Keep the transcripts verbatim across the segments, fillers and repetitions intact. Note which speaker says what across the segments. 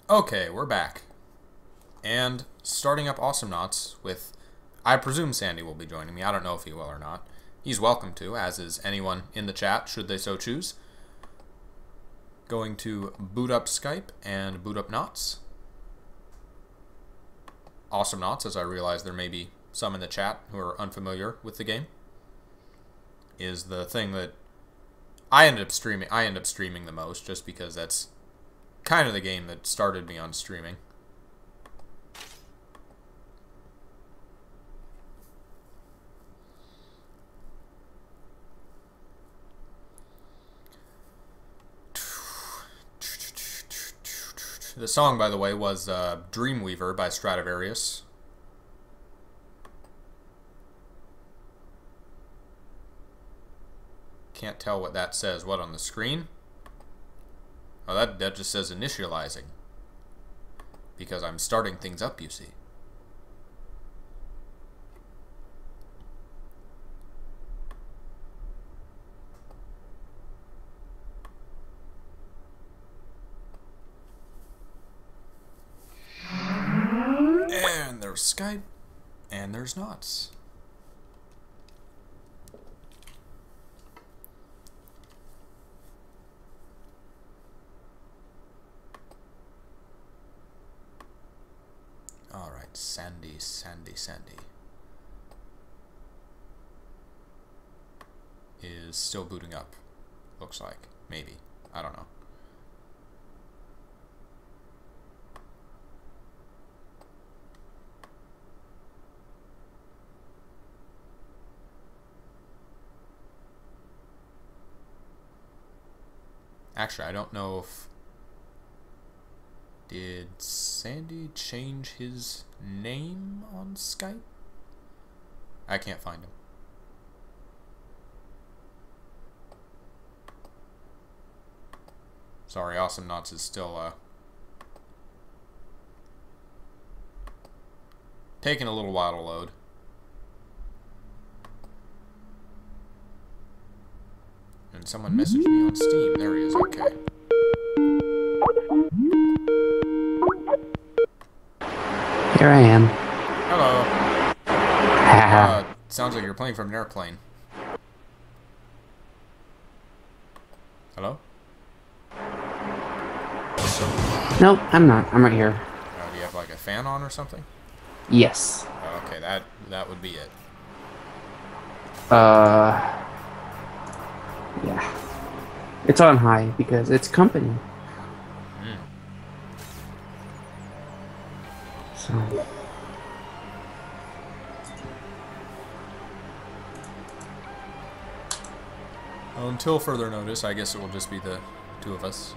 Speaker 1: Okay, we're back. And starting up Awesomenauts with, I presume Sandy will be joining me. I don't know if he will or not. He's welcome to, as is anyone in the chat, should they so choose. Going to boot up Skype and boot up Knots. Awesomenauts, as I realize there may be some in the chat who are unfamiliar with the game, is the thing that I ended up streaming. I end up streaming the most, just because that's kind of the game that started me on streaming. The song, by the way, was uh, Dreamweaver by Stradivarius. Can't tell what that says. What on the screen? Oh, that, that just says initializing. Because I'm starting things up, you see. And there's Skype. And there's Knots. Alright, Sandy, Sandy, Sandy is still booting up. Looks like. Maybe. I don't know. Actually, I don't know if... Did Sandy change his name on Skype? I can't find him. Sorry, Awesomenauts is still uh, taking a little while to load. And someone messaged me on Steam. There he is, okay.
Speaker 2: Here I am.
Speaker 1: Hello. uh, sounds like you're playing from an airplane. Hello?
Speaker 2: Nope, I'm not. I'm right here.
Speaker 1: Uh, do you have like a fan on or something?
Speaker 2: Yes.
Speaker 1: Oh, okay, that that would be it.
Speaker 2: Uh... Yeah. It's on high because it's company.
Speaker 1: Mm.
Speaker 2: So...
Speaker 1: Well, until further notice, I guess it will just be the two of us.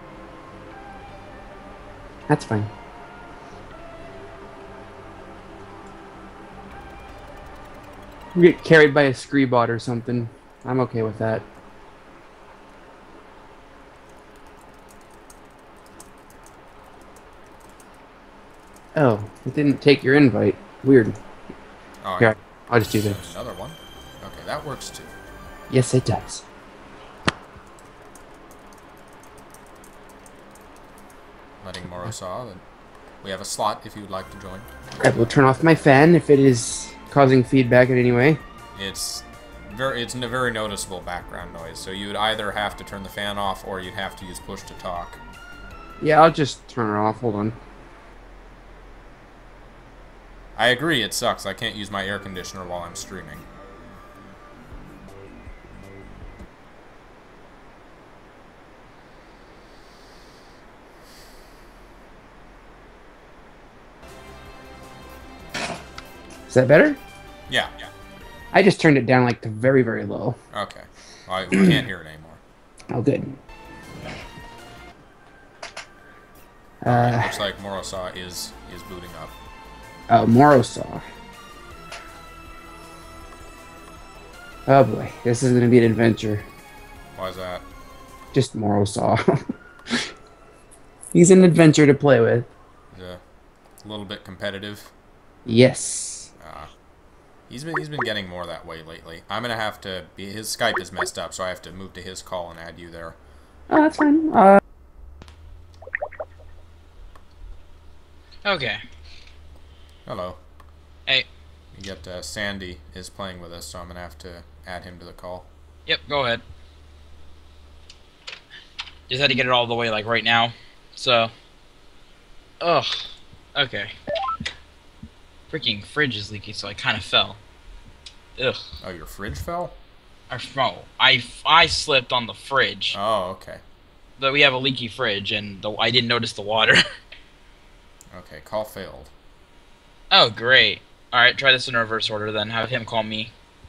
Speaker 2: That's fine. We get carried by a screebot or something. I'm okay with that. Oh, it didn't take your invite. Weird.
Speaker 1: Oh,
Speaker 2: Here, I'll just do this.
Speaker 1: Another one? Okay, that works too.
Speaker 2: Yes, it does.
Speaker 1: Letting Morrowsaw, then we have a slot if you would like to join.
Speaker 2: I will turn off my fan if it is causing feedback in any way.
Speaker 1: It's very, it's a very noticeable background noise, so you would either have to turn the fan off or you'd have to use push to talk.
Speaker 2: Yeah, I'll just turn it off. Hold on.
Speaker 1: I agree, it sucks. I can't use my air conditioner while I'm streaming.
Speaker 2: Is that better?
Speaker 1: Yeah, yeah.
Speaker 2: I just turned it down like to very, very low.
Speaker 1: Okay. Well, I can't hear it anymore.
Speaker 2: Oh, good.
Speaker 1: Alright,
Speaker 2: Uh,
Speaker 1: looks like Morrowsaw is is booting up.
Speaker 2: oh, Morrowsaw. Oh boy, this is gonna be an adventure.
Speaker 1: Why is that?
Speaker 2: Just Morrowsaw. He's an adventure to play with.
Speaker 1: Is it a little bit competitive?
Speaker 2: Yes.
Speaker 1: Uh, he's been he's been getting more that way lately. I'm gonna have to be his Skype is messed up, so I have to move to his call and add you there.
Speaker 2: Oh, that's fine. Uh,
Speaker 3: Okay.
Speaker 1: Hello.
Speaker 3: Hey.
Speaker 1: You get uh, Sandy is playing with us, so I'm gonna have to add him to the call.
Speaker 3: Yep, go ahead. Just had to get it all the way, like, right now. So. Ugh. Okay. Freaking fridge is leaky, so I kind of fell. Ugh.
Speaker 1: Oh, your fridge fell?
Speaker 3: Or, no, I, I slipped on the fridge.
Speaker 1: Oh, okay.
Speaker 3: But we have a leaky fridge, and the, I didn't notice the water.
Speaker 1: Okay, call failed.
Speaker 3: Oh, great. Alright, try this in reverse order then. Have him call me.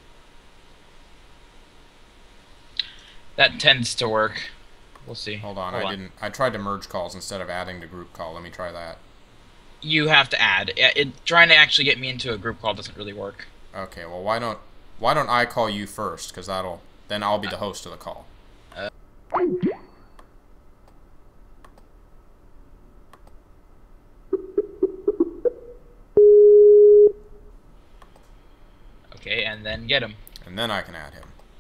Speaker 3: That tends to work. We'll see.
Speaker 1: Hold on,
Speaker 3: Hold
Speaker 1: I
Speaker 3: on.
Speaker 1: didn't. I tried to merge calls instead of adding to group call. Let me try that.
Speaker 3: You have to add. It, it, trying to actually get me into a group call doesn't really work.
Speaker 1: Okay, well, why don't why don't I call you first? Because that'll then I'll be the host of the call.
Speaker 3: Uh, okay, and then get him.
Speaker 1: And then I can add him.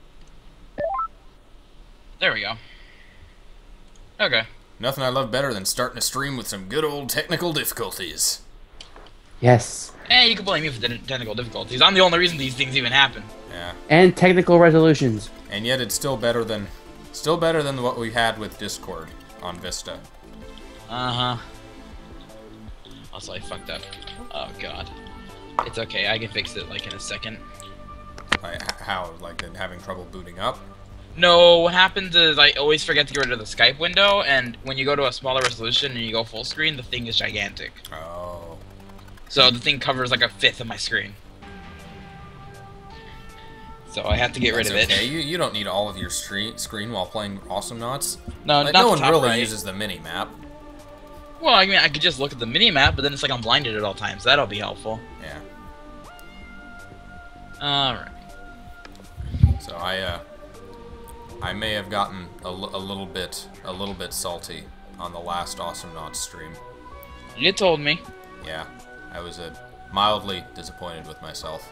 Speaker 3: There we go. Okay.
Speaker 1: Nothing I love better than starting a stream with some good old technical difficulties.
Speaker 2: Yes.
Speaker 3: Eh, you can blame me for the technical difficulties. I'm the only reason these things even happen.
Speaker 1: Yeah.
Speaker 2: And technical resolutions.
Speaker 1: And yet it's still better than still better than what we had with Discord on Vista.
Speaker 3: Uh-huh. Also, I fucked up. Oh, God. It's okay. I can fix it, like, in a second.
Speaker 1: Like h- how? Like then having trouble booting up?
Speaker 3: No, what happens is I always forget to get rid of the Skype window, and when you go to a smaller resolution and you go full screen, the thing is gigantic.
Speaker 1: Oh.
Speaker 3: So the thing covers like a fifth of my screen. So I have to get rid
Speaker 1: That's
Speaker 3: of
Speaker 1: okay.
Speaker 3: it.
Speaker 1: You you don't need all of your screen screen while playing Awesomenauts.
Speaker 3: No,
Speaker 1: Like,
Speaker 3: not
Speaker 1: no
Speaker 3: the
Speaker 1: one
Speaker 3: top
Speaker 1: really
Speaker 3: right.
Speaker 1: uses the mini map.
Speaker 3: Well, I mean, I could just look at the mini map, but then it's like I'm blinded at all times. That'll be helpful.
Speaker 1: Yeah.
Speaker 3: All right.
Speaker 1: So I uh I may have gotten a, l a little bit a little bit salty on the last Awesomenauts stream.
Speaker 3: You told me.
Speaker 1: Yeah. I was uh, mildly disappointed with myself.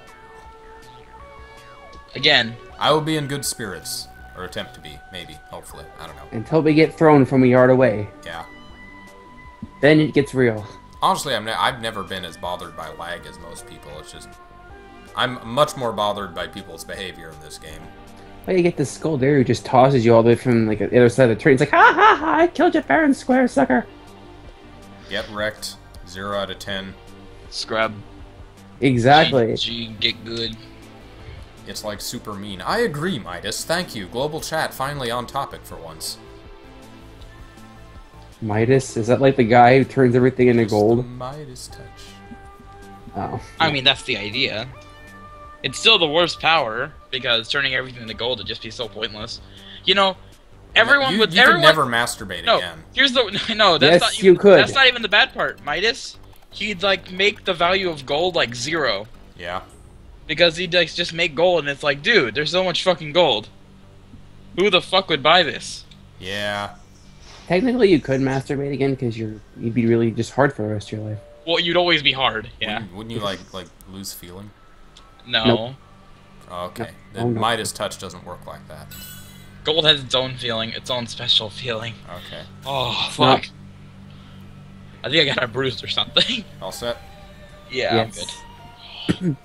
Speaker 3: Again.
Speaker 1: I will be in good spirits, or attempt to be, maybe, hopefully. I don't know.
Speaker 2: Until we get thrown from a yard away.
Speaker 1: Yeah.
Speaker 2: Then it gets real.
Speaker 1: Honestly, I'm ne I've never been as bothered by lag as most people. It's just I'm much more bothered by people's behavior in this game.
Speaker 2: Well, you get this skull there who just tosses you all the way from like the other side of the train. It's like, ha ha ha! I killed you fair and square, sucker.
Speaker 1: Get wrecked. Zero out of ten.
Speaker 3: Scrub.
Speaker 2: Exactly.
Speaker 3: G, G, get good.
Speaker 1: It's like super mean. I agree, Midas. Thank you. Global chat finally on topic for once.
Speaker 2: Midas? Is that like the guy who turns everything into
Speaker 1: Just
Speaker 2: gold?
Speaker 1: the Midas touch.
Speaker 2: Oh.
Speaker 3: I mean, that's the idea. It's still the worst power, because turning everything into gold would just be so pointless. You know, everyone
Speaker 1: you,
Speaker 3: would.
Speaker 1: You
Speaker 3: everyone,
Speaker 1: could never masturbate
Speaker 3: no,
Speaker 1: again.
Speaker 3: here's the no. That's
Speaker 2: Yes,
Speaker 3: not
Speaker 2: you
Speaker 3: even,
Speaker 2: could.
Speaker 3: That's not even the bad part. Midas, he'd like make the value of gold like zero,
Speaker 1: Yeah.
Speaker 3: because he'd like just make gold, and it's like, dude, there's so much fucking gold. Who the fuck would buy this?
Speaker 1: Yeah.
Speaker 2: Technically, you could masturbate again because you're you'd be really just hard for the rest of your life.
Speaker 3: Well, you'd always be hard. Yeah.
Speaker 1: Wouldn't, wouldn't you like like lose feeling?
Speaker 3: No.
Speaker 2: Nope.
Speaker 1: Oh, okay.
Speaker 2: No.
Speaker 1: Then
Speaker 2: Oh, no.
Speaker 1: Midas touch doesn't work like that.
Speaker 3: Gold has its own feeling, its own special feeling.
Speaker 1: Okay.
Speaker 3: Oh fuck. I think I got a bruise or something.
Speaker 1: All set?
Speaker 3: Yeah,
Speaker 2: Yes.
Speaker 3: I'm good.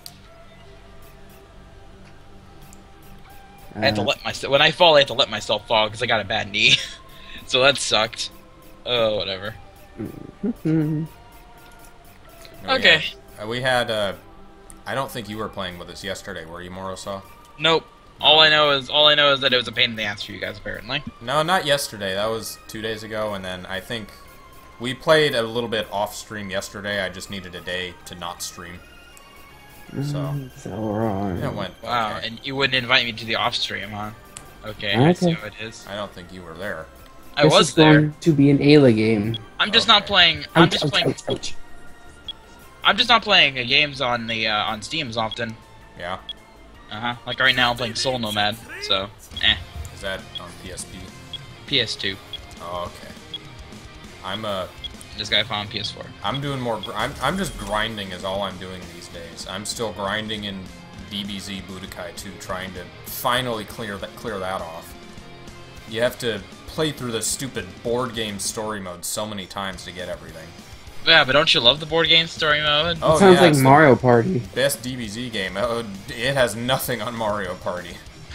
Speaker 3: I had to
Speaker 2: Uh,
Speaker 3: let myself. When I fall, I have to let myself fall because I got a bad knee. So that sucked. Oh, whatever.
Speaker 2: hmm.
Speaker 1: No, we
Speaker 3: Okay.
Speaker 1: had- uh, We had, uh, I don't think you were playing with us yesterday, were you, Morrowsaw?
Speaker 3: Nope. All I know is all I know is that it was a pain in the ass for you guys, apparently.
Speaker 1: No, not yesterday. That was two days ago, and then I think we played a little bit off stream yesterday. I just needed a day to not stream. So,
Speaker 2: Xelrog.
Speaker 1: it went
Speaker 3: Wow,
Speaker 1: okay.
Speaker 3: and you wouldn't invite me to the off stream, huh? Okay, I
Speaker 2: Okay.
Speaker 3: see how it is.
Speaker 1: I don't think you were there.
Speaker 3: I
Speaker 2: This
Speaker 3: was
Speaker 2: is
Speaker 3: there.
Speaker 2: going to be an Ayla game.
Speaker 3: I'm just
Speaker 1: Okay.
Speaker 3: not playing. I'm
Speaker 2: Ouch,
Speaker 3: just
Speaker 2: ouch,
Speaker 3: playing.
Speaker 2: ouch, ouch.
Speaker 3: I'm just not playing uh, games on the uh, on Steam as often.
Speaker 1: Yeah?
Speaker 3: Uh huh. Like right now, I'm playing Soul Nomad. So, eh.
Speaker 1: Is that on P S P?
Speaker 3: P S two.
Speaker 1: Oh, okay. I'm, uh,
Speaker 3: This guy found P S four.
Speaker 1: I'm doing more, gr I'm, I'm just grinding is all I'm doing these days. I'm still grinding in D B Z Budokai two, trying to finally clear that, clear that off. You have to play through the stupid board game story mode so many times to get everything.
Speaker 3: Yeah, but don't you love the board game story mode?
Speaker 1: Oh,
Speaker 2: It sounds
Speaker 1: yeah,
Speaker 2: like
Speaker 1: it's the
Speaker 2: Mario Party.
Speaker 1: best D B Z game. Oh, it has nothing on Mario Party.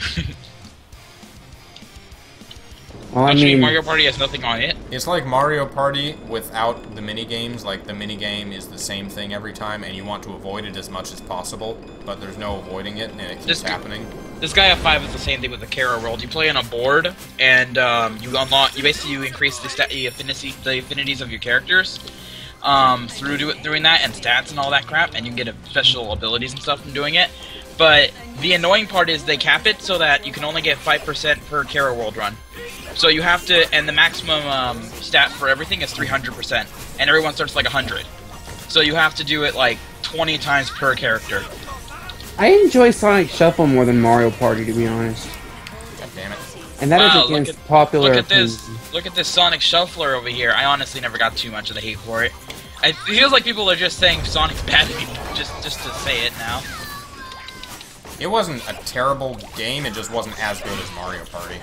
Speaker 2: Well, I
Speaker 3: Actually,
Speaker 2: mean,
Speaker 3: Mario Party has nothing on it.
Speaker 1: It's like Mario Party without the mini games. Like the mini game is the same thing every time, and you want to avoid it as much as possible, but there's no avoiding it, and it keeps
Speaker 3: This-
Speaker 1: happening.
Speaker 3: This guy F five is the same thing with the Kara world. You play on a board, and um, you unlock. You basically you increase the, stat, the affinity, the affinities of your characters um, through do, doing that, and stats and all that crap, and you can get special abilities and stuff from doing it. But the annoying part is they cap it so that you can only get five percent per Kara world run. So you have to, and the maximum um, stat for everything is three hundred percent, and everyone starts like one hundred. So you have to do it like twenty times per character.
Speaker 2: I enjoy Sonic Shuffle more than Mario Party, to be honest.
Speaker 1: God damn it.
Speaker 2: And that is
Speaker 3: Wow, look
Speaker 2: against
Speaker 3: at-
Speaker 2: popular
Speaker 3: Look at this!
Speaker 2: opinion.
Speaker 3: Look at this Sonic Shuffler over here. I honestly never got too much of the hate for it. It feels like people are just saying Sonic's bad to me just just to say it now.
Speaker 1: It wasn't a terrible game, it just wasn't as good as Mario Party.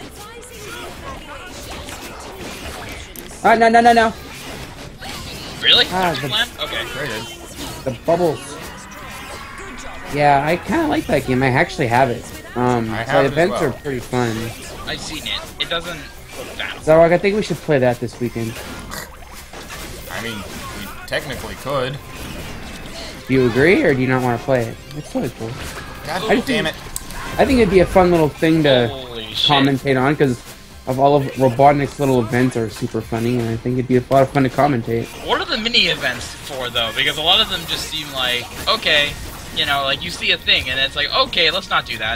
Speaker 2: Ah, no, no, no, no.
Speaker 3: Really?
Speaker 2: Ah,
Speaker 3: That's your
Speaker 2: the-
Speaker 3: plan? Okay.
Speaker 1: Very good.
Speaker 2: The bubbles. Yeah, I kind of like that game. I actually have it. Um,
Speaker 1: I
Speaker 2: so
Speaker 1: have
Speaker 2: the
Speaker 1: it as
Speaker 2: events
Speaker 1: well.
Speaker 2: are pretty fun.
Speaker 3: I've seen it. It doesn't look bad.
Speaker 2: Xelrog, I think we should play that this weekend.
Speaker 1: I mean, we technically could.
Speaker 2: Do you agree, or do you not want to play it? It's totally cool.
Speaker 1: God
Speaker 2: I
Speaker 1: damn it.
Speaker 2: I think it'd be a fun little thing to
Speaker 3: Holy shit.
Speaker 2: commentate on, because of all of Robotnik's little events are super funny, and I think it'd be a lot of fun to commentate.
Speaker 3: What are the mini events for, though? Because a lot of them just seem like, okay, you know, like you see a thing, and it's like, okay, let's not do that.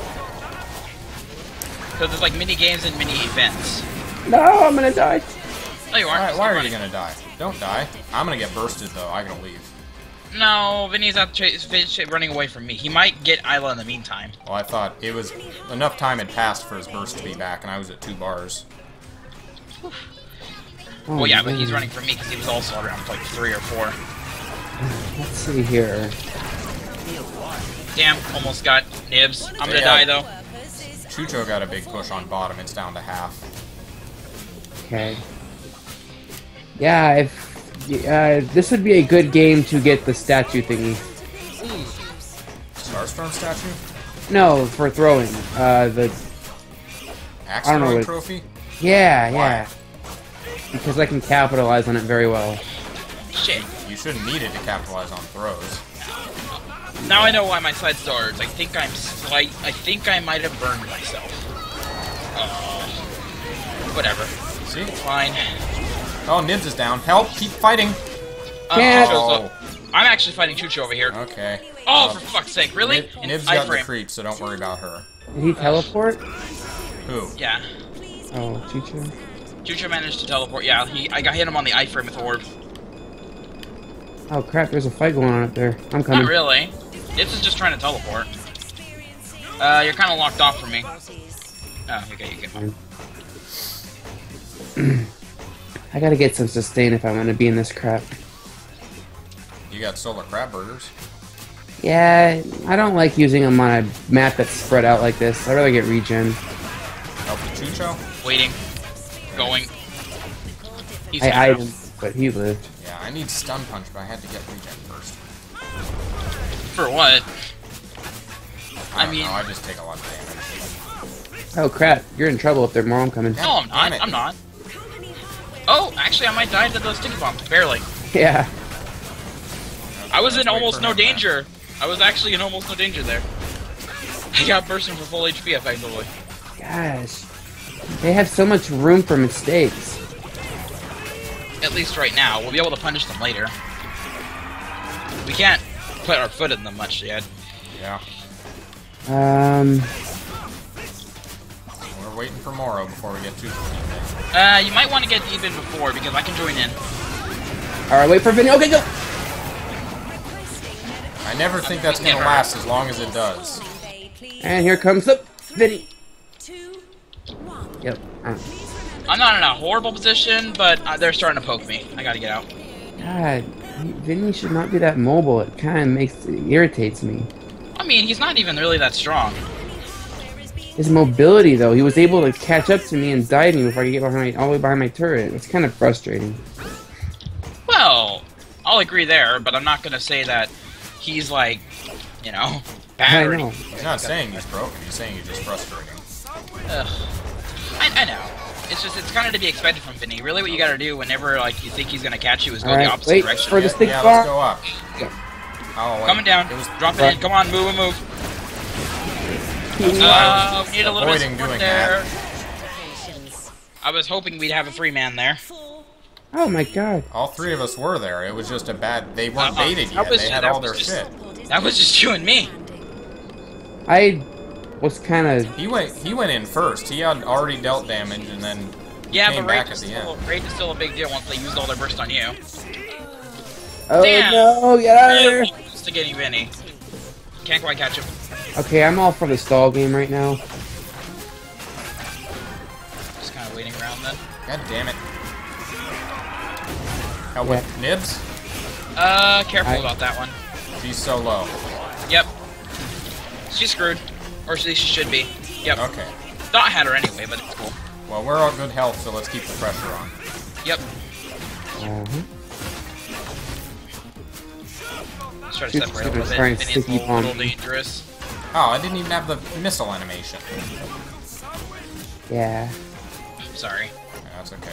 Speaker 3: Because there's like mini games and mini events.
Speaker 2: No, I'm gonna die.
Speaker 3: No, you aren't.
Speaker 1: Why,
Speaker 3: Just
Speaker 1: why
Speaker 3: keep
Speaker 1: are you
Speaker 3: running.
Speaker 1: gonna die? Don't die. I'm gonna get bursted, though. I'm gonna leave.
Speaker 3: No, Vinny's not ch ch running away from me. He might get Isla in the meantime.
Speaker 1: Well, I thought it was enough time had passed for his burst to be back, and I was at two bars.
Speaker 2: Oh,
Speaker 3: Well, yeah, but
Speaker 2: man.
Speaker 3: he's running from me because he was also around like three or four.
Speaker 2: Let's see here.
Speaker 3: Damn, almost got nibs. I'm gonna
Speaker 1: Yeah.
Speaker 3: die though.
Speaker 1: Chucho got a big push on bottom. It's down to half.
Speaker 2: Okay. Yeah, if uh, this would be a good game to get the statue thingy.
Speaker 1: Starstorm statue?
Speaker 2: No, for throwing. Uh, the
Speaker 1: Axe
Speaker 2: I don't know
Speaker 1: throwing
Speaker 2: what-
Speaker 1: trophy?
Speaker 2: yeah,
Speaker 1: Why?
Speaker 2: yeah. Because I can capitalize on it very well.
Speaker 3: Shit.
Speaker 1: You shouldn't need it to capitalize on throws.
Speaker 3: Now I know why my side stars. I think I'm slight. I think I might have burned myself. Oh, whatever.
Speaker 1: See?
Speaker 3: It's fine.
Speaker 1: Oh, Nibs is down. Help! Keep fighting!
Speaker 3: Uh,
Speaker 2: Can't-
Speaker 3: Chucho's up. I'm actually fighting Chucho over here.
Speaker 1: Okay.
Speaker 3: Oh,
Speaker 1: Uh,
Speaker 3: for fuck's sake! Really?
Speaker 1: Nib-
Speaker 3: In
Speaker 1: Nibs got the
Speaker 3: iframe.
Speaker 1: creep, so don't worry about her.
Speaker 2: Did he teleport?
Speaker 1: Who?
Speaker 3: Yeah.
Speaker 2: Oh, Chicho.
Speaker 3: Chucho managed to teleport. Yeah, he. I got hit him on the iframe with orb.
Speaker 2: Oh crap, there's a fight going on up there. I'm coming.
Speaker 3: Not really. This is just trying to teleport. Uh, you're kind of locked off from me. Oh, okay, you go.
Speaker 2: I gotta get some sustain if I want to be in this crap.
Speaker 1: You got solar crab burgers.
Speaker 2: Yeah, I don't like using them on a map that's spread out like this. I'd rather get regen.
Speaker 1: Help the Chucho?
Speaker 3: Waiting. Going. He's
Speaker 2: I
Speaker 3: down
Speaker 2: eyed
Speaker 3: now.
Speaker 2: him, but he lived.
Speaker 1: Yeah, I need stun punch, but I had to get regen first.
Speaker 3: For what?
Speaker 1: I,
Speaker 3: I
Speaker 1: don't
Speaker 3: mean-
Speaker 1: know, I just take a lot of damage.
Speaker 2: Oh crap, you're in trouble up there, more. I'm coming.
Speaker 3: No, I'm
Speaker 1: Damn
Speaker 3: not.
Speaker 1: it.
Speaker 3: I'm not. Oh, actually, I might die to those sticky bombs. Barely.
Speaker 2: Yeah.
Speaker 3: I was
Speaker 1: Let's
Speaker 3: in
Speaker 1: wait
Speaker 3: almost
Speaker 1: for
Speaker 3: no
Speaker 1: him then.
Speaker 3: danger. I was actually in almost no danger there. I got bursting for full H P effectively.
Speaker 2: Gosh. They have so much room for mistakes.
Speaker 3: At least right now. We'll be able to punish them later. We can't put our foot in them much yet.
Speaker 1: Yeah.
Speaker 2: Um,
Speaker 1: We're waiting for Morrow before we get too deep.
Speaker 3: Uh, you might want to get deep in before because I can join in.
Speaker 2: alright, wait for Vinny. Okay, go!
Speaker 1: I never think that's
Speaker 3: Get
Speaker 1: gonna
Speaker 3: her.
Speaker 1: last as long as it does.
Speaker 2: And here comes the Vinny. Yep. Uh,
Speaker 3: I'm not in a horrible position, but uh, they're starting to poke me. I gotta get out.
Speaker 2: God, Vinny should not be that mobile. It kind of makes it irritates me.
Speaker 3: I mean, he's not even really that strong.
Speaker 2: His mobility, though, he was able to catch up to me and dive me before I could get behind my, all the way behind my turret. It's kind of frustrating.
Speaker 3: Well, I'll agree there, but I'm not gonna say that he's like, you know,
Speaker 2: I
Speaker 3: bad or
Speaker 2: know.
Speaker 3: anything.
Speaker 1: He's not saying he's broken. He's saying he's just frustrating.
Speaker 3: Ugh. I, I know. It's just, it's kind of to be expected from Vinny. Really what you gotta do whenever, like, you think he's gonna catch you is go
Speaker 2: All
Speaker 3: the
Speaker 2: right,
Speaker 3: opposite
Speaker 2: wait
Speaker 3: direction.
Speaker 2: for the
Speaker 1: Yeah,
Speaker 2: stick
Speaker 1: yeah,
Speaker 2: bar.
Speaker 1: let's go up. Oh, wait.
Speaker 3: Coming down.
Speaker 1: It was
Speaker 3: Drop it
Speaker 2: Right.
Speaker 3: in. Come on, move and move.
Speaker 1: That's why I
Speaker 3: Uh,
Speaker 1: was
Speaker 3: we need a little bit of
Speaker 1: avoiding
Speaker 3: support
Speaker 1: doing
Speaker 3: there.
Speaker 1: that.
Speaker 3: I was hoping we'd have a three-man there.
Speaker 2: Oh my god.
Speaker 1: All three of us were there. It was just a bad. They weren't
Speaker 3: Uh-uh.
Speaker 1: baited
Speaker 3: That
Speaker 1: yet.
Speaker 3: was-
Speaker 1: They had
Speaker 3: that
Speaker 1: all
Speaker 3: was
Speaker 1: their
Speaker 3: just-
Speaker 1: shit.
Speaker 3: That was just you and me.
Speaker 2: I was kind of.
Speaker 1: He went. He went in first. He had already dealt damage, and then
Speaker 3: Yeah,
Speaker 1: came
Speaker 3: but
Speaker 1: back
Speaker 3: rage
Speaker 1: at
Speaker 3: is,
Speaker 1: the
Speaker 3: still,
Speaker 1: end.
Speaker 3: rage is still a big deal once they used all their burst on you.
Speaker 2: Oh
Speaker 3: Damn.
Speaker 2: no! Get out of here!
Speaker 3: Really close to getting Vinny. Can't quite catch him.
Speaker 2: Okay, I'm all for the stall game right now.
Speaker 3: Just kind of waiting around then.
Speaker 1: God damn it. Help with Nibs?
Speaker 3: Uh, careful
Speaker 2: I-
Speaker 3: about that one.
Speaker 1: She's so low.
Speaker 3: Yep. She's screwed. Or at least she should be. Yep.
Speaker 1: Okay.
Speaker 3: Dot had her anyway, but it's cool.
Speaker 1: Well, we're all good health, so let's keep the pressure on.
Speaker 3: Yep.
Speaker 2: Uh-huh.
Speaker 3: Let's try to
Speaker 2: Shoot,
Speaker 3: separate a
Speaker 2: shoot,
Speaker 3: little
Speaker 2: try
Speaker 3: bit.
Speaker 2: and
Speaker 3: Vinny's
Speaker 2: sticky
Speaker 3: a little,
Speaker 2: bomb.
Speaker 3: little dangerous.
Speaker 1: Oh, I didn't even have the missile animation.
Speaker 2: Yeah.
Speaker 3: Sorry.
Speaker 1: Yeah, that's okay.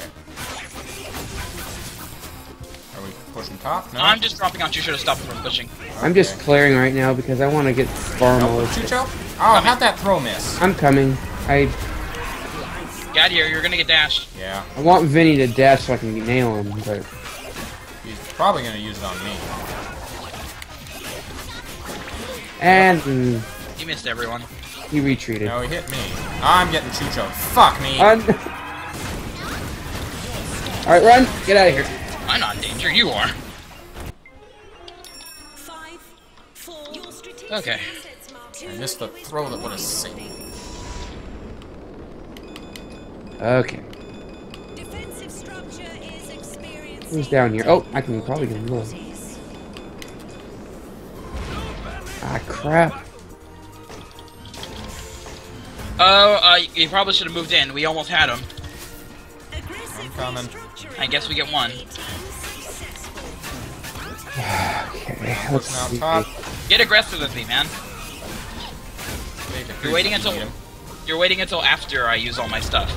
Speaker 1: Are we pushing top? No.
Speaker 3: I'm just dropping out. You should have stopped from pushing.
Speaker 2: I'm just
Speaker 1: Okay.
Speaker 2: clearing right now because I want to get spar
Speaker 1: No,
Speaker 2: mode.
Speaker 1: Chucho? Oh, how'd that throw miss?
Speaker 2: I'm coming. I
Speaker 3: Get out of here. You're gonna get dashed.
Speaker 1: Yeah,
Speaker 2: I want Vinny to dash so I can nail him, but
Speaker 1: he's probably gonna use it on me.
Speaker 2: and mm,
Speaker 3: You missed everyone.
Speaker 2: he retreated.
Speaker 1: No, he hit me. I'm getting Chucho. Fuck me.
Speaker 2: Un- All right, run! Get out of here.
Speaker 3: I'm not in danger. You are.
Speaker 4: Five, four, your strategic
Speaker 3: Okay.
Speaker 4: assets marked.
Speaker 1: I missed the throw that would have saved me.
Speaker 2: Okay,
Speaker 4: Defensive structure is experiencing
Speaker 2: who's down here? Oh, I can probably get him low.
Speaker 4: difficulties.
Speaker 2: Ah, crap.
Speaker 3: Oh, uh, you probably should have moved in. We almost had him.
Speaker 4: Aggressive
Speaker 1: I'm coming.
Speaker 4: restructuring
Speaker 3: I guess we get one.
Speaker 4: unsuccessful.
Speaker 2: Okay, let's
Speaker 1: Now
Speaker 2: see.
Speaker 1: top.
Speaker 3: Get aggressive with me, man.
Speaker 1: Take a
Speaker 3: You're waiting
Speaker 1: creep if
Speaker 3: until
Speaker 1: you need him.
Speaker 3: you're waiting until after I use all my stuff.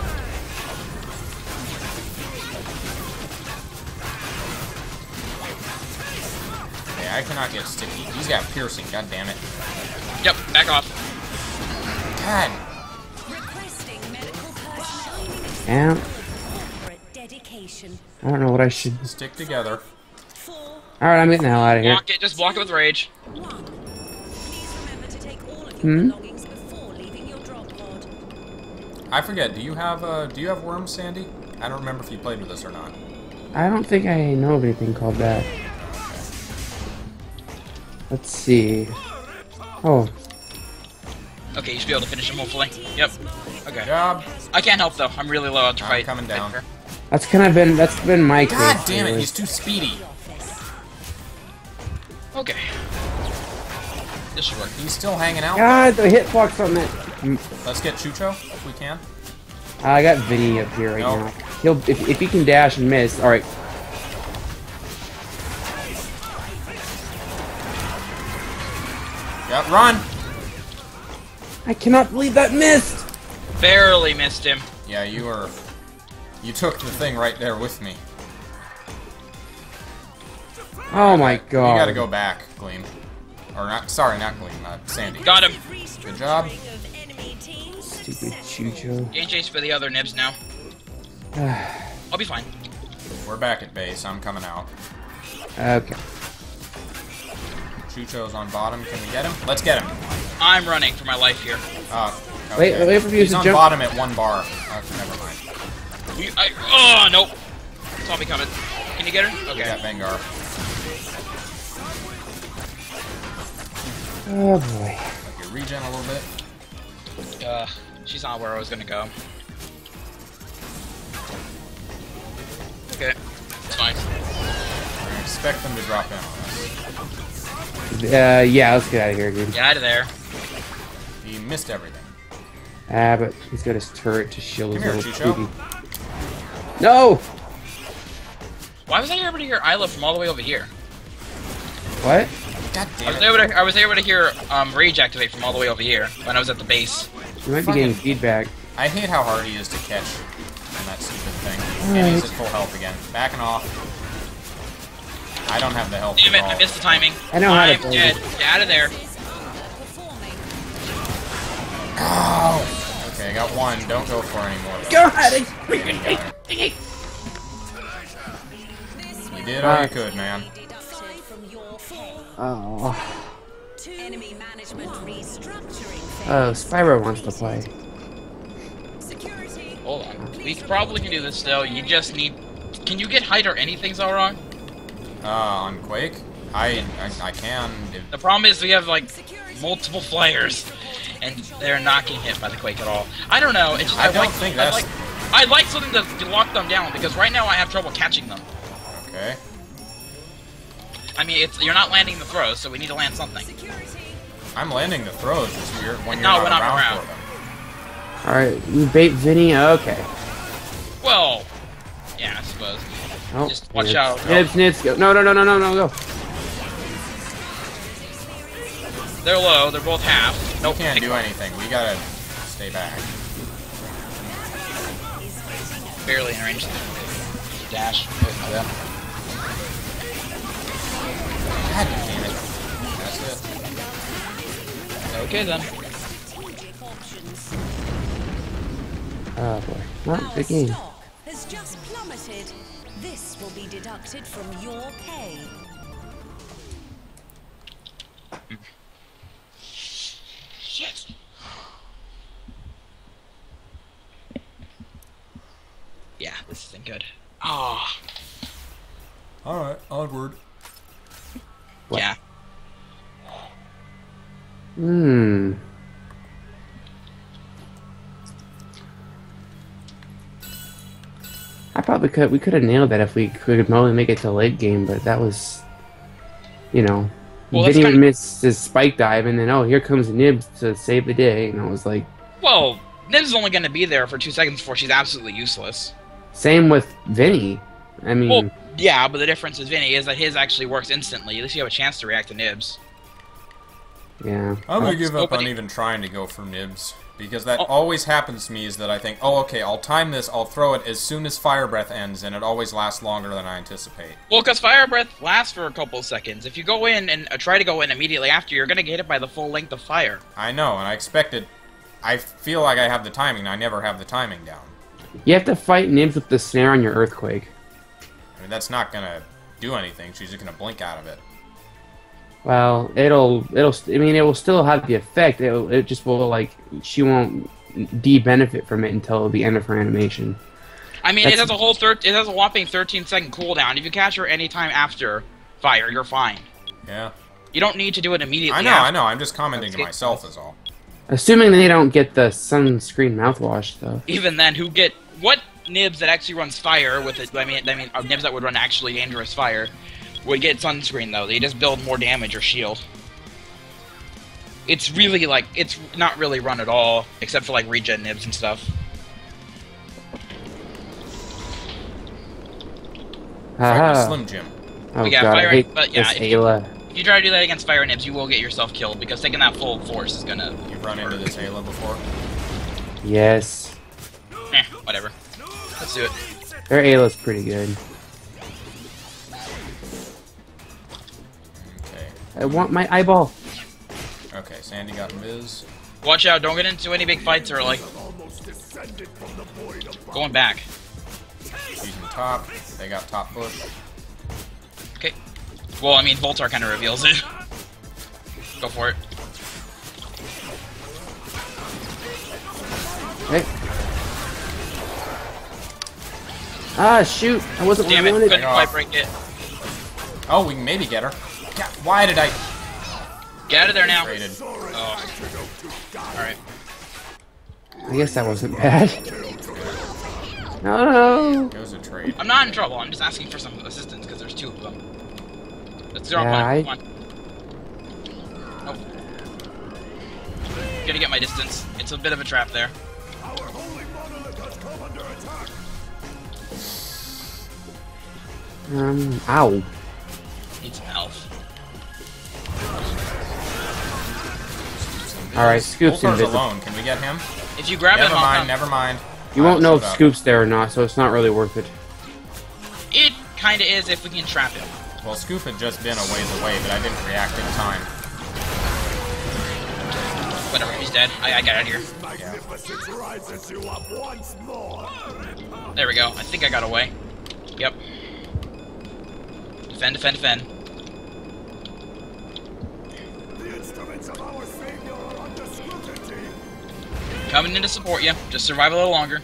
Speaker 1: Yeah, I cannot get sticky. He's got piercing. God damn it.
Speaker 3: Yep. Back off.
Speaker 1: God.
Speaker 4: Requesting medical personnel.
Speaker 2: Yeah,
Speaker 4: Corporate dedication.
Speaker 2: I don't know what I should.
Speaker 1: Stick together.
Speaker 4: Four,
Speaker 2: All right, I'm getting the hell out of here.
Speaker 3: Block it. Just block it with rage.
Speaker 4: one. Please remember to take all of your
Speaker 2: Hmm?
Speaker 4: belongings before leaving your drop pod.
Speaker 1: I forget. Do you have uh? Do you have worms, Sandy? I don't remember if you played with us or not.
Speaker 2: I don't think I know of anything called that. Let's see. Oh,
Speaker 3: Okay, you should be able to finish him hopefully. Yep.
Speaker 1: Good
Speaker 3: Okay.
Speaker 1: job.
Speaker 3: I can't help though. I'm really low to
Speaker 1: I'm
Speaker 3: fight.
Speaker 1: coming down.
Speaker 2: that's kind of been that's been my case.
Speaker 1: God damn it.
Speaker 2: really.
Speaker 1: He's too speedy.
Speaker 3: Okay. This should work.
Speaker 1: He's still hanging out.
Speaker 2: God, the hitbox on that. Mm,
Speaker 1: Let's get Chucho if we can.
Speaker 2: I got Vinny up here right
Speaker 1: No.
Speaker 2: now. He'll if if he can dash and miss. All right.
Speaker 1: Yep. Run.
Speaker 2: I cannot believe that missed.
Speaker 3: Barely missed him.
Speaker 1: Yeah, you were. You took the thing right there with me.
Speaker 2: Oh my god.
Speaker 1: You gotta go back, Gleam. Or not. Sorry, not Gleam. Uh, Sandy.
Speaker 3: Got him.
Speaker 1: Good job.
Speaker 4: Restructuring of enemy teams.
Speaker 2: Stupid Chucho.
Speaker 3: Gain chase for the other nibs now. I'll be fine.
Speaker 1: We're back at base. I'm coming out.
Speaker 2: Okay.
Speaker 1: Chucho's on bottom. Can we get him? Let's get him.
Speaker 3: I'm running for my life here.
Speaker 1: Uh,
Speaker 2: Wait,
Speaker 1: okay.
Speaker 2: wait for you
Speaker 1: He's
Speaker 2: to
Speaker 1: on
Speaker 2: jump.
Speaker 1: bottom at one bar. Uh, never mind.
Speaker 3: We, I, oh, nope. Saw me coming. Can you get her?
Speaker 1: We
Speaker 3: Okay.
Speaker 1: got Vanguard.
Speaker 2: Oh boy.
Speaker 1: Okay, regen a little bit.
Speaker 3: Uh, she's not where I was gonna go. Okay. It's fine.
Speaker 1: I expect them to drop in on us.
Speaker 2: Uh, yeah, let's get out of here, dude.
Speaker 3: Get out of there.
Speaker 1: He missed everything.
Speaker 2: Ah, but he's got his turret to shield his
Speaker 1: Come
Speaker 2: little
Speaker 1: here, Chucho.
Speaker 2: cutie. No!
Speaker 3: Why was I able to hear Isla from all the way over here?
Speaker 2: What?
Speaker 1: God
Speaker 3: I
Speaker 1: damn
Speaker 3: was
Speaker 1: it.
Speaker 3: able to I was able to hear um, rage activate from all the way over here when I was at the base.
Speaker 2: You might be
Speaker 1: Fucking-
Speaker 2: getting feedback.
Speaker 1: I hate how hard he is to catch on that stupid thing. And he's at full health again. Backing off. I don't have the health
Speaker 3: Damn it!
Speaker 1: at all.
Speaker 3: I missed the timing.
Speaker 2: I know how to
Speaker 3: I'm
Speaker 2: play
Speaker 3: dead.
Speaker 2: this.
Speaker 3: Get out of there.
Speaker 4: Performing.
Speaker 1: Ow! Okay, I got one. Don't go for any more. though.
Speaker 2: God!
Speaker 1: You got it. You did all you could, man.
Speaker 4: Deducted from your pay.
Speaker 2: Oh.
Speaker 4: Two enemy management restructuring.
Speaker 2: Oh, Spyro wants to play.
Speaker 4: Security.
Speaker 3: Hold on. We probably can do this still. You just need. Can you get height or anything, Xelrog?
Speaker 1: Uh, on Quake? I, I, I can. If,
Speaker 3: The problem is we have like multiple flares, and they're not getting hit by the quake at all. I don't know. It's just,
Speaker 1: I
Speaker 3: I'd
Speaker 1: don't
Speaker 3: like,
Speaker 1: think
Speaker 3: I'd
Speaker 1: that's-
Speaker 3: like, I'd like something to, to lock them down because right now I have trouble catching them.
Speaker 1: okay.
Speaker 3: I mean, it's you're not landing the throws, so we need to land something.
Speaker 1: I'm landing the throws. It's weird when you're
Speaker 3: No,
Speaker 1: not
Speaker 3: when I'm
Speaker 1: around,
Speaker 3: around.
Speaker 1: for them.
Speaker 2: Alright, you bait Vinny? Okay.
Speaker 3: Well, yeah, I suppose.
Speaker 2: Oh,
Speaker 3: Just watch
Speaker 2: nibs.
Speaker 3: out.
Speaker 2: Nibs, nibs, go. No, no, no, no, no, no, go.
Speaker 3: They're low. They're both half. Nope.
Speaker 1: We can't
Speaker 3: pick
Speaker 1: do
Speaker 3: one.
Speaker 1: anything. We gotta stay back.
Speaker 3: Barely in range. Dash. Oh, my bad.
Speaker 1: God damn it. That's it.
Speaker 3: Okay then.
Speaker 4: Strategic options.
Speaker 2: Oh boy. Not
Speaker 4: Our
Speaker 2: the game.
Speaker 4: stock has just plummeted. This will be deducted from your pay.
Speaker 3: Shit. Yeah, this isn't good. Ah.
Speaker 1: Alright, onward.
Speaker 2: What?
Speaker 3: Yeah.
Speaker 2: Hmm. I probably could. We could have nailed that if we could only make it to late game, but that was, you know,
Speaker 3: Well, that's
Speaker 2: Vinny would
Speaker 3: kinda-
Speaker 2: miss his spike dive, and then oh, here comes Nibs to save the day, and I was like,
Speaker 3: Well, Nibs is only going to be there for two seconds before she's absolutely useless.
Speaker 2: same with Vinny. I mean,
Speaker 3: Well, yeah, but the difference with Vinny is that his actually works instantly. At least you have a chance to react to Nibs.
Speaker 2: yeah.
Speaker 1: I'm gonna give up on
Speaker 3: Nobody-
Speaker 1: even trying to go for nibs. Because that
Speaker 3: Oh.
Speaker 1: always happens to me is that I think, oh, okay, I'll time this, I'll throw it as soon as fire breath ends, and it always lasts longer than I anticipate.
Speaker 3: Well, because Fire Breath lasts for a couple of seconds. If you go in and uh, try to go in immediately after, you're going to get hit by the full length of fire.
Speaker 1: I know, and I expected... I feel like I have the timing, and I never have the timing down.
Speaker 2: You have to fight Nibs with the snare on your earthquake.
Speaker 1: I mean, that's not gonna do anything, she's just gonna blink out of it.
Speaker 2: Well, it'll, it'll. I mean, it will still have the effect. It, it just will like she won't de-benefit from it until the end of her animation.
Speaker 3: I mean,
Speaker 2: That's-
Speaker 3: it has a whole thir- it has a whopping thirteen second cooldown. If you catch her anytime after fire, you're fine.
Speaker 1: Yeah.
Speaker 3: You don't need to do it immediately.
Speaker 1: I know,
Speaker 3: after.
Speaker 1: I know, I'm just commenting to
Speaker 3: Okay.
Speaker 1: myself is all.
Speaker 2: Assuming they don't get the sunscreen mouthwash though.
Speaker 3: Even then, who get what Nibs that actually runs fire with it? I mean, I mean, uh, Nibs that would run actually dangerous fire would get sunscreen though. They just build more damage or shield. It's really like it's not really run at all, except for like regen Nibs and stuff.
Speaker 1: Fighting a
Speaker 2: Haha.
Speaker 1: Slim Jim.
Speaker 2: Oh
Speaker 3: We got
Speaker 2: god,
Speaker 3: fire-
Speaker 2: I hate
Speaker 3: but yeah,
Speaker 2: this
Speaker 3: if you-
Speaker 2: Ayla.
Speaker 3: If you try to do that against fire Nibs, you will get yourself killed because taking that full force is gonna.
Speaker 1: You've run into this Ayla before?
Speaker 2: Yes.
Speaker 3: Eh, whatever. Let's do it.
Speaker 2: Their Ayla's pretty good.
Speaker 1: Okay.
Speaker 2: I want my eyeball.
Speaker 1: Okay, Sandy got Miz.
Speaker 3: Watch out! Don't get into any big fights or like going back.
Speaker 1: She's in top. They got top push.
Speaker 3: Okay. Well, I mean, Voltar kind of reveals it. Go for it.
Speaker 2: Hey. Ah, shoot! I wasn't
Speaker 3: Damn
Speaker 2: where
Speaker 3: it!
Speaker 2: I wanted.
Speaker 3: Couldn't quite break it.
Speaker 1: Oh, we can maybe get her. God, why did I...
Speaker 3: Get out of there now.
Speaker 1: Traded.
Speaker 3: Oh. All right.
Speaker 2: I guess that wasn't bad. No.
Speaker 1: It was a trade.
Speaker 3: I'm not in trouble. I'm just asking for some assistance because there's two of them. Let's zero
Speaker 2: Yeah, I-
Speaker 3: one. Come on. Nope. Gonna get my distance. It's a bit of a trap there.
Speaker 2: Um. Ow.
Speaker 3: Need some health.
Speaker 2: Alright, Scoop's
Speaker 1: Voltar's
Speaker 2: invisible.
Speaker 1: alone. Can we get him?
Speaker 3: If you grab
Speaker 1: Never
Speaker 3: him, I'll
Speaker 1: mind,
Speaker 3: come.
Speaker 1: never mind.
Speaker 2: You won't know if
Speaker 1: Alright,
Speaker 2: Scoop's there or not, so it's not really worth it.
Speaker 3: It kind of is if we can trap him.
Speaker 1: Well, Scoop had just been a ways away, but I didn't react in time.
Speaker 3: Whatever, he's dead. I, I got out of here. There we go. I think I got away. Yep. Defend, defend, defend. Coming in to support you. Just survive a little longer.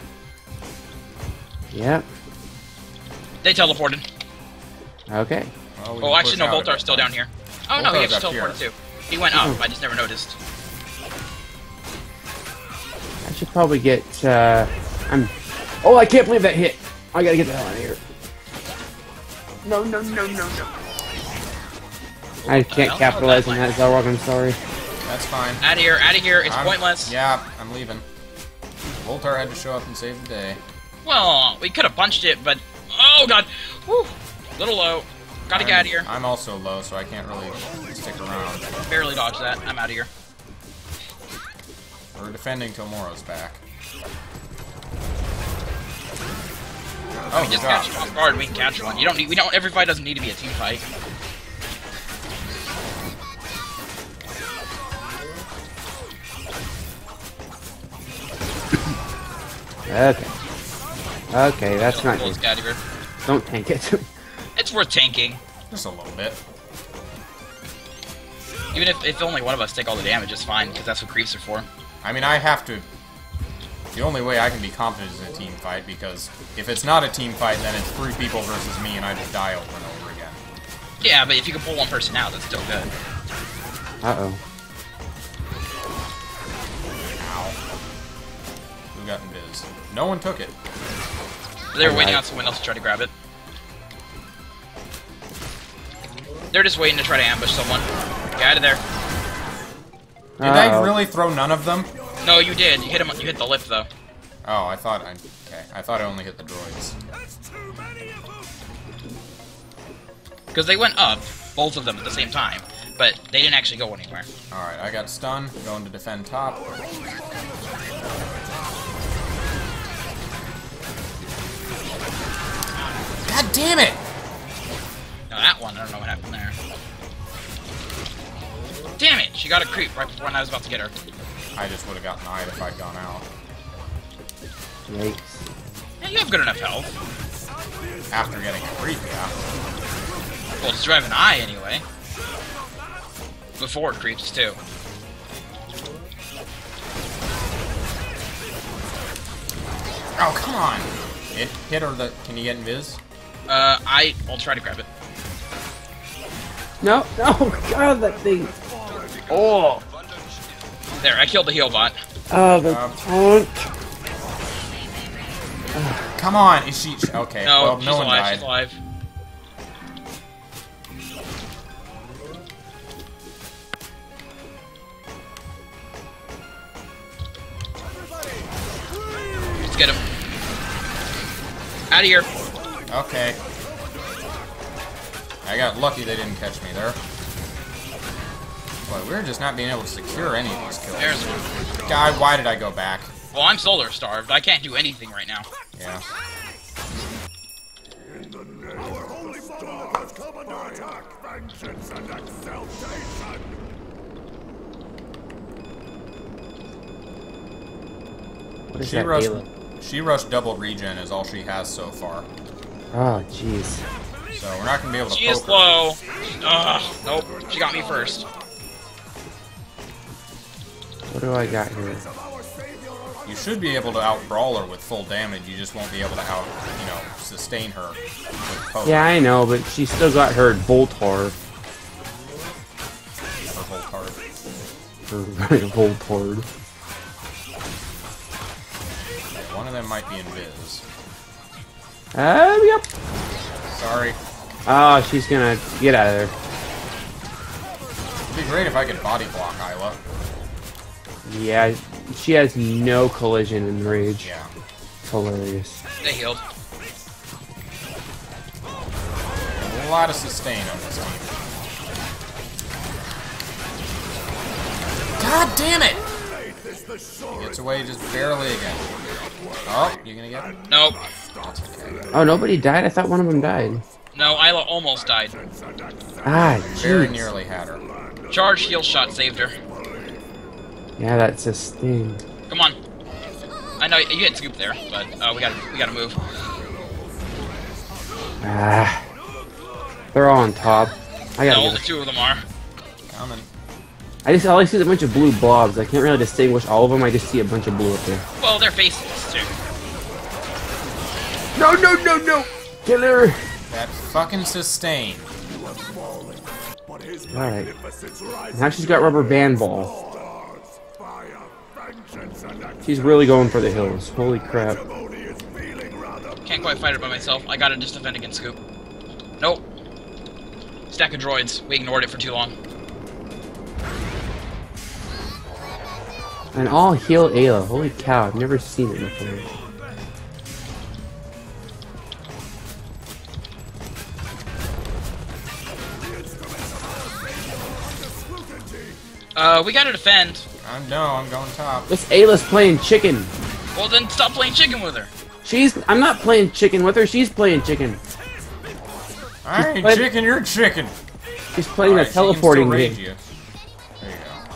Speaker 2: Yep.
Speaker 3: They teleported.
Speaker 2: Okay.
Speaker 1: Well, we
Speaker 3: Oh,
Speaker 1: can
Speaker 3: actually,
Speaker 1: push
Speaker 3: no,
Speaker 1: out of
Speaker 3: Voltar's
Speaker 1: it
Speaker 3: still
Speaker 1: then.
Speaker 3: down here. Oh, no, he
Speaker 1: Voltar's
Speaker 3: actually
Speaker 1: up
Speaker 3: teleported
Speaker 1: here.
Speaker 3: too. He went up. I just never noticed.
Speaker 2: I should probably get, uh... I'm... Oh, I can't believe that hit! I gotta get the hell out of here. No, no, no, no, no. I can't capitalize on that, Xelrog, I'm sorry.
Speaker 1: That's fine.
Speaker 3: Out of here, out of here. It's
Speaker 1: I'm-
Speaker 3: pointless.
Speaker 1: Yeah, I'm leaving. Voltar had to show up and save the day.
Speaker 3: Well, we could have punched it, but... Oh, God. Whew. Little low. Gotta get out of here.
Speaker 1: I'm also low, so I can't really stick around.
Speaker 3: Barely dodged that. I'm out of here.
Speaker 1: We're defending till Morrow's back.
Speaker 3: Oh,
Speaker 1: Oh,
Speaker 3: we just
Speaker 1: God.
Speaker 3: catch him off guard. We can catch one. You don't need. We don't. Every fight doesn't need to be a team fight.
Speaker 2: Okay. Okay, that's not
Speaker 3: Let's
Speaker 2: good.
Speaker 3: get out of here.
Speaker 2: Don't tank it.
Speaker 3: It's worth tanking,
Speaker 1: Just a little bit.
Speaker 3: even if if only one of us take all the damage. It's fine because that's what creeps are for.
Speaker 1: I mean, I have to... The only way I can be confident is in a team fight, because if it's not a team fight, then it's three people versus me, and I just die over and over again.
Speaker 3: Yeah, but if you can pull one person out, that's still good.
Speaker 2: Uh-oh.
Speaker 1: Ow. Who got invis? No one took it.
Speaker 3: They were
Speaker 2: Alright.
Speaker 3: waiting on someone else to try to grab it. They're just waiting to try to ambush someone. Get out of there.
Speaker 1: Did I
Speaker 2: Uh-oh.
Speaker 1: really throw none of them?
Speaker 3: No, you did. You hit him. You hit the lip though.
Speaker 1: Oh, I thought I... Okay, I thought I only hit the droids.
Speaker 3: Because they went up, both of them at the same time, but they didn't actually go anywhere.
Speaker 1: Alright, I got stunned. Going to defend top. God damn it!
Speaker 3: Now that one, I don't know what happened there. Damn it! She got a creep right before I was about to get her.
Speaker 1: I just would have gotten eyed if I'd gone out.
Speaker 2: Yikes.
Speaker 3: Yeah, you have good enough health.
Speaker 1: After getting a creep, yeah.
Speaker 3: Well, to drive an eye anyway. Before it creeps too.
Speaker 1: Oh, come on! It hit her the... Can you get invis?
Speaker 3: Uh, I will try to grab it.
Speaker 2: No, no, God, that thing. Oh.
Speaker 3: There, I killed the heal bot.
Speaker 2: Oh, the
Speaker 1: Um,
Speaker 2: taunt.
Speaker 1: Come on! Is she... Okay,
Speaker 3: No,
Speaker 1: well,
Speaker 3: she's
Speaker 1: no one
Speaker 3: alive.
Speaker 1: died.
Speaker 3: She's alive. Let's get him. Out of here.
Speaker 1: Okay. I got lucky they didn't catch me there. Boy, we're just not being able to secure any of these kills.
Speaker 3: There's one.
Speaker 1: God, why did I go back?
Speaker 3: Well, I'm solar starved. I can't do anything right now.
Speaker 1: Yeah.
Speaker 5: Our holy father has come under attack! Vengeance and exaltation!
Speaker 2: What is
Speaker 1: She
Speaker 2: that,
Speaker 1: rushed,
Speaker 2: Halo?
Speaker 1: she rushed double regen is all she has so far.
Speaker 2: Oh, jeez.
Speaker 1: So we're not going to be able to
Speaker 3: She
Speaker 1: poke
Speaker 3: is
Speaker 1: her.
Speaker 3: low. Ugh. Nope. She got me first.
Speaker 2: What do I got here?
Speaker 1: You should be able to out-brawl her with full damage, you just won't be able to out, you know, sustain her with poke.
Speaker 2: Yeah, I know, but she still got her Voltar.
Speaker 1: Her whole card.
Speaker 2: Her Voltard.
Speaker 1: Okay, one of them might be invis.
Speaker 2: Um, yep.
Speaker 1: Sorry.
Speaker 2: Oh, she's gonna get out of there.
Speaker 1: It'd be great if I could body block Isla.
Speaker 2: Yeah, she has no collision in rage.
Speaker 1: Yeah.
Speaker 2: It's hilarious.
Speaker 3: They healed.
Speaker 1: A lot of sustain on this team. God damn it! He gets away just barely again. Oh, you gonna get him?
Speaker 3: Nope.
Speaker 1: That's okay.
Speaker 2: Oh, nobody died? I thought one of them died.
Speaker 3: No, Isla almost died.
Speaker 2: Ah,
Speaker 1: Very
Speaker 2: jeez.
Speaker 1: nearly had her.
Speaker 3: Charge heal shot saved her.
Speaker 2: Yeah, that's a sting.
Speaker 3: Come on. I know you had scoop there, but uh, we gotta we gotta move.
Speaker 2: Ah. They're all on top. I gotta
Speaker 3: No,
Speaker 2: get
Speaker 3: only
Speaker 2: a,
Speaker 3: two of them are.
Speaker 1: Coming.
Speaker 2: I just all I see is a bunch of blue blobs. I can't really distinguish all of them. I just see a bunch of blue up there.
Speaker 3: Well, they're faceless too.
Speaker 2: No, no, no, no! Killer!
Speaker 1: That fucking sustain.
Speaker 2: Alright. Now she's got rubber band ball. She's really going for the hills. Holy crap.
Speaker 3: Can't quite fight her by myself. I gotta just defend against scoop. Nope. Stack of droids. We ignored it for too long.
Speaker 2: And all heal Ayla. Holy cow, I've never seen it before.
Speaker 3: Uh, we gotta defend.
Speaker 1: I know, I'm going top.
Speaker 2: This Ayla's playing chicken.
Speaker 3: Well, then stop playing chicken with her.
Speaker 2: She's. I'm not playing chicken with her. She's playing chicken.
Speaker 1: I ain't
Speaker 2: playing-
Speaker 1: chicken, you're chicken.
Speaker 2: She's playing
Speaker 1: Alright,
Speaker 2: a
Speaker 1: she can
Speaker 2: teleporting
Speaker 1: still
Speaker 2: game.
Speaker 1: raid you. There you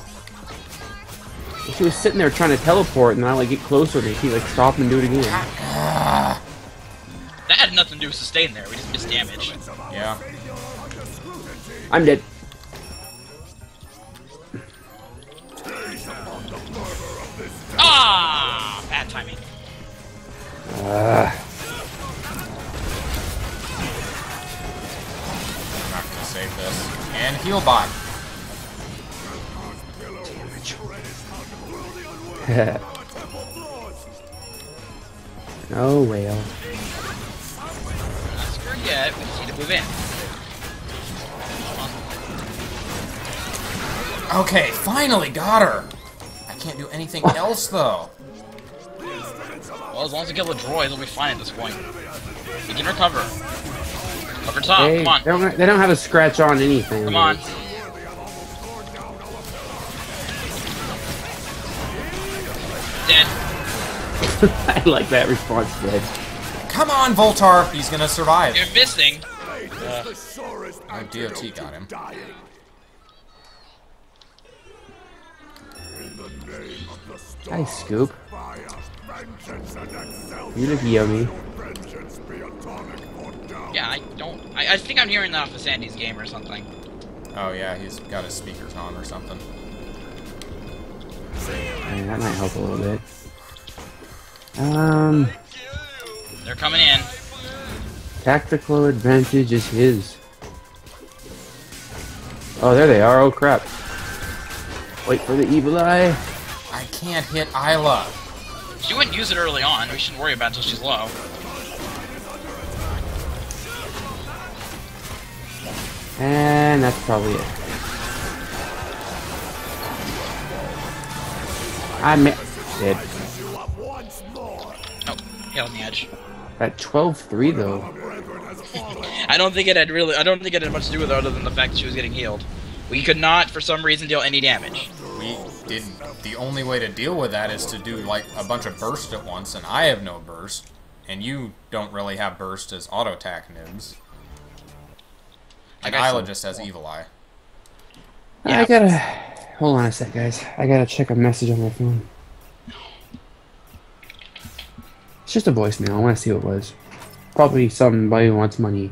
Speaker 1: go.
Speaker 2: She was sitting there trying to teleport, and then I like get closer, and she like stop and do it again.
Speaker 1: Ah,
Speaker 3: That had nothing to do with sustain there. We just missed damage.
Speaker 1: yeah.
Speaker 2: I'm dead.
Speaker 3: Ah, bad timing.
Speaker 2: Uh,
Speaker 1: I'm not gonna save this. And heal bot.
Speaker 2: oh well.
Speaker 3: Not screwed yet. We just need to move in.
Speaker 1: Okay, finally got her. I can't do anything else though.
Speaker 3: Well, as long as we kill the droids, we'll be fine at this point. We can recover. Cover top.
Speaker 2: They,
Speaker 3: Come on.
Speaker 2: they don't. They don't have a scratch on anything.
Speaker 3: Come on. Dead.
Speaker 2: I like that response, Fred.
Speaker 1: Come on, Voltar. He's gonna survive.
Speaker 3: You're missing.
Speaker 1: My D O T got him.
Speaker 2: Hi, Scoop. You look yummy.
Speaker 3: Yeah, I don't. I, I think I'm hearing that off of Sandy's game or something.
Speaker 1: Oh yeah, he's got his speakers on or something.
Speaker 2: Hey, that might help a little bit. Um,
Speaker 3: They're coming in.
Speaker 2: tactical advantage is his. Oh, there they are. Oh crap! Wait for the evil eye.
Speaker 1: I can't hit Isla.
Speaker 3: She wouldn't use it early on. We shouldn't worry about it until she's low.
Speaker 2: And that's probably it. I met dead.
Speaker 3: Nope. Hit on the edge.
Speaker 2: At twelve three though.
Speaker 3: I don't think it had really. I don't think it had much to do with it other than the fact that she was getting healed. We could not, for some reason, deal any damage.
Speaker 1: We didn't. The only way to deal with that is to do like a bunch of bursts at once, and I have no burst, and you don't really have burst as auto attack nibs. Like
Speaker 3: I got
Speaker 1: Isla
Speaker 3: some-
Speaker 1: just has evil eye.
Speaker 3: Yeah.
Speaker 2: I gotta hold on a sec, guys. I gotta check a message on my phone. It's just a voicemail. I want to see what it was. Probably somebody who wants money.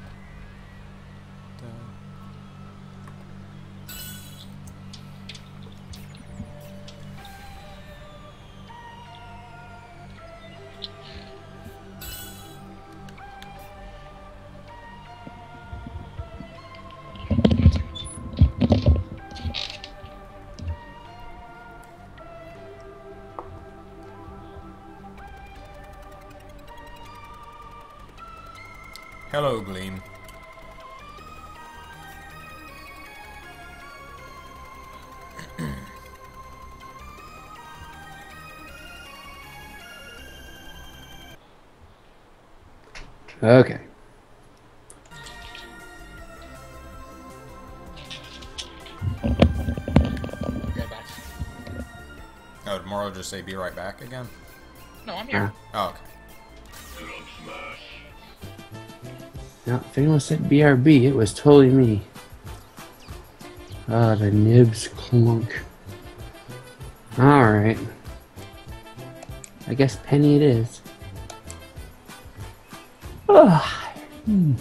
Speaker 1: Hello, Gleam.
Speaker 2: Okay.
Speaker 3: Right back.
Speaker 1: Oh, did Morrow just say be right back again?
Speaker 3: No, I'm here.
Speaker 1: Oh, okay.
Speaker 2: No, if anyone said B R B, it was totally me. Ah, the nibs clunk. Alright. I guess Penny it is. Ah. Hmm.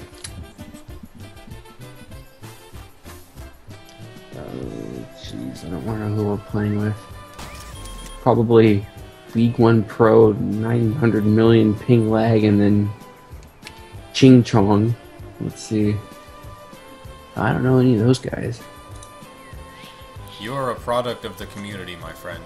Speaker 2: Oh, jeez, I don't want to know who we're playing with. Probably League One Pro, nine hundred million ping lag, and then Ching Chong. Let's see. I don't know any of those guys.
Speaker 1: You are a product of the community, my friend.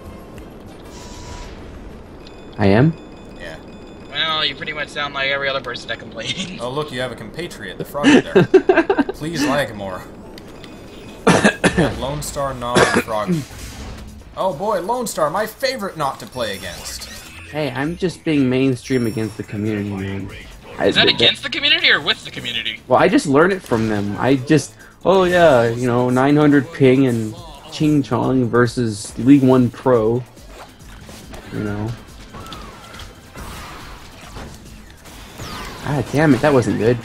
Speaker 2: I am?
Speaker 1: Yeah.
Speaker 3: Well, you pretty much sound like every other person that complains.
Speaker 1: Oh, look, you have a compatriot, the frog there. Please lag more. Lone Star, Nog, and Frog. Oh boy, Lone Star, my favorite not to play against.
Speaker 2: Hey, I'm just being mainstream against the community, man. I,
Speaker 3: Is that
Speaker 2: th-
Speaker 3: against the community or with the community?
Speaker 2: Well, I just learned it from them. I just, oh yeah, you know, nine hundred ping and Ching Chong versus League One Pro. You know. Ah, damn it, that wasn't good.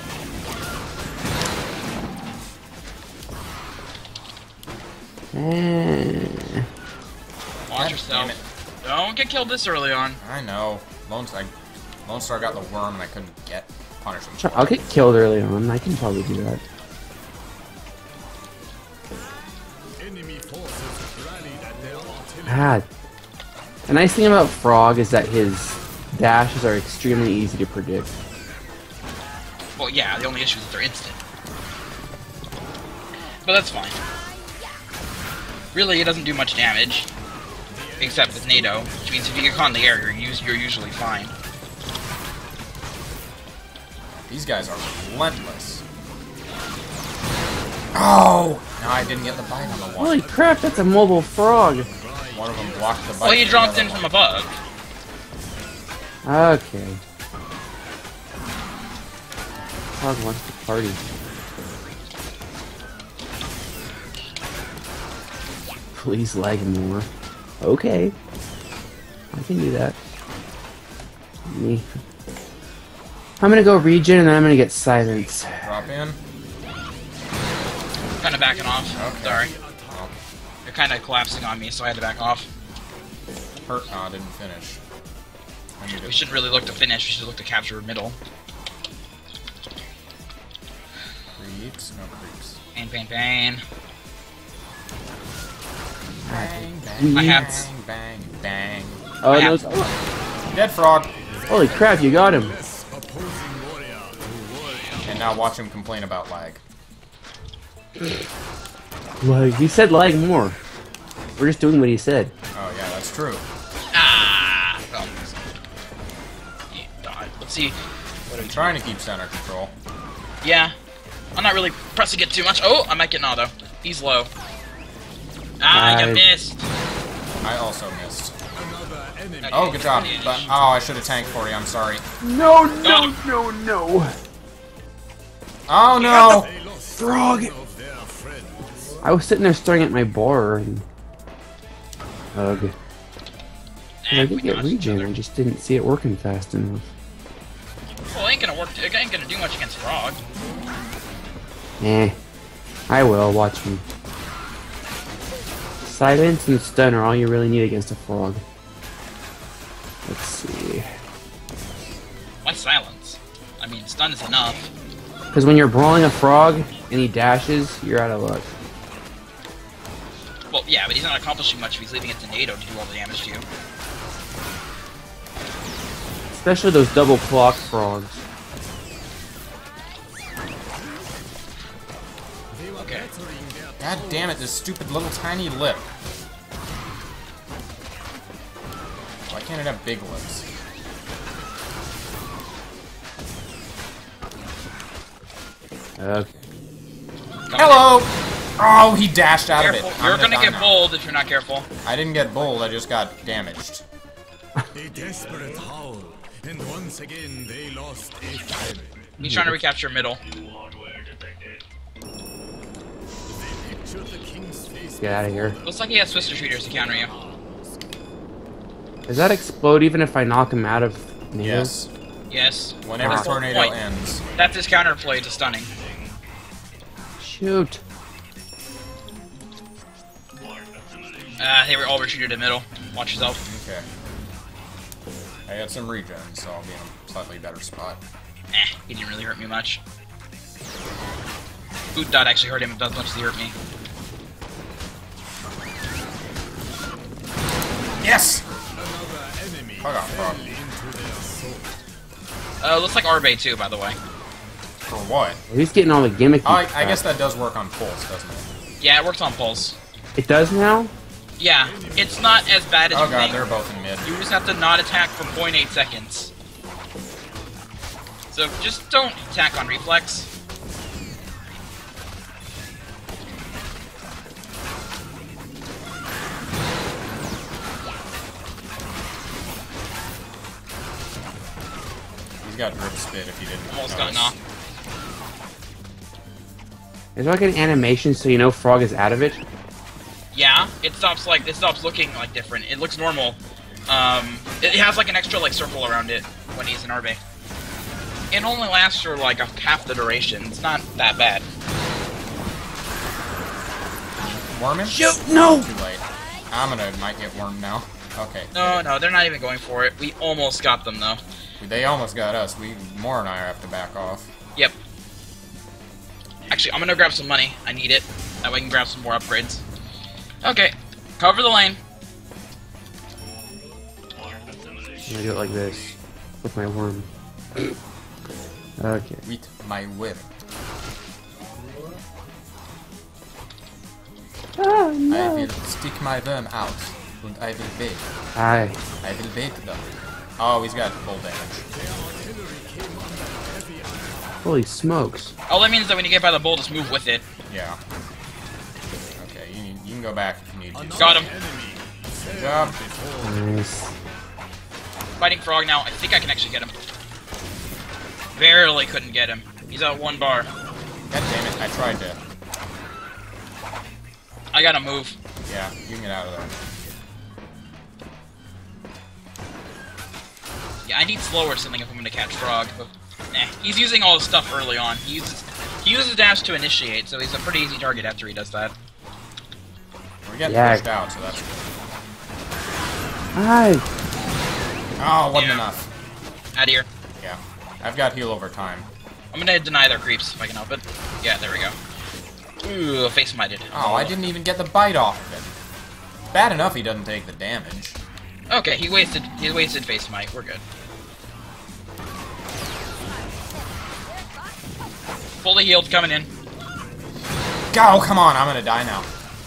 Speaker 2: Eh.
Speaker 3: Watch yourself. Don't get killed this early on.
Speaker 1: I know. Lone Star, Lone Star got the worm and I couldn't get punish him.
Speaker 2: Sure, I'll get killed early on. I can probably do that.
Speaker 5: Enemy forces rallied at their artillery.
Speaker 2: Ah. The nice thing about Frog is that his dashes are extremely easy to predict.
Speaker 3: Well, yeah, the only issue is that they're instant. But that's fine. Really, it doesn't do much damage. Except with NATO, which means if you get caught in the air, you're, us you're usually fine.
Speaker 1: These guys are relentless. Oh! No, I didn't get the bite on the one.
Speaker 2: Holy crap, that's a mobile frog!
Speaker 1: One of them blocked the bite.
Speaker 3: Well, he
Speaker 1: for
Speaker 3: dropped
Speaker 1: the
Speaker 3: in
Speaker 1: other
Speaker 3: from
Speaker 1: one.
Speaker 3: above.
Speaker 2: Okay. Frog wants to party. Please lag more. Okay. I can do that. Me. I'm gonna go regen and then I'm gonna get silence.
Speaker 1: Drop in.
Speaker 3: Kind of backing off.
Speaker 1: Okay.
Speaker 3: Sorry.
Speaker 1: Oh,
Speaker 3: They're kind of collapsing on me, so I had to back off.
Speaker 1: hurt. Oh, I didn't finish. I need
Speaker 3: We
Speaker 1: to.
Speaker 3: should really look to finish. We should look to capture middle.
Speaker 1: Creeps? No creeps.
Speaker 3: Pain, pain, pain.
Speaker 1: Bang, bang,
Speaker 3: I
Speaker 1: bang,
Speaker 3: have-
Speaker 1: bang, bang.
Speaker 2: Oh,
Speaker 3: I
Speaker 2: no,
Speaker 3: have-
Speaker 2: it's-
Speaker 1: Dead frog.
Speaker 2: holy crap, you got him!
Speaker 5: Opposing warrior to warrior.
Speaker 1: And now watch him complain about lag.
Speaker 2: Lag. He said lag more. We're just doing what he said.
Speaker 1: Oh yeah, that's true.
Speaker 3: Ah! Oh. Yeah, God. Let's see. What are we
Speaker 1: Trying to keep center control.
Speaker 3: Yeah. I'm not really pressing it too much. Oh, I might get an auto. He's low. Ah, I got
Speaker 2: I-
Speaker 3: missed.
Speaker 1: I also missed.
Speaker 5: Another enemy.
Speaker 1: Oh, good job. But, oh, I should have tanked for you. I'm sorry.
Speaker 2: No, no, no, no!
Speaker 1: Oh no!
Speaker 5: They lost
Speaker 2: Frog!
Speaker 5: one of their friends.
Speaker 2: I was sitting there staring at my bar and... Ugh.
Speaker 3: Eh,
Speaker 2: I
Speaker 3: we
Speaker 2: did get
Speaker 3: dodged each
Speaker 2: regen,
Speaker 3: other.
Speaker 2: I just didn't see it working fast enough.
Speaker 3: Well, it ain't gonna work. It ain't gonna do much against Frog.
Speaker 2: Eh. I will, watch me. Silence and stun are all you really need against a frog. Let's see.
Speaker 3: Why silence? I mean, stun is enough.
Speaker 2: Because when you're brawling a frog and he dashes, you're out of luck.
Speaker 3: Well, yeah, but he's not accomplishing much if he's leaving it to NATO to do all the damage to you.
Speaker 2: Especially those double clock frogs.
Speaker 5: They were
Speaker 3: Okay.
Speaker 5: battering their
Speaker 1: God damn it, this stupid little tiny lip. Why can't it have big lips?
Speaker 2: Okay.
Speaker 3: Come
Speaker 1: Hello! Oh, he dashed out
Speaker 3: Careful.
Speaker 1: of it. I'm
Speaker 3: You're gonna
Speaker 1: die
Speaker 3: get
Speaker 1: now.
Speaker 3: bowled if you're not careful.
Speaker 1: I didn't get bowled, I just got damaged.
Speaker 5: A desperate howl, and once again they lost a friend.
Speaker 3: He's trying to recapture middle.
Speaker 5: Picture the king's face.
Speaker 2: Get out of here.
Speaker 3: Looks like he has Twister Shooters to counter you.
Speaker 2: Does that explode even if I knock him out of nails?
Speaker 1: Yes.
Speaker 3: Yes.
Speaker 1: Whenever
Speaker 3: That's the whole
Speaker 1: tornado
Speaker 3: point.
Speaker 1: ends.
Speaker 3: That's his counterplay to stunning.
Speaker 2: Shoot.
Speaker 3: Ah, uh, they were all retreated in middle. Watch yourself.
Speaker 1: Okay. I got some regen, so I'll be in a slightly better spot.
Speaker 3: Eh, he didn't really hurt me much. Boot dot actually hurt him about as much as he hurt me.
Speaker 1: Yes! Hold on, bro.
Speaker 3: Uh, looks like Arbe too, by the way.
Speaker 1: For what?
Speaker 2: He's getting all the gimmicky
Speaker 1: Oh, I, I
Speaker 2: crap.
Speaker 1: guess that does work on pulse, doesn't it?
Speaker 3: Yeah, it works on pulse.
Speaker 2: It does now?
Speaker 3: Yeah, it's not as bad as
Speaker 1: Oh
Speaker 3: you
Speaker 1: god,
Speaker 3: think.
Speaker 1: they're both in mid.
Speaker 3: You just have to not attack for zero point eight seconds. So just don't attack on reflex.
Speaker 1: He's got drip spit if you didn't
Speaker 3: Almost
Speaker 1: notice.
Speaker 3: got knocked.
Speaker 2: Is there like an animation so you know Frog is out of it?
Speaker 3: Yeah, it stops like it stops looking like different. It looks normal. Um, it has like an extra like circle around it when he's in Arbe. It only lasts for like a half the duration. It's not that bad.
Speaker 1: Worm him?
Speaker 2: Shoot! No!
Speaker 1: Too late. I'm gonna might get wormed now. Okay.
Speaker 3: No, no, they're not even going for it. We almost got them though.
Speaker 1: They almost got us. We Moore and I have to back off.
Speaker 3: Yep. Actually, I'm gonna grab some money. I need it. That way I can grab some more upgrades. Okay, cover the lane.
Speaker 2: I'm gonna do it like this. With my worm. Okay.
Speaker 1: With my whip.
Speaker 2: Oh,
Speaker 1: I
Speaker 2: no.
Speaker 1: will stick my worm out. And I will bait.
Speaker 2: Hi.
Speaker 1: I will bait them. Oh, he's got full damage.
Speaker 2: Holy smokes.
Speaker 3: All that means is that when you get by the bull, just move with it.
Speaker 1: Yeah. Okay, you, need, you can go back if you need to.
Speaker 3: Got him.
Speaker 1: Good job.
Speaker 2: Nice.
Speaker 3: Fighting Frog now. I think I can actually get him. Barely couldn't get him. He's at one bar.
Speaker 1: God damn it, I tried to.
Speaker 3: I gotta move.
Speaker 1: Yeah, you can get out of there.
Speaker 3: Yeah, I need slower something if I'm gonna catch Frog. But, eh, he's using all his stuff early on. He uses he uses dash to initiate, so he's a pretty easy target after he does that.
Speaker 1: We're getting
Speaker 2: Yeah.
Speaker 1: pushed out, so that's good.
Speaker 2: Hi.
Speaker 1: Oh, wasn't
Speaker 3: Yeah.
Speaker 1: enough.
Speaker 3: Out of here.
Speaker 1: Yeah. I've got heal over time.
Speaker 3: I'm gonna deny their creeps if I can help it. Yeah, there we go. Ooh, face mited.
Speaker 1: Oh, I didn't even get the bite off of it. Bad enough he doesn't take the damage.
Speaker 3: Okay, he wasted he wasted face might. We're good. Fully healed, coming in.
Speaker 1: Go, come on, I'm gonna die now.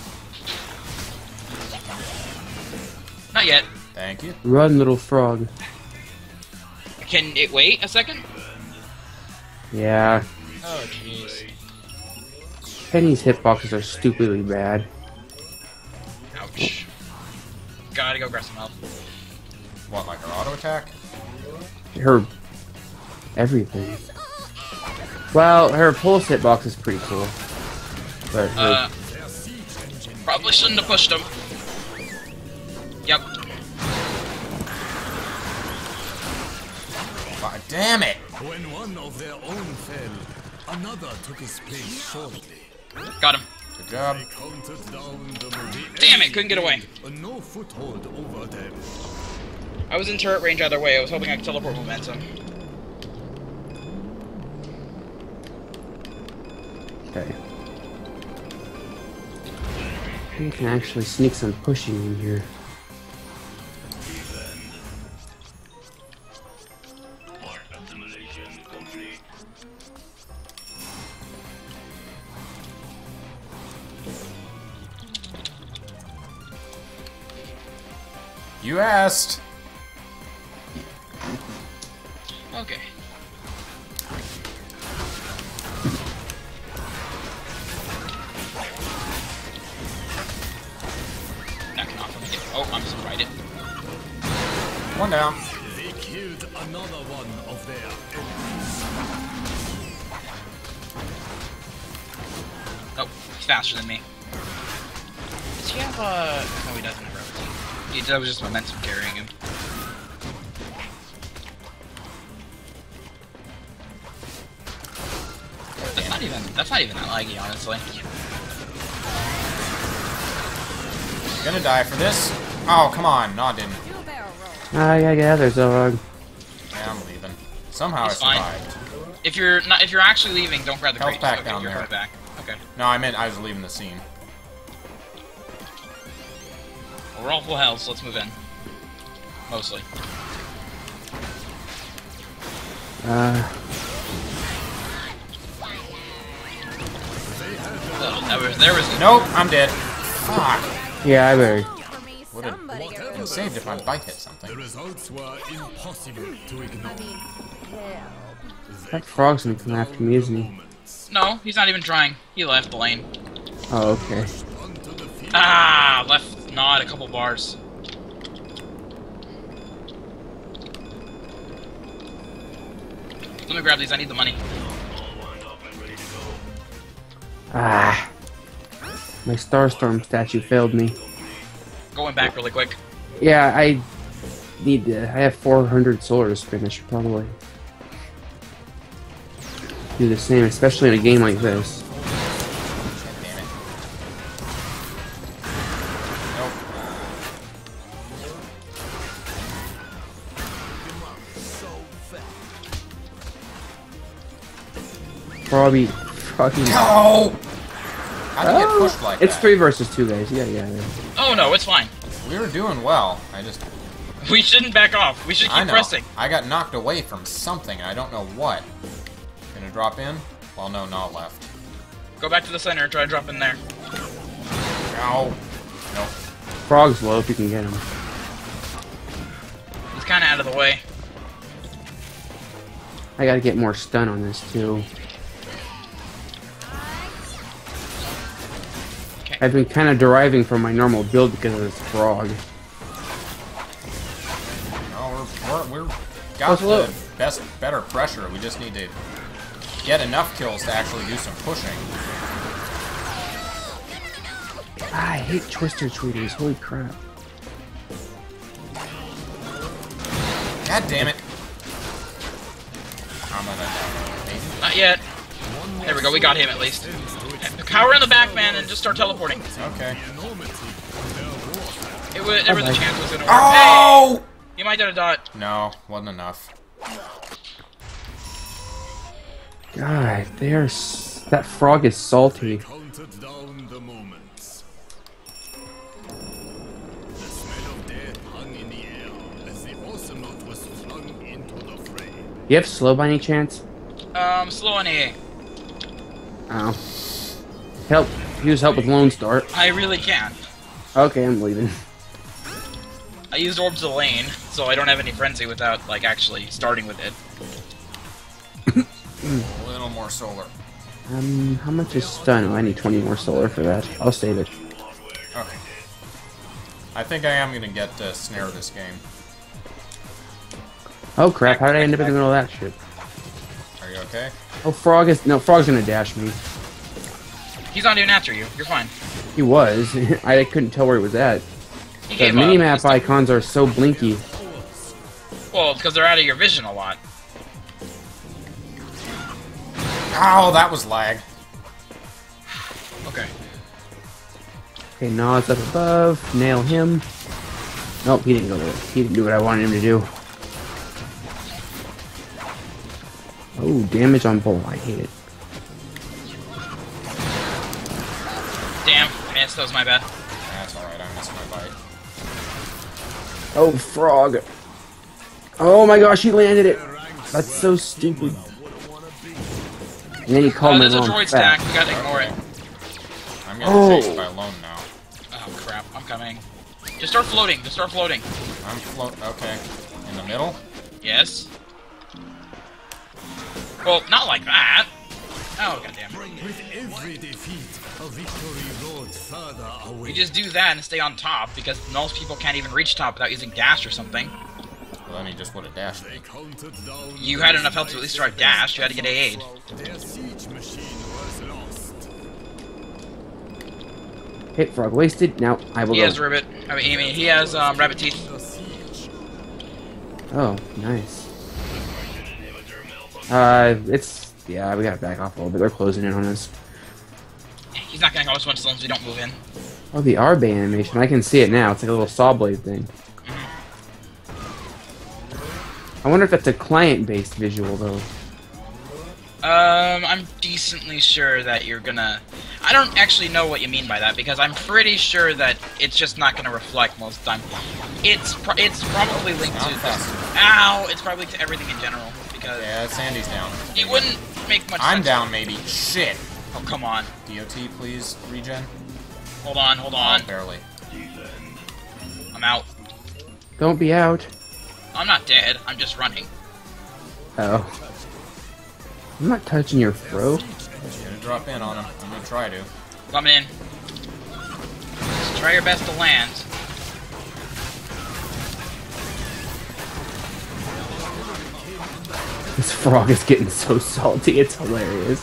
Speaker 3: Not yet.
Speaker 1: Thank you.
Speaker 2: Run, little frog.
Speaker 3: Can it wait a second?
Speaker 2: Yeah.
Speaker 3: Oh, jeez.
Speaker 2: Penny's hitboxes are stupidly bad.
Speaker 3: Ouch. Gotta go grab some health.
Speaker 1: What, like her auto attack?
Speaker 2: Her... everything. Well, her pulse hitbox is pretty cool. But her...
Speaker 3: Uh, probably shouldn't have pushed him. Yep.
Speaker 1: God damn it!
Speaker 5: When one of their own fell, another took his place shortly.
Speaker 3: Got him.
Speaker 1: Good job.
Speaker 5: They counted down the, the
Speaker 3: Damn it, couldn't get away.
Speaker 5: enemy. No foothold over them.
Speaker 3: I was in turret range either way. I was hoping I could teleport momentum.
Speaker 2: Okay. You can actually sneak some pushing in here.
Speaker 1: You asked!
Speaker 3: Okay. Backing off from it. Oh, I'm just invited.
Speaker 1: One down.
Speaker 5: They killed another one of their
Speaker 3: Oh, he's faster than me. Does he have a... No, he doesn't have gravity. He, that was just momentum carrying him. even that's not even that laggy, honestly.
Speaker 1: Gonna die for this. Oh, come on. No, I didn't.
Speaker 2: Ah, yeah, yeah, there's Xelrog.
Speaker 1: Yeah, I'm leaving. Somehow
Speaker 3: It's
Speaker 1: I
Speaker 3: fine.
Speaker 1: survived.
Speaker 3: If you're not, if you're actually leaving, don't grab the
Speaker 1: Health
Speaker 3: crate.
Speaker 1: pack
Speaker 3: Okay,
Speaker 1: down
Speaker 3: you're
Speaker 1: there.
Speaker 3: coming back. Okay.
Speaker 1: No, I meant I was leaving the scene.
Speaker 3: Well, we're all full health, so let's move in. Mostly.
Speaker 2: Uh,
Speaker 3: Oh, that was, there was.
Speaker 1: Nope, I'm dead. Fuck.
Speaker 2: yeah, I better.
Speaker 1: Would have been saved if my bike hit something.
Speaker 5: The results were impossible to ignore.
Speaker 2: That frog's gonna come after me, isn't he?
Speaker 3: No, he's not even trying. He left the lane.
Speaker 2: Oh, okay.
Speaker 5: Onto the field.
Speaker 3: Ah, left nod a couple bars. Let me grab these. I need the money.
Speaker 2: Ah. My Starstorm statue failed me.
Speaker 3: Going back really quick.
Speaker 2: Yeah, I need to. I have four hundred solar to spend. I should probably do the same, especially in a game like this.
Speaker 1: Damn it. Nope.
Speaker 2: Froggy. Froggy.
Speaker 1: No! How do you get pushed like
Speaker 2: It's
Speaker 1: that?
Speaker 2: three versus two, guys. Yeah, yeah, yeah.
Speaker 3: Oh no, it's fine.
Speaker 1: We were doing well. I just...
Speaker 3: We shouldn't back off. We should
Speaker 1: I
Speaker 3: keep
Speaker 1: know.
Speaker 3: pressing.
Speaker 1: I got knocked away from something. I don't know what. Gonna drop in? Well, no, not left.
Speaker 3: Go back to the center. Try to drop in there.
Speaker 1: No. Nope.
Speaker 2: Frog's low if you can get him.
Speaker 3: He's kind of out of the way.
Speaker 2: I gotta get more stun on this too.
Speaker 3: Okay.
Speaker 2: I've been kind of deriving from my normal build because of this frog.
Speaker 1: No, we're, we're, we're got
Speaker 2: Close
Speaker 1: the
Speaker 2: look.
Speaker 1: best, better pressure. We just need to get enough kills to actually do some pushing.
Speaker 2: Ah, I hate twister tweeters. Holy crap!
Speaker 1: God damn it. I'm gonna die. Maybe?
Speaker 3: Not yet. There we go. We got him at least. Power in the back, man, and just start teleporting.
Speaker 1: Okay.
Speaker 3: It was, there was a chance it was gonna work.
Speaker 1: Oh!
Speaker 3: Hey! You might get a dot.
Speaker 1: No, wasn't enough.
Speaker 2: God, they are. S that frog is salty.
Speaker 5: Counted down the moments. The smell of death hung in the air as the Awesomenaut was flung into the fray.
Speaker 2: You have slow by any chance?
Speaker 3: Um, slow on A.
Speaker 2: Oh. Help. Use help with Lone Star.
Speaker 3: I really can't.
Speaker 2: Okay, I'm leaving.
Speaker 3: I used Orb to the lane, so I don't have any frenzy without, like, actually starting with it.
Speaker 1: A little more solar.
Speaker 2: Um, how much is stun? Oh, I need twenty more solar for that. I'll save it.
Speaker 1: Okay. I think I am gonna get uh, snare this game.
Speaker 2: Oh crap! How did I end up in the middle of that shit?
Speaker 1: Are you okay?
Speaker 2: Oh, frog is no frog's gonna dash me.
Speaker 3: He's not even after you. You're fine.
Speaker 2: He was. I couldn't tell where he was at.
Speaker 3: He
Speaker 2: The
Speaker 3: gave up.
Speaker 2: minimap
Speaker 3: This time.
Speaker 2: icons are so blinky.
Speaker 3: Well, because they're out of your vision a lot.
Speaker 1: Ow, that was lag.
Speaker 3: Okay.
Speaker 2: Okay, Nas up above. Nail him. Nope, he didn't go there. He didn't do what I wanted him to do. Oh, damage on bull. I hate it.
Speaker 3: Damn, I missed. That was my bad.
Speaker 1: That's alright, I missed my bite.
Speaker 2: Oh, frog. Oh my gosh, he landed it. That's so stupid. And then he called
Speaker 3: Uh,
Speaker 2: me
Speaker 3: there's a
Speaker 2: wrong
Speaker 3: droid
Speaker 2: fat.
Speaker 3: stack. We gotta ignore it.
Speaker 1: I'm getting
Speaker 2: Oh.
Speaker 1: chased by Lone now.
Speaker 3: Oh crap, I'm coming. Just start floating. Just start floating.
Speaker 1: I'm float. Okay. In the middle?
Speaker 3: Yes. Well, not like that. Oh goddamn.
Speaker 5: With every defeat, a victory rode further away.
Speaker 3: We just do that and stay on top because most people can't even reach top without using dash or something.
Speaker 1: Well, then he just would have dashed
Speaker 5: They
Speaker 1: me.
Speaker 5: counted down
Speaker 3: You had enough health to at least try dash. You had to get A A'd.
Speaker 5: their siege machine was lost.
Speaker 2: Hit frog wasted. Now I will
Speaker 3: He
Speaker 2: go.
Speaker 3: has ribbit. I mean, I mean, he has um, rabbit teeth.
Speaker 5: The siege.
Speaker 2: Oh, nice. Uh, it's Yeah, we gotta back off a little bit. They're closing in on us.
Speaker 3: He's not gonna go as much as long as we don't move in.
Speaker 2: Oh, the R B animation. I can see it now. It's like a little saw blade thing. I wonder if that's a client-based visual, though.
Speaker 3: Um, I'm decently sure that you're gonna... I don't actually know what you mean by that, because I'm pretty sure that it's just not gonna reflect most of the time. It's pro it's probably linked to... Ow! It's probably linked to everything in general, because...
Speaker 1: Yeah, Sandy's down.
Speaker 3: It wouldn't make much
Speaker 1: I'm
Speaker 3: sense.
Speaker 1: down, maybe. Shit!
Speaker 3: Oh, come on.
Speaker 1: D O T, please, regen.
Speaker 3: Hold on, hold on.
Speaker 1: Oh, barely.
Speaker 3: I'm out.
Speaker 2: Don't be out.
Speaker 3: I'm not dead, I'm just running.
Speaker 2: Oh. I'm not touching your throat.
Speaker 1: Just gonna drop in on him. I'm gonna try to.
Speaker 3: Coming in. Just try your best to land.
Speaker 2: This frog is getting so salty, it's hilarious.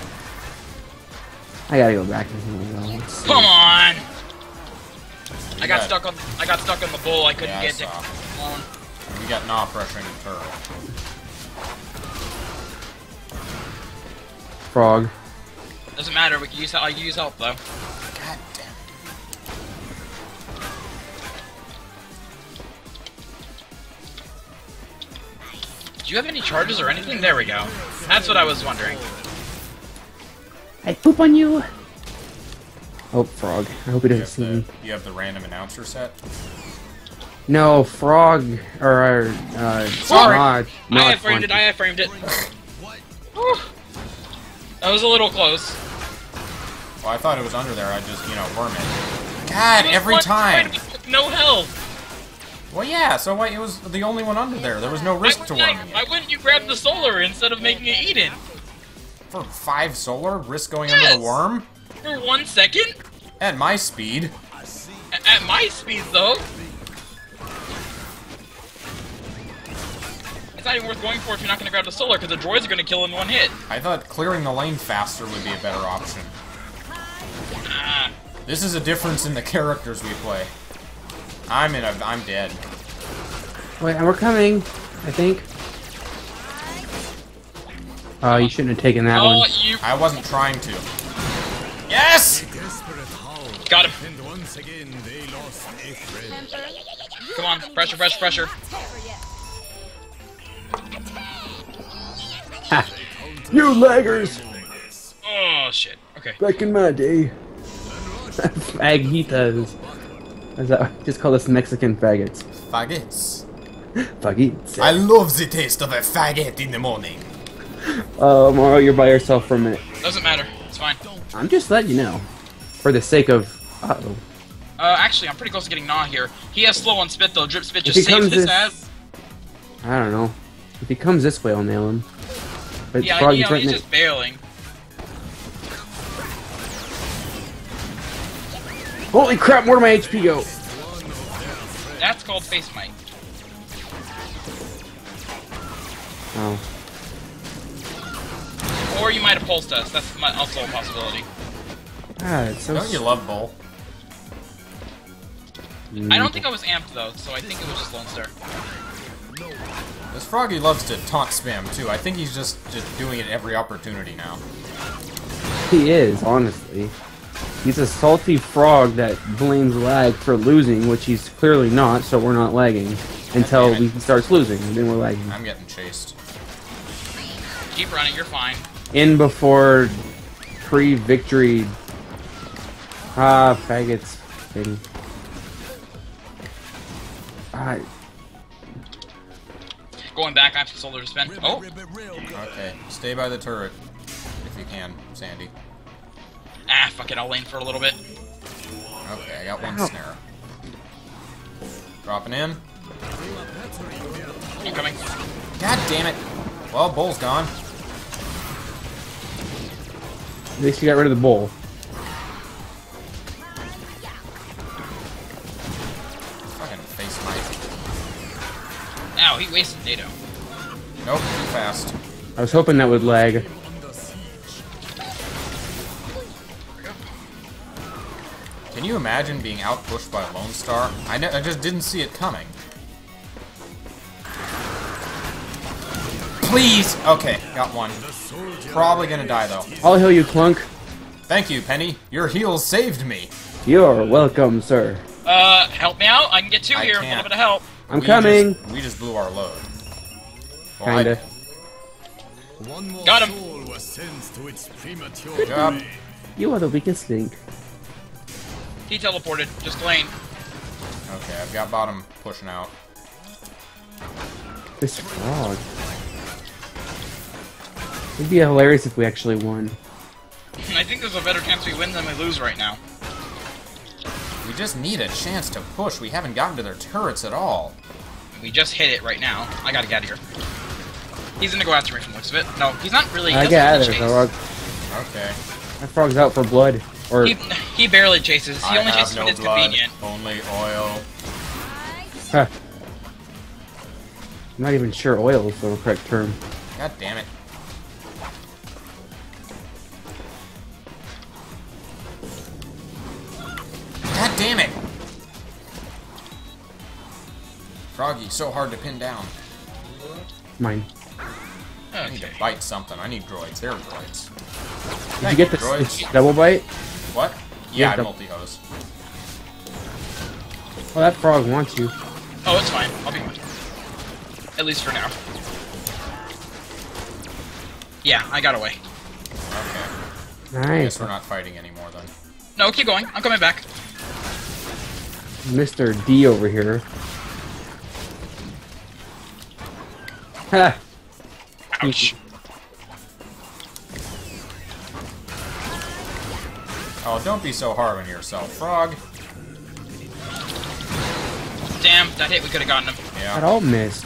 Speaker 2: I gotta go back and see.
Speaker 3: Come on! I got
Speaker 1: Yeah.
Speaker 3: stuck on I got stuck on the bull, I couldn't
Speaker 1: Yeah, I
Speaker 3: get it.
Speaker 1: saw.
Speaker 3: On.
Speaker 1: We got Gnaw pressuring the turret.
Speaker 2: Frog.
Speaker 3: Doesn't matter, we can use I can use help though.
Speaker 1: God damn it.
Speaker 3: Do you have any charges or anything? There we go. That's what I was wondering.
Speaker 2: I poop on you! Oh, frog. I hope he
Speaker 1: You
Speaker 2: doesn't
Speaker 1: have,
Speaker 2: see
Speaker 1: the,
Speaker 2: me.
Speaker 1: you have the random announcer set?
Speaker 2: No, frog, or, uh,
Speaker 3: Sorry.
Speaker 2: Nod.
Speaker 3: I
Speaker 2: Nod
Speaker 3: have framed it,
Speaker 2: funky.
Speaker 3: I have framed it. Whew. That was a little close.
Speaker 1: Well, I thought it was under there. I just, you know, worm it. God, every
Speaker 3: What?
Speaker 1: time!
Speaker 3: No health!
Speaker 1: Well, yeah, so why, it was the only one under there. There was no risk
Speaker 3: Why
Speaker 1: to
Speaker 3: wouldn't,
Speaker 1: worming
Speaker 3: I, why
Speaker 1: it.
Speaker 3: wouldn't you grab the solar instead of making it eat it?
Speaker 1: For five solar, risk going
Speaker 3: Yes.
Speaker 1: under the worm?
Speaker 3: For one second?
Speaker 1: At my speed.
Speaker 3: A- At my speed, though. It's not even worth going for if you're not going to grab the solar, because the droids are going to kill in one hit.
Speaker 1: I thought clearing the lane faster would be a better option.
Speaker 3: Ah.
Speaker 1: This is a difference in the characters we play. I'm in a, I'm dead.
Speaker 2: Wait, and we're coming, I think. Oh, you shouldn't have taken that
Speaker 3: Oh,
Speaker 2: one.
Speaker 3: you...
Speaker 1: I wasn't trying to. Yes!
Speaker 3: Got him.
Speaker 5: And once again, they lost a friend.
Speaker 3: Come on, pressure, pressure, pressure.
Speaker 2: Ha! You laggers!
Speaker 3: Oh, shit. Okay.
Speaker 2: Back in my day. Fajitas. Is that, just call us Mexican faggots.
Speaker 1: Faggots.
Speaker 2: Fajitas.
Speaker 1: I love the taste of a faggot in the morning.
Speaker 2: Oh, Morrow, you're by yourself for a minute.
Speaker 3: Doesn't matter. It's fine.
Speaker 2: I'm just letting you know. For the sake of... Uh-oh.
Speaker 3: Uh, actually, I'm pretty close to getting Gnaw here. He has slow on spit, though. Drip spit
Speaker 2: If
Speaker 3: just
Speaker 2: he
Speaker 3: saved
Speaker 2: comes
Speaker 3: his
Speaker 2: this-
Speaker 3: ass.
Speaker 2: I don't know. If he comes this way, I'll nail him. But
Speaker 3: Yeah,
Speaker 2: Froggy's
Speaker 3: you know,
Speaker 2: right
Speaker 3: he's
Speaker 2: ne-
Speaker 3: just bailing.
Speaker 2: Holy crap, where'd my H P go?
Speaker 3: That's called face might.
Speaker 2: Oh.
Speaker 3: Or you might have pulsed us. That's my, also a possibility.
Speaker 2: Ah, it's so...
Speaker 1: Don't you love Bull?
Speaker 3: I don't think I was amped, though, so I think it was just Lone Star.
Speaker 1: This Froggy loves to taunt spam, too. I think he's just, just doing it every opportunity now.
Speaker 2: He is, honestly. He's a salty frog that blames lag for losing, which he's clearly not, so we're not lagging. Until
Speaker 1: damn it.
Speaker 2: he starts losing, and then we're lagging.
Speaker 1: I'm getting chased.
Speaker 3: Keep running, you're fine.
Speaker 2: In before pre-victory... Ah, faggots. Thing. Ah,
Speaker 3: Going back, I have solar to spend. Oh!
Speaker 1: Okay, stay by the turret. If you can, Sandy.
Speaker 3: Ah, fuck it, I'll lane for a little bit.
Speaker 1: Okay, I got one
Speaker 2: Ow.
Speaker 1: snare. Dropping in.
Speaker 3: Incoming.
Speaker 1: God damn it! Well, Bull's gone.
Speaker 2: at least you got rid of the bull.
Speaker 1: Fucking face might.
Speaker 3: Ow, he wasted NATO.
Speaker 1: Nope, too fast.
Speaker 2: I was hoping that would lag.
Speaker 1: Can you imagine being outpushed by Lone Star? I, ne I just didn't see it coming. please! Okay, got one. Probably gonna die, though.
Speaker 2: I'll heal you, Clunk.
Speaker 1: Thank you, Penny. Your heals saved me.
Speaker 2: You're welcome, sir.
Speaker 3: Uh, help me out. I can get two
Speaker 1: I
Speaker 3: here. A
Speaker 1: can't.
Speaker 3: little bit of help.
Speaker 2: I'm
Speaker 1: We
Speaker 2: coming.
Speaker 1: Just, we just blew our load. Well, I-
Speaker 2: Kinda.
Speaker 5: One more
Speaker 3: Got him.
Speaker 5: soul was sent to its premature
Speaker 1: Good job.
Speaker 5: grave.
Speaker 2: You are the weakest link.
Speaker 3: He teleported. Just lane.
Speaker 1: Okay, I've got bottom pushing out.
Speaker 2: This frog. It'd be hilarious if we actually won.
Speaker 3: I think there's a better chance we win than we lose right now.
Speaker 1: We just need a chance to push. We haven't gotten to their turrets at all.
Speaker 3: We just hit it right now. I gotta get out of here. He's gonna go after me from the looks of it. No, he's not really. He
Speaker 2: I
Speaker 3: doesn't
Speaker 2: get out of
Speaker 3: really
Speaker 2: there,
Speaker 3: chase.
Speaker 2: frog.
Speaker 1: Okay.
Speaker 2: That frog's out for blood. Or
Speaker 3: He, he barely chases. He
Speaker 1: I
Speaker 3: only
Speaker 1: have
Speaker 3: chases
Speaker 1: no
Speaker 3: when it's
Speaker 1: blood,
Speaker 3: convenient.
Speaker 1: only oil.
Speaker 2: huh. I'm not even sure oil is the correct term.
Speaker 1: God damn it. God damn it! Froggy, so hard to pin down.
Speaker 2: Mine.
Speaker 1: I need to
Speaker 3: Okay.
Speaker 1: bite something. I need droids. There are droids.
Speaker 2: Did
Speaker 1: Thank
Speaker 2: you get
Speaker 1: you,
Speaker 2: the
Speaker 1: droids.
Speaker 2: s- double bite?
Speaker 1: What? Yeah, I
Speaker 2: the-
Speaker 1: multi-hose.
Speaker 2: Oh, that frog wants you.
Speaker 3: Oh, it's fine. I'll be fine. At least for now. Yeah, I got away.
Speaker 1: Okay. I
Speaker 2: Nice.
Speaker 1: guess we're not fighting anymore then.
Speaker 3: No, keep going. I'm coming back.
Speaker 2: Mister D over here. Ha!
Speaker 3: Ouch.
Speaker 1: Oh, don't be so hard on yourself, Frog.
Speaker 3: Damn, that hit, we could have gotten him.
Speaker 2: That
Speaker 1: Yeah.
Speaker 2: all missed.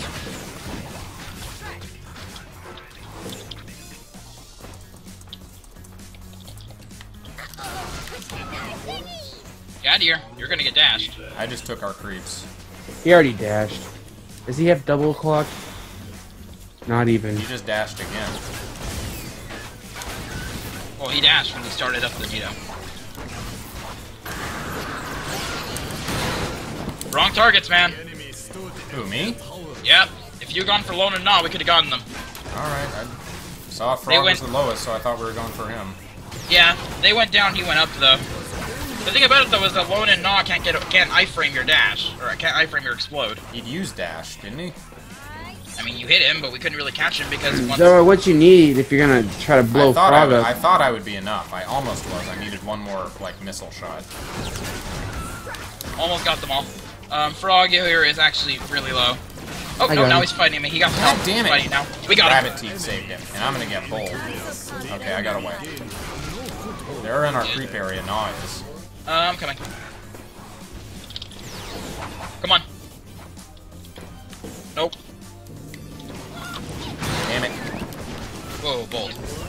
Speaker 3: Get out of here. You're gonna get dashed.
Speaker 1: I just took our creeps.
Speaker 2: He already dashed. Does he have double clock? Not even.
Speaker 1: You just dashed again.
Speaker 3: Well, he dashed when he started up the Nito. Wrong targets, man.
Speaker 5: Enemy stood
Speaker 1: Who, me?
Speaker 3: Yep. If you had gone for Lone and Gnaw, we could have gotten them.
Speaker 1: Alright, I saw Frog
Speaker 3: went-
Speaker 1: was the lowest, so I thought we were going for him.
Speaker 3: Yeah, they went down, he went up, though. The thing about it, though, is that Lone and Gnaw can't get can't iframe your dash, or can't iframe your explode.
Speaker 1: He'd use dash, didn't he?
Speaker 3: I mean, you hit him, but we couldn't really catch him because once...
Speaker 2: So what you need if you're gonna try to blow
Speaker 1: I thought I,
Speaker 2: frog
Speaker 1: would,
Speaker 2: up?
Speaker 1: I thought I would be enough. I almost was. I needed one more, like, missile shot.
Speaker 3: Almost got them all. Um, Frog here is actually really low. Oh,
Speaker 2: I
Speaker 3: no,
Speaker 2: got
Speaker 3: now
Speaker 2: him.
Speaker 3: he's fighting me. He got
Speaker 1: God
Speaker 3: help.
Speaker 1: damn it.
Speaker 3: Fighting now. We got him.
Speaker 1: Rabbit Teeth saved him, and I'm gonna get bold. Okay, I got away. They're in our creep area, Gnaw is.
Speaker 3: Uh, I'm coming. Come on. Nope.
Speaker 1: Damn it.
Speaker 3: Whoa, bold.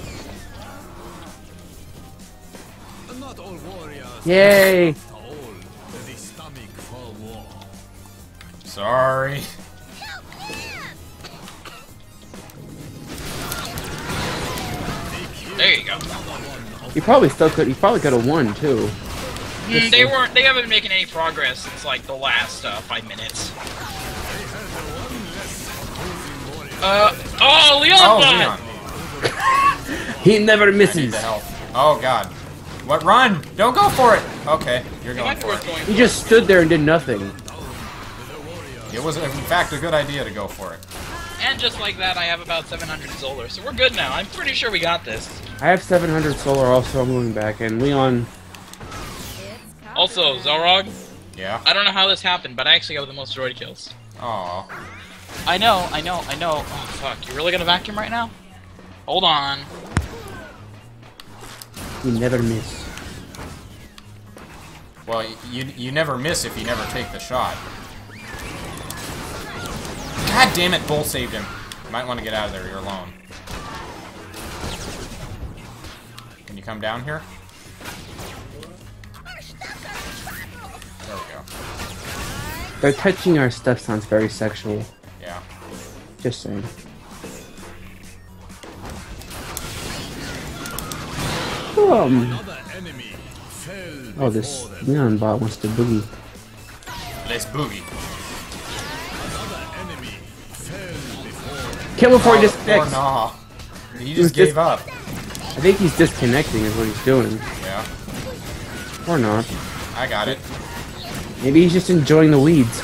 Speaker 5: Not all warriors
Speaker 2: Yay!
Speaker 5: are old to the stomach for war.
Speaker 1: Sorry.
Speaker 3: There you go.
Speaker 2: You probably still could. You probably could have won too.
Speaker 3: Mm, they weren't. They haven't been making any progress since like the last uh, five minutes. Uh oh, Leon!
Speaker 1: Oh,
Speaker 3: died!
Speaker 1: Leon.
Speaker 2: He never
Speaker 1: I need
Speaker 2: misses.
Speaker 1: the help. Oh, God. What? Run! Don't go for it! Okay, you're
Speaker 3: It
Speaker 1: going
Speaker 3: might be
Speaker 1: for
Speaker 3: worth
Speaker 1: it.
Speaker 3: going.
Speaker 2: He just stood there and did nothing.
Speaker 1: It was, in fact, a good idea to go for it.
Speaker 3: And just like that, I have about seven hundred solar, so we're good now. I'm pretty sure we got this.
Speaker 2: I have seven hundred solar also. I'm moving back, and Leon.
Speaker 3: Also, Xelrog,
Speaker 1: Yeah?
Speaker 3: I don't know how this happened, but I actually got the most droid kills.
Speaker 1: Aw.
Speaker 3: I know, I know, I know. Oh fuck, you really gonna vacuum right now? Hold on.
Speaker 2: You never miss.
Speaker 1: Well, you, you never miss if you never take the shot. God damn it, Bull saved him. You might want to get out of there, you're alone. Can you come down here? There we go.
Speaker 2: They're touching our stuff sounds very sexual.
Speaker 1: Yeah.
Speaker 2: Just saying. Um.
Speaker 5: Another enemy fell
Speaker 2: Oh, this
Speaker 5: before them.
Speaker 2: Leon bot wants to boogie.
Speaker 1: Let's boogie.
Speaker 5: Another enemy fell before them.
Speaker 2: Kill before
Speaker 1: Oh,
Speaker 2: he disconnects.
Speaker 1: poor Nah. He
Speaker 2: was
Speaker 1: just gave
Speaker 2: dis-
Speaker 1: up.
Speaker 2: I think he's disconnecting is what he's doing.
Speaker 1: Yeah.
Speaker 2: Or not.
Speaker 1: I got it.
Speaker 2: Maybe he's just enjoying the weeds.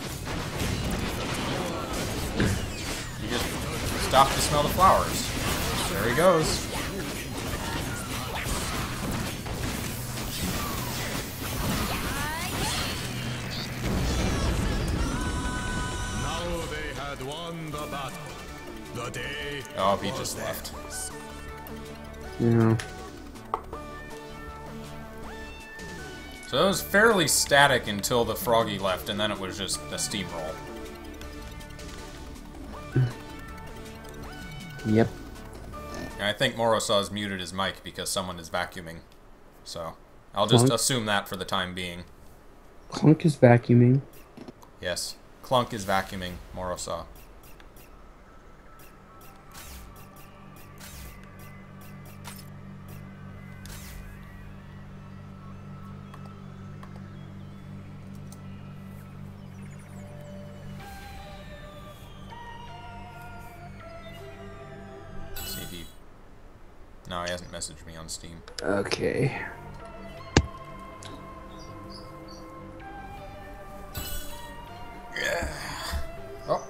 Speaker 1: You just stop to smell the flowers. There he goes.
Speaker 5: Now they had won the battle. The day.
Speaker 1: Oh, he just left.
Speaker 2: Yeah.
Speaker 1: So it was fairly static until the froggy left, and then it was just a steamroll.
Speaker 2: Yep.
Speaker 1: And I think Morrowsaw has muted his mic because someone is vacuuming. So I'll just
Speaker 2: Clunk.
Speaker 1: assume that for the time being.
Speaker 2: Clunk is vacuuming.
Speaker 1: Yes. Clunk is vacuuming Morrowsaw. See if he... No, he hasn't messaged me on Steam.
Speaker 2: Okay.
Speaker 1: Yeah. Oh.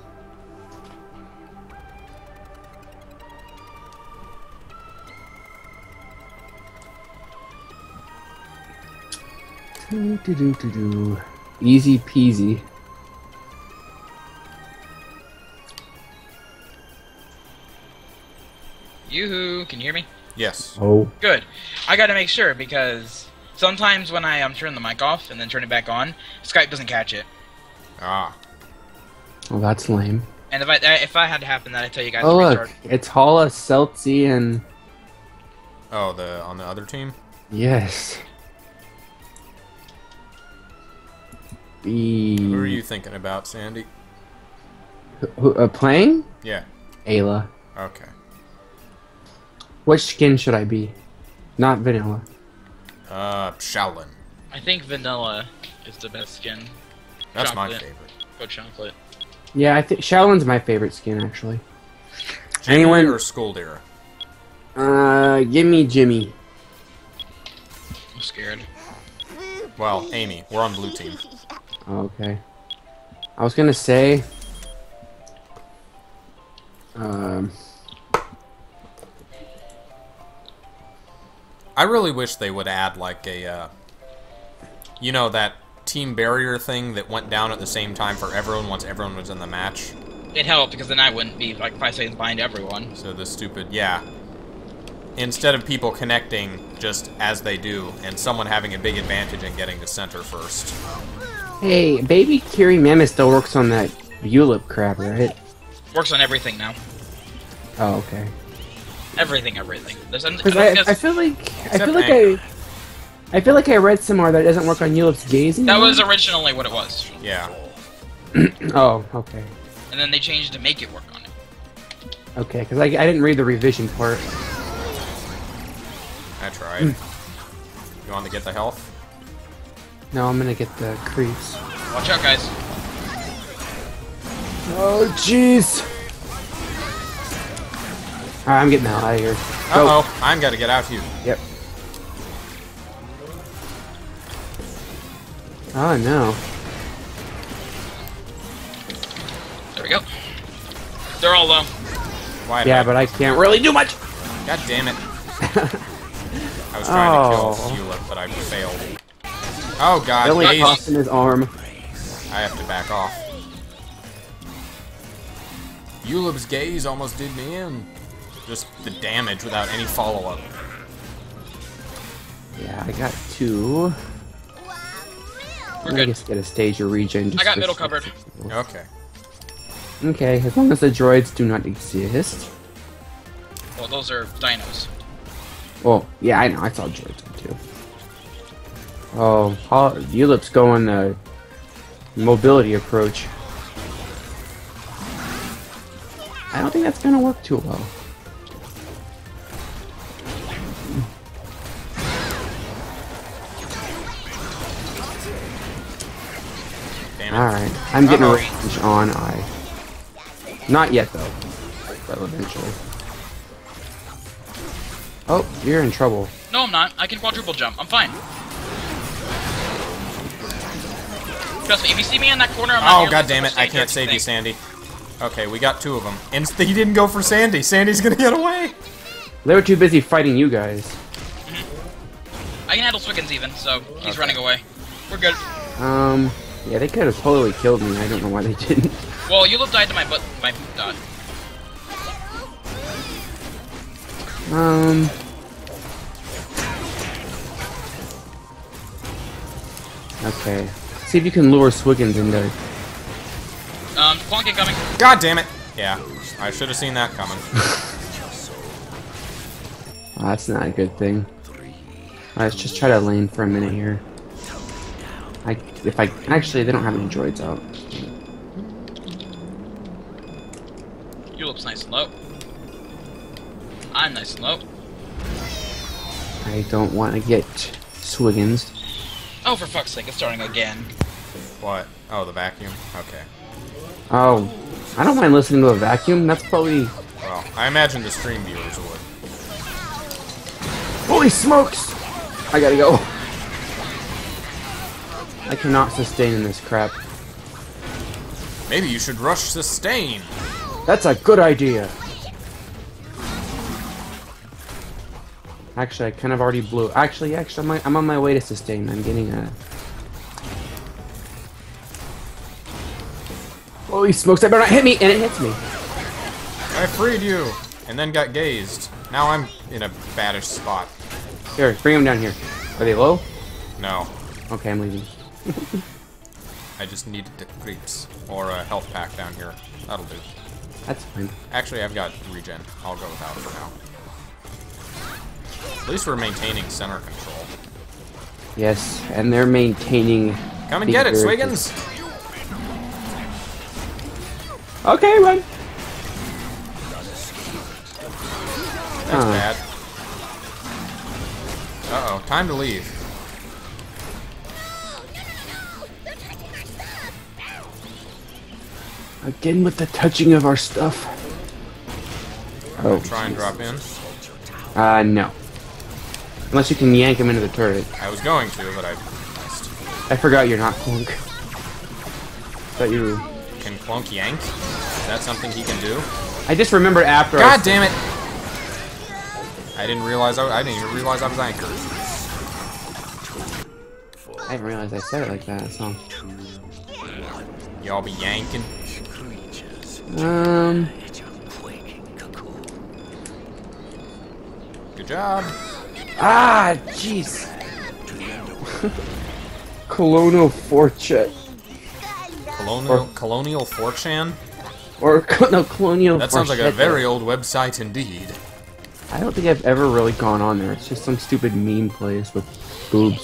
Speaker 2: Do, do, do, do, do. Easy peasy.
Speaker 3: Yoo-hoo, can you hear me?
Speaker 1: Yes.
Speaker 2: Oh.
Speaker 3: Good. I gotta make sure because sometimes when I um, turn the mic off and then turn it back on, Skype doesn't catch it.
Speaker 1: Ah.
Speaker 2: Well, that's lame.
Speaker 3: And if I if I had to happen that, I tell you guys
Speaker 2: Oh
Speaker 3: to
Speaker 2: look,
Speaker 3: restart.
Speaker 2: it's Hala, Seltzy, and
Speaker 1: Oh, the on the other team?
Speaker 2: yes. The
Speaker 1: Who are you thinking about, Sandy?
Speaker 2: Who, uh, playing?
Speaker 1: Yeah.
Speaker 2: Ayla.
Speaker 1: Okay.
Speaker 2: Which skin should I be? Not vanilla.
Speaker 1: Uh, Shaolin.
Speaker 3: I think vanilla is the best skin.
Speaker 1: That's my
Speaker 3: Chocolate.
Speaker 1: favorite.
Speaker 3: Go chocolate.
Speaker 2: Yeah, I think Shaolin's my favorite skin actually.
Speaker 1: Jimmy
Speaker 2: Anyone-
Speaker 1: or Skoldir?
Speaker 2: Uh, give me Jimmy.
Speaker 3: I'm scared.
Speaker 1: Well, Amy. We're on blue team.
Speaker 2: Okay. I was gonna say. Um.
Speaker 1: I really wish they would add like a, uh, you know, that team barrier thing that went down at the same time for everyone once everyone was in the match.
Speaker 3: It helped because then I wouldn't be like five seconds behind everyone.
Speaker 1: So the stupid, yeah. Instead of people connecting just as they do, and someone having a big advantage in getting to center first.
Speaker 2: Hey, baby Kiri Mama still works on that Ulip crab, right?
Speaker 3: Works on everything now.
Speaker 2: Oh, okay.
Speaker 3: Everything, everything. There's, I,
Speaker 2: Because
Speaker 3: don't
Speaker 2: I,
Speaker 3: think
Speaker 2: I
Speaker 3: there's-
Speaker 2: feel like I
Speaker 1: Except
Speaker 2: feel like
Speaker 1: Anchor.
Speaker 2: I I feel like I read somewhere that it doesn't work on Ulip's gaze
Speaker 3: that
Speaker 2: anymore.
Speaker 3: was originally what it was,
Speaker 1: Yeah.
Speaker 2: Oh, okay.
Speaker 3: and then they changed to make it work on it.
Speaker 2: Okay, because I, I didn't read the revision part.
Speaker 1: I tried. You want to get the health?
Speaker 2: No, I'm gonna get the creeps.
Speaker 3: Watch out, guys.
Speaker 2: Oh, jeez. Alright, I'm getting the hell out of here. Go.
Speaker 1: Uh-oh. I'm gotta get out here.
Speaker 2: Yep. Oh, no.
Speaker 3: There we go. They're all low.
Speaker 1: Why did
Speaker 2: Yeah,
Speaker 1: I...
Speaker 2: but I can't really do much.
Speaker 1: God damn it. I was trying
Speaker 2: Oh.
Speaker 1: to kill Eula, but I failed. Oh god,
Speaker 2: It only
Speaker 1: Gaze.
Speaker 2: cost him his arm.
Speaker 1: I have to back off. Eulab's gaze almost did me in. Just the damage without any follow-up.
Speaker 2: Yeah, I got two.
Speaker 3: We're
Speaker 2: I
Speaker 3: good.
Speaker 2: guess get a stage or regen. Just
Speaker 3: I got
Speaker 2: for
Speaker 3: middle
Speaker 2: shits
Speaker 3: covered.
Speaker 2: and giggles.
Speaker 1: Okay.
Speaker 2: Okay, as long as the droids do not exist.
Speaker 3: Well, those are dinos.
Speaker 2: Well, yeah, I know. I saw droids too. Oh, Hol- Ulip's going the mobility approach. I don't think that's gonna work too well.
Speaker 1: Damn it.
Speaker 2: Alright, I'm getting
Speaker 1: Uh-oh.
Speaker 2: a range on I. Not yet, though. Well, eventually. Oh, you're in trouble.
Speaker 3: No, I'm not. I can quadruple jump. I'm fine. Trust me, if you see me in that corner, I'm not
Speaker 1: Oh, god damn it. I can't save you, Sandy. Okay, we got two of them. And he didn't go for Sandy. Sandy's gonna get away.
Speaker 2: They were too busy fighting you guys.
Speaker 3: Mm-hmm. I can handle Swiggins even, so he's
Speaker 1: okay.
Speaker 3: running away. We're good.
Speaker 2: Um, yeah, they could have totally killed me. I don't know why they didn't.
Speaker 3: Well, you'll have died to my butt, my dot.
Speaker 2: Um. Okay. See if you can lure Swiggins into.
Speaker 3: Um, Clunk incoming.
Speaker 1: God damn it. Yeah, I should have seen that coming.
Speaker 2: Oh, that's not a good thing. Alright, let's just try to lane for a minute here. I, if I, actually, they don't have any droids out.
Speaker 3: You look nice and low. I'm nice and low.
Speaker 2: I don't want to get Swiggins.
Speaker 3: Oh, for fuck's sake, it's starting again.
Speaker 1: What? Oh, the vacuum? Okay.
Speaker 2: Oh, I don't mind listening to a vacuum. That's probably...
Speaker 1: Well, I imagine the stream viewers would.
Speaker 2: Holy smokes! I gotta go. I cannot sustain in this crap.
Speaker 1: Maybe you should rush sustain.
Speaker 2: That's a good idea. Actually, I kind of already blew. Actually, actually, I'm, I'm on my way to sustain. I'm getting a... Holy smokes, that better not hit me! And it hits me.
Speaker 1: I freed you, and then got gazed. Now I'm in a baddish spot.
Speaker 2: Here, bring them down here. Are they low?
Speaker 1: No,
Speaker 2: Okay, I'm leaving.
Speaker 1: I just needed the creeps. Or a health pack down here. That'll do.
Speaker 2: That's fine.
Speaker 1: Actually, I've got regen. I'll go without for now. At least we're maintaining center control.
Speaker 2: Yes, and they're maintaining...
Speaker 1: Come and get it, Swiggins!
Speaker 2: Okay, run!
Speaker 1: That's
Speaker 2: Uh.
Speaker 1: bad. Uh-oh, time to leave.
Speaker 2: Again with the touching of our stuff. Oh,
Speaker 1: Try and drop in.
Speaker 2: Uh, no. Unless you can yank him into the turret.
Speaker 1: I was going to, but I missed.
Speaker 2: I forgot you're not Clunk. Thought you were...
Speaker 1: Can Clunk yank? Is that something he can do?
Speaker 2: I just remembered after I...
Speaker 1: God damn it! I didn't realize I, I didn't even realize I was anchored.
Speaker 2: I didn't realize I said it like that, so...
Speaker 1: Y'all be yanking?
Speaker 2: Um...
Speaker 1: Good job.
Speaker 2: Ah, jeez. Colonial Fortune.
Speaker 1: Colonial,
Speaker 2: Or-
Speaker 1: Colonial four chan?
Speaker 2: Or, no, Colonial
Speaker 1: That sounds like a
Speaker 2: Forchette.
Speaker 1: very old website indeed.
Speaker 2: I don't think I've ever really gone on there. It's just some stupid meme place with boobs.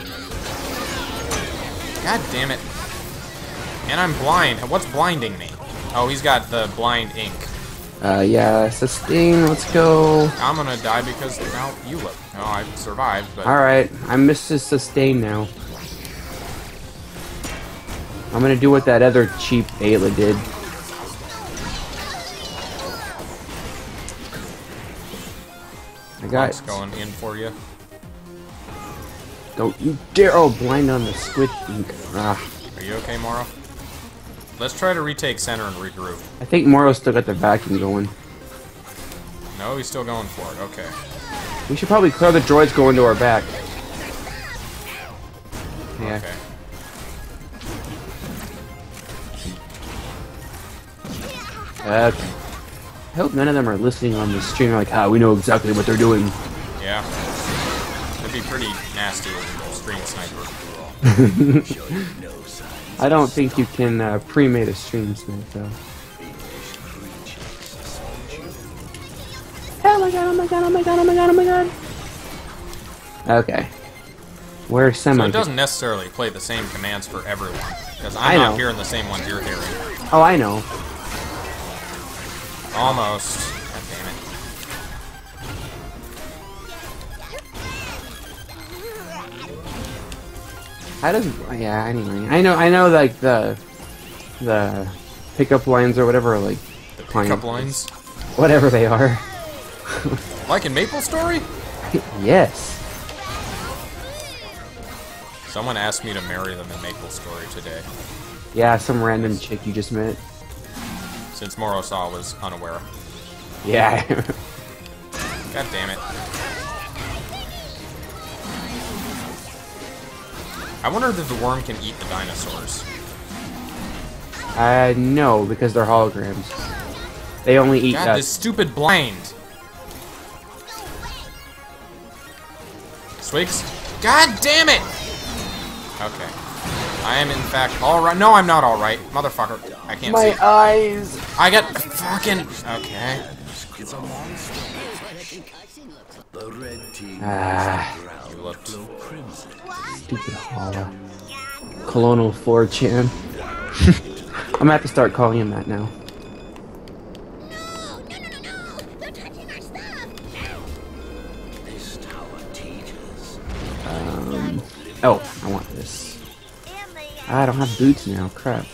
Speaker 1: God damn it. And I'm blind. What's blinding me? Oh, he's got the blind ink.
Speaker 2: Uh, yeah, sustain, let's go.
Speaker 1: I'm gonna die because now you look. No, I survived, but
Speaker 2: Alright, I'm Missus Sustain now. I'm gonna do what that other cheap Ayla did. I got
Speaker 1: Punk's going in for you.
Speaker 2: Don't you dare! Oh, blind on the squid ink. Ah.
Speaker 1: Are you okay, Morrow? Let's try to retake center and regroup.
Speaker 2: I think Morrow's still got the vacuum going.
Speaker 1: No, he's still going for it. Okay.
Speaker 2: We should probably clear the droids going to our back. Yeah.
Speaker 1: Okay.
Speaker 2: Uh, I hope none of them are listening on the stream like, ah, we know exactly what they're doing.
Speaker 1: Yeah. That'd be pretty nasty with a stream sniper.
Speaker 2: I don't think you can uh, pre-made a stream snipe though. Oh my god, oh my god, oh my god, oh my god, oh my god. Okay. Where semi?
Speaker 1: So it doesn't necessarily play the same commands for everyone. Because I'm
Speaker 2: I
Speaker 1: not
Speaker 2: know.
Speaker 1: hearing the same ones you're hearing.
Speaker 2: Oh, I know.
Speaker 1: Almost. God damn it.
Speaker 2: How does? Yeah. Anyway, I know. I know. Like the the pickup lines or whatever. Are like
Speaker 1: The pickup lines?
Speaker 2: Whatever they are.
Speaker 1: Like in Maple Story?
Speaker 2: Yes.
Speaker 1: Someone asked me to marry them in Maple Story today,
Speaker 2: Yeah, some random chick you just met.
Speaker 1: since Morrowsaw was unaware.
Speaker 2: Yeah.
Speaker 1: God damn it. I wonder if the worm can eat the dinosaurs.
Speaker 2: uh, no, because they're holograms. They only eat
Speaker 1: God,
Speaker 2: us.
Speaker 1: this stupid blind. Swigs? God damn it! Okay. I am in fact alright. No, I'm not alright. Motherfucker. I can't
Speaker 2: My
Speaker 1: see.
Speaker 2: eyes!
Speaker 1: I got fucking... Okay.
Speaker 2: Ah,
Speaker 1: You looked...
Speaker 2: stupid holla. Colonel four chan. I'm gonna have to start calling him that now. Um, oh, I want this. I don't have boots now, crap.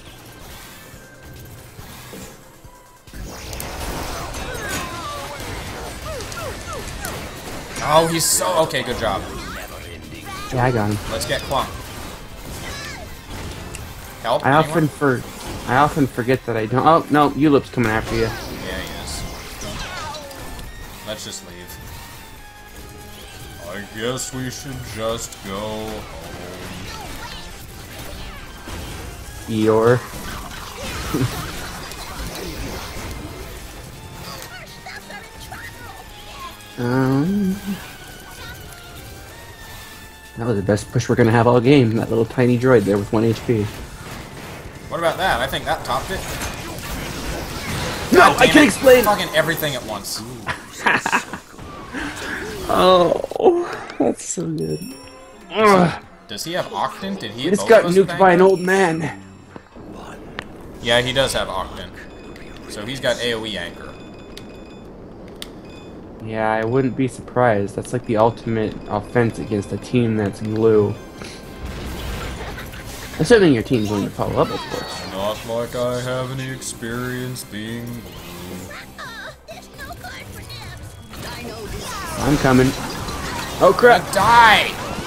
Speaker 1: Oh, he's so... Okay, good job.
Speaker 2: Yeah, I got him.
Speaker 1: Let's get Clunk. Help?
Speaker 2: I
Speaker 1: anyone?
Speaker 2: often for I often forget that I don't. Oh no, Ulip's coming after you.
Speaker 1: Yeah, he is. Let's just leave. I guess we should just go home.
Speaker 2: Eeyore. um, that was the best push we're gonna have all game. That little tiny droid there with one H P.
Speaker 1: What about that? I think that topped it.
Speaker 2: No,
Speaker 1: God
Speaker 2: I
Speaker 1: damn
Speaker 2: can't
Speaker 1: it.
Speaker 2: explain.
Speaker 1: Fucking everything at once.
Speaker 2: Oh, that's so good. Ugh.
Speaker 1: Does he have Octant? Did he?
Speaker 2: We just
Speaker 1: both
Speaker 2: got
Speaker 1: of us
Speaker 2: nuked
Speaker 1: bang
Speaker 2: by an
Speaker 1: him?
Speaker 2: old man.
Speaker 1: Yeah, he does have Octant. So he's got AoE anchor.
Speaker 2: Yeah, I wouldn't be surprised. That's like the ultimate offense against a team that's glue. Assuming your team's going to follow up, of course.
Speaker 1: Not like I have any experience being blue.
Speaker 2: I'm coming. Oh crap!
Speaker 1: Die!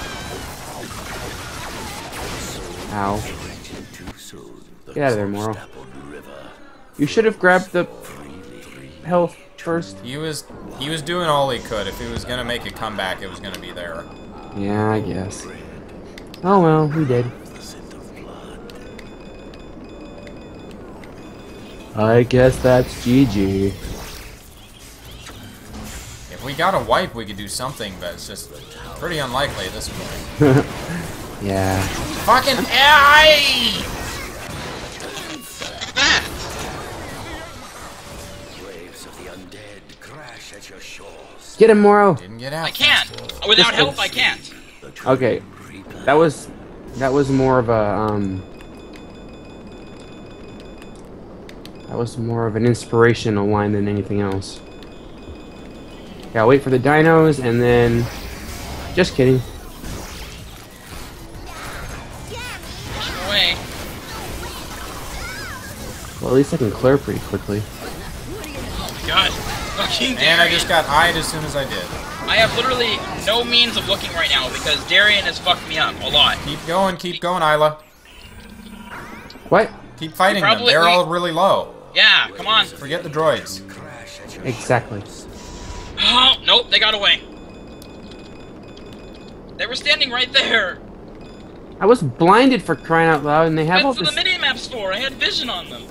Speaker 2: Ow. Get out of there, Morrow. You should have grabbed the health first.
Speaker 1: He was he was doing all he could. If he was gonna make a comeback, it was gonna be there.
Speaker 2: Yeah, I guess. Oh well, we did. I guess that's G G.
Speaker 1: If we got a wipe, we could do something, but it's just pretty unlikely at this point.
Speaker 2: Yeah.
Speaker 1: Fucking A I!
Speaker 2: Get him, Morrow.
Speaker 1: Didn't get out.
Speaker 3: I can't. Without help, I can't.
Speaker 2: Okay, that was that was more of a um. That was more of an inspirational line than anything else. Yeah, wait for the dinos and then. Just kidding.
Speaker 3: Push away.
Speaker 2: Well, at least I can clear pretty quickly.
Speaker 3: Oh my god. Fucking
Speaker 1: And I
Speaker 3: Darian.
Speaker 1: just got eyed as soon as I did.
Speaker 3: I have literally no means of looking right now because Darian has fucked me up a lot.
Speaker 1: Keep going, keep going, Isla.
Speaker 2: What?
Speaker 1: Keep fighting them.
Speaker 3: Probably-
Speaker 1: They're all really low.
Speaker 3: Yeah, come on.
Speaker 1: Forget the droids.
Speaker 2: Exactly.
Speaker 3: Oh, nope, they got away. They were standing right there.
Speaker 2: I was blinded for crying out loud, and they have all
Speaker 3: That's what
Speaker 2: this.
Speaker 3: the mini-maps for. I had vision on them.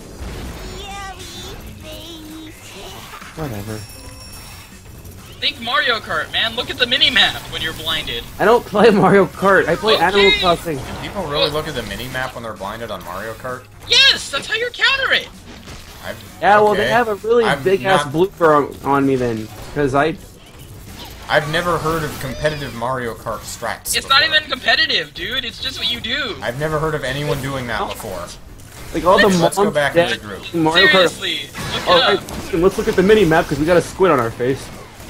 Speaker 2: Whatever.
Speaker 3: Think Mario Kart, man. Look at the mini-map when you're blinded.
Speaker 2: I don't play Mario Kart. I play
Speaker 3: Okay.
Speaker 2: Animal Crossing.
Speaker 1: Do people really look at the mini-map when they're blinded on Mario Kart?
Speaker 3: Yes, that's how you counter it.
Speaker 1: I've,
Speaker 2: Yeah, well,
Speaker 1: okay.
Speaker 2: they have a really
Speaker 1: I'm
Speaker 2: big ass
Speaker 1: not-
Speaker 2: blooper on, on me then, because I.
Speaker 1: I've never heard of competitive Mario Kart strats.
Speaker 3: It's not
Speaker 1: before.
Speaker 3: even competitive, dude. It's just what you do.
Speaker 1: I've never heard of anyone doing that before.
Speaker 2: Like all the
Speaker 1: Let's go
Speaker 2: moms
Speaker 1: back
Speaker 2: that
Speaker 1: and regroup.
Speaker 2: in Mario Kart.
Speaker 3: Seriously, look it
Speaker 2: Oh,
Speaker 3: up.
Speaker 2: hey, let's look at the mini map because we got a squid on our face.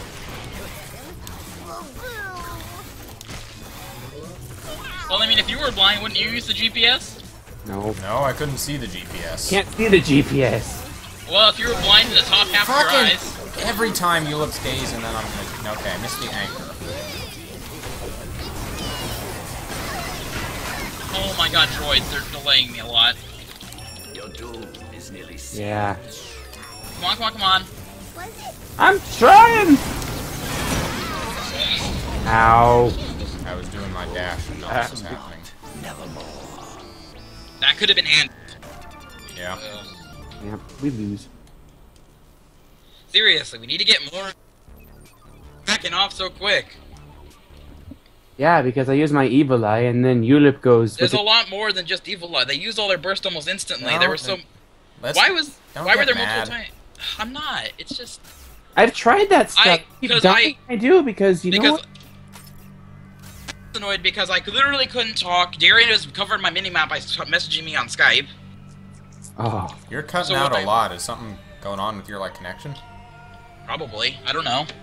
Speaker 3: Well, I mean, if you were blind, wouldn't you use the G P S?
Speaker 2: No.
Speaker 1: No, I couldn't see the G P S.
Speaker 2: Can't see the G P S.
Speaker 3: Well, if you were blind in the top half of your
Speaker 1: Fucking-
Speaker 3: eyes,
Speaker 1: Every time you look daze and then I'm gonna... Okay, I missed the anchor.
Speaker 3: Oh my god, droids, they're delaying me a lot.
Speaker 5: Your doom is nearly set.
Speaker 2: Yeah.
Speaker 3: Come on, come on, come on.
Speaker 2: I'm trying! Ow.
Speaker 1: I was doing my dash and nothing was happening.
Speaker 3: That could have been handled.
Speaker 1: Yeah.
Speaker 3: Uh,
Speaker 2: Yep, we lose.
Speaker 3: seriously, we need to get more backing off so quick.
Speaker 2: Yeah, because I use my evil eye and then Ulip goes.
Speaker 3: There's
Speaker 2: with
Speaker 3: a
Speaker 2: the-
Speaker 3: lot more than just evil eye. They used all their burst almost instantly.
Speaker 1: No,
Speaker 3: there were so.
Speaker 1: Let's-
Speaker 3: Why was?
Speaker 1: don't
Speaker 3: Why were
Speaker 1: get
Speaker 3: there
Speaker 1: mad.
Speaker 3: multiple times? I'm not. It's just
Speaker 2: I've tried that stuff.
Speaker 3: I-
Speaker 2: Keep
Speaker 3: 'cause
Speaker 2: dying. I, do because you know.
Speaker 3: because.
Speaker 2: What?
Speaker 3: Annoyed because I literally couldn't talk. Darian was covering my minimap by s- messaging me on Skype.
Speaker 2: Oh,
Speaker 1: You're cutting
Speaker 3: So
Speaker 1: out
Speaker 3: what
Speaker 1: a
Speaker 3: I-
Speaker 1: lot. Is something going on with your, like, connection?
Speaker 3: Probably. I don't know.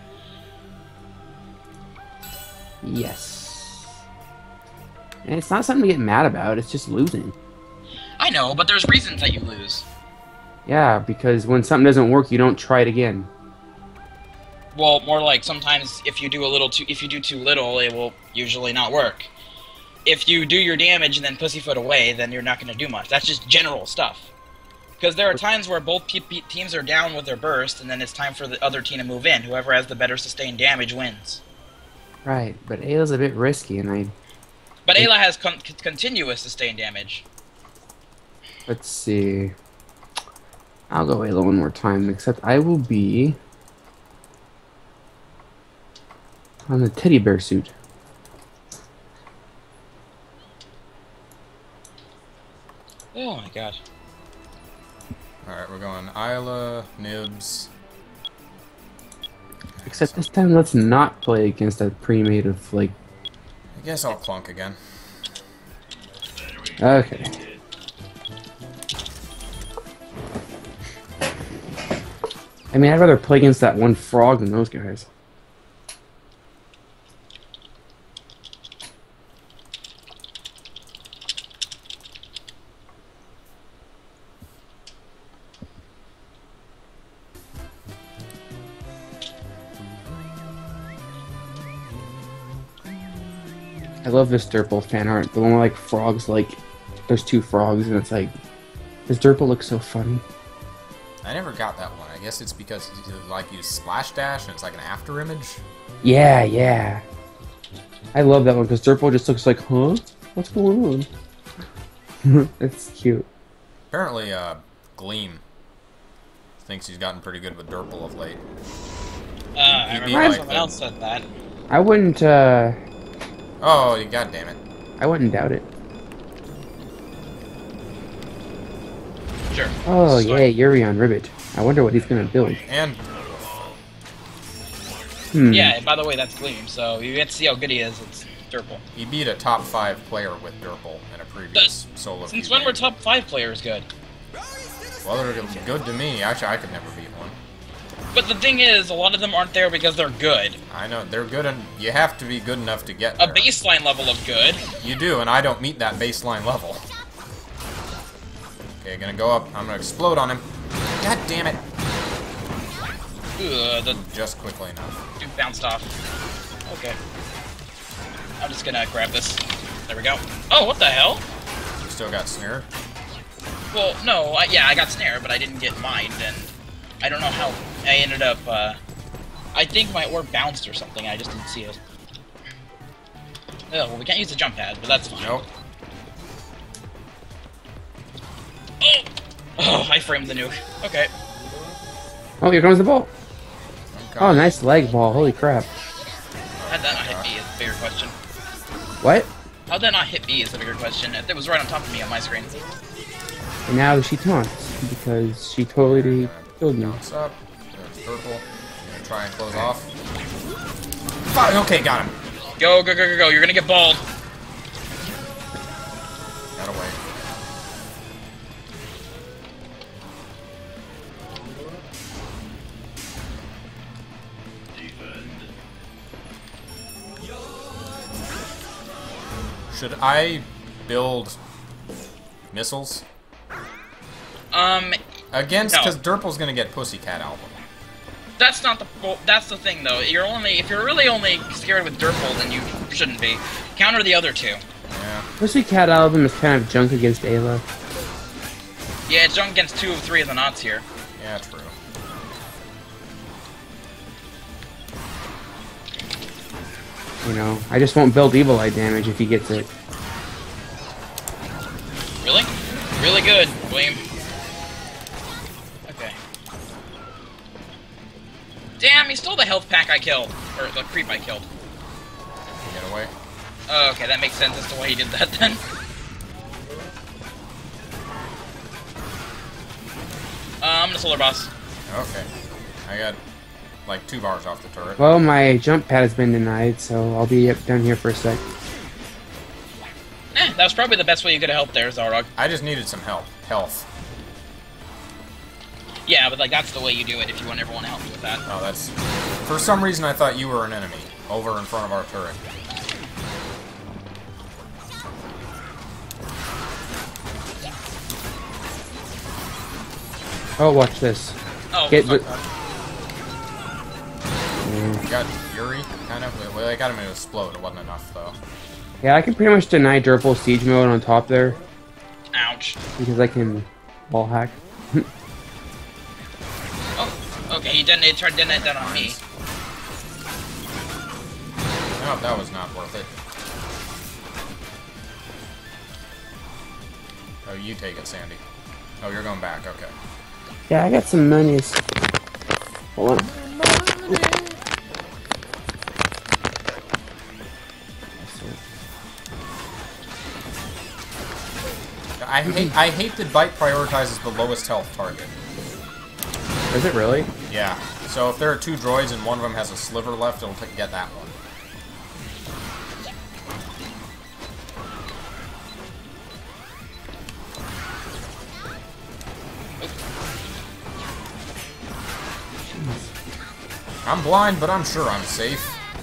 Speaker 2: yes. And it's not something to get mad about. It's just losing.
Speaker 3: I know, but there's reasons that you lose.
Speaker 2: Yeah, because when something doesn't work, you don't try it again.
Speaker 3: Well, more like sometimes if you do a little too, if you do too little, it will usually not work. If you do your damage and then pussyfoot away, then you're not going to do much. That's just general stuff. Because there are times where both pe pe teams are down with their burst, and then it's time for the other team to move in. Whoever has the better sustained damage wins.
Speaker 2: Right, but Ayla's a bit risky, and I...
Speaker 3: But Ayla has con c continuous sustained damage.
Speaker 2: Let's see... I'll go Ayla one more time, except I will be... on the teddy bear suit.
Speaker 3: Oh my god.
Speaker 1: Alright, we're going Isla, Nibs.
Speaker 2: Except this time, let's not play against a pre-made of, like...
Speaker 1: I guess I'll clunk again.
Speaker 2: Okay. I mean, I'd rather play against that one frog than those guys. I love this Durple fan art. The one where, like, frogs, like, there's two frogs, and it's like, this Durple looks so funny.
Speaker 1: I never got that one. I guess it's because you, like, use splash dash and it's like an after image.
Speaker 2: Yeah, yeah. I love that one because Durple just looks like, huh? What's going on? It's cute.
Speaker 1: Apparently, uh, Gleam thinks he's gotten pretty good with Durple of late.
Speaker 3: Uh, I
Speaker 1: You'd be
Speaker 3: remember
Speaker 1: like
Speaker 3: someone
Speaker 1: the-
Speaker 3: else said that.
Speaker 2: I wouldn't, uh,
Speaker 1: Oh, you god damn it.
Speaker 2: I wouldn't doubt it.
Speaker 3: Sure.
Speaker 2: Oh,
Speaker 3: Sorry.
Speaker 2: yeah, Yuri on Ribbit. I wonder what he's gonna build.
Speaker 1: And
Speaker 2: Hmm.
Speaker 3: Yeah, and by the way, that's Gleam, so you get to see how good he is. It's Durple.
Speaker 1: he beat a top five player with Durple in a previous solo
Speaker 3: Since
Speaker 1: queue
Speaker 3: when were
Speaker 1: game.
Speaker 3: top five players good?
Speaker 1: Well, they're good to me. Actually, I could never beat one.
Speaker 3: But the thing is, a lot of them aren't there because they're good.
Speaker 1: I know, they're good, and you have to be good enough to get
Speaker 3: A
Speaker 1: there.
Speaker 3: baseline level of good.
Speaker 1: You do, and I don't meet that baseline level. Okay, gonna go up. I'm gonna explode on him. God damn it.
Speaker 3: Ugh, the
Speaker 1: Just quickly enough.
Speaker 3: dude bounced off. Okay. I'm just gonna grab this. There we go. Oh, what the hell?
Speaker 1: You still got snared?
Speaker 3: Well, no, I, yeah, I got snared, but I didn't get mined, and I don't know how I ended up, uh... I think my orb bounced or something, I just didn't see it. Oh, well, we can't use the jump pad, but that's fine.
Speaker 1: Nope.
Speaker 3: Oh! Oh, I framed the nuke. Okay.
Speaker 2: Oh, here comes the ball.
Speaker 1: Okay.
Speaker 2: Oh, nice leg ball. Holy crap.
Speaker 3: How'd that not hit me is the bigger question.
Speaker 2: What?
Speaker 3: How'd that not hit me is the bigger question. It was right on top of me on my screen.
Speaker 2: And now she taunts because she totally killed me.
Speaker 1: Bounce up. There's purple. Gonna try and close off. Fuck, okay, got him.
Speaker 3: Go, go, go, go, go. You're gonna get balled.
Speaker 1: Got away. Should I build missiles?
Speaker 3: Um,
Speaker 1: Against,
Speaker 3: No.
Speaker 1: because Durple's gonna get Pussycat Album.
Speaker 3: that's not the well, that's the thing though. You're only if you're really only scared with Dirtball, then you shouldn't be. Counter the other two.
Speaker 1: Yeah.
Speaker 2: Pussy Cat Album is kind of junk against Ayla.
Speaker 3: Yeah, it's junk against two of three of the knots here.
Speaker 1: Yeah, true.
Speaker 2: You know, I just won't build Evil Eye damage if he gets it.
Speaker 3: Really? Really good, William. Okay. Damn, he stole the health pack I killed. Or the creep I killed.
Speaker 1: Get away.
Speaker 3: Oh, okay, that makes sense as to why he did that then. Uh, I'm gonna solar boss.
Speaker 1: Okay. I got like two bars off the turret.
Speaker 2: Well, my jump pad has been denied, so I'll be up down here for a sec.
Speaker 3: Eh, that was probably the best way you could have helped there, Xelrog.
Speaker 1: I just needed some help. Health.
Speaker 3: Yeah, but like that's the way you do it if you want everyone to help you with that.
Speaker 1: Oh, that's... For some reason I thought you were an enemy. Over in front of our turret.
Speaker 2: Oh, watch this.
Speaker 3: Oh,
Speaker 2: Get
Speaker 3: fuck
Speaker 2: the-
Speaker 3: that.
Speaker 1: I got Fury, kind of. Well, I got him to explode. It wasn't enough, though.
Speaker 2: Yeah, I can pretty much deny Dirtball siege mode on top there
Speaker 3: Ouch.
Speaker 2: because I can wall hack.
Speaker 3: Oh, okay, he detonated, tried to detonate that on me.
Speaker 1: No, that was not worth it. Oh, you take it, Sandy. Oh, you're going back. Okay.
Speaker 2: Yeah, I got some monies. Hold on.
Speaker 1: I hate I hate that Bite prioritizes the lowest health target.
Speaker 2: Is it really?
Speaker 1: Yeah. So if there are two droids and one of them has a sliver left, it'll get that one. I'm blind, but I'm sure I'm safe.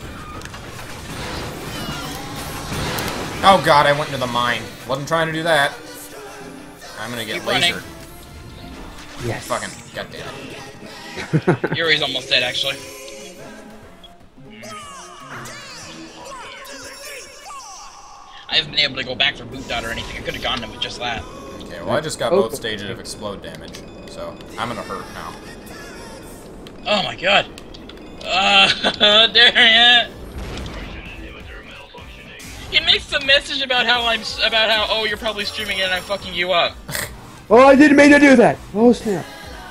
Speaker 1: Oh god, I went into the mine. Wasn't trying to do that. I'm gonna get
Speaker 3: Keep running.
Speaker 1: lasered.
Speaker 2: Yes.
Speaker 1: Fucking goddamn it.
Speaker 3: Yuri's almost dead, actually. I haven't been able to go back for boot dot or anything. I could have gotten him with just that.
Speaker 1: Okay, well I just got both stages of explode damage, so I'm gonna hurt now.
Speaker 3: Oh my god. Uh, Darian! He makes a message about how I'm s- about how oh you're probably streaming it and I'm fucking you up.
Speaker 2: Oh, I didn't mean to do that. Oh snap!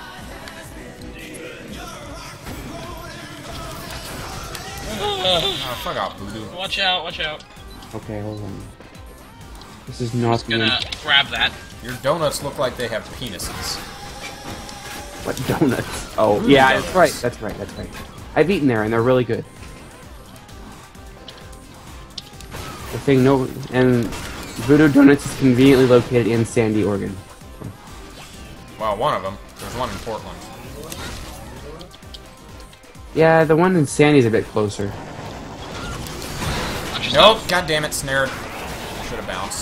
Speaker 1: Oh, fuck off, Voodoo.
Speaker 3: Watch out! Watch out!
Speaker 2: Okay, hold on. This is not the
Speaker 3: Gonna grab that.
Speaker 1: Your donuts look like they have penises.
Speaker 2: what donuts? Oh yeah, that's right. That's right. That's right. I've eaten there and they're really good. The thing, no, and Voodoo Donuts is conveniently located in Sandy, Oregon.
Speaker 1: Well, one of them. There's one in Portland.
Speaker 2: Yeah, the one in Sandy's a bit closer.
Speaker 3: Watch
Speaker 1: Nope,
Speaker 3: yourself.
Speaker 1: god damn it, snared. Should have bounced.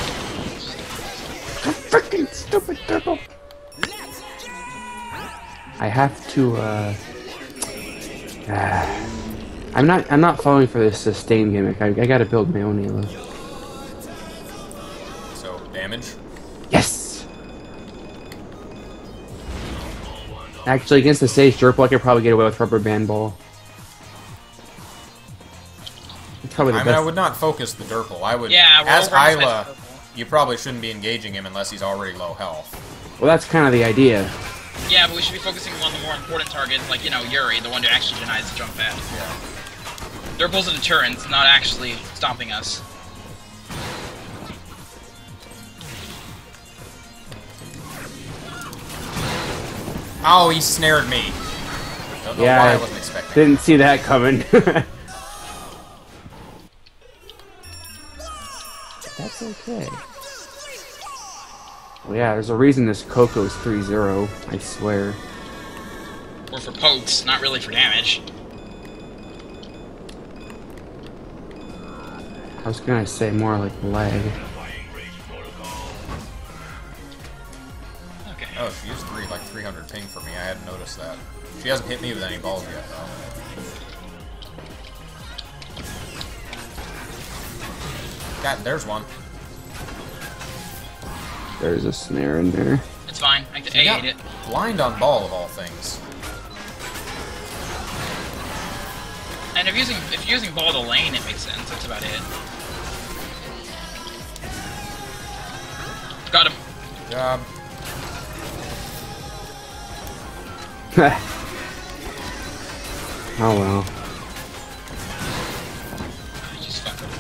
Speaker 2: Freaking stupid turtle! I have to, uh... ah. I'm not, I'm not falling for this sustain gimmick. I, I gotta build my own Ayla.
Speaker 1: So, damage?
Speaker 2: Yes! Actually, against the Sage Jerpal, I could probably get away with Rubber Band Ball. It's probably the
Speaker 1: I mean,
Speaker 2: best.
Speaker 1: I would not focus the Durple. I would...
Speaker 3: Yeah, we're
Speaker 1: as
Speaker 3: over on the
Speaker 1: Isla,
Speaker 3: side.
Speaker 1: you probably shouldn't be engaging him unless he's already low health.
Speaker 2: Well, that's kind of the idea.
Speaker 3: Yeah, but we should be focusing on the more important targets, like you know Yuri, the one who actually denies the jump pad.
Speaker 1: Yeah.
Speaker 3: Durple's a deterrent, not actually stomping us.
Speaker 1: Oh, he snared me. Don't know
Speaker 2: Yeah,
Speaker 1: why I
Speaker 2: I
Speaker 1: wasn't expecting.
Speaker 2: Didn't see that coming. That's okay. Well, yeah, there's a reason this Coco's three zero, I swear.
Speaker 3: Or for pokes, not really for damage.
Speaker 2: I was gonna say more like lag.
Speaker 3: Okay.
Speaker 1: Oh, she used three, like three hundred ping for me. I hadn't noticed that. She hasn't hit me with any balls yet, though. God, there's one.
Speaker 2: There's a snare in there.
Speaker 3: It's fine. I, I ate it.
Speaker 1: Blind on ball of all things.
Speaker 3: And if using if using ball to lane, it makes sense. That's about it. Got him.
Speaker 1: Good job.
Speaker 2: Oh well.
Speaker 3: He just fucked with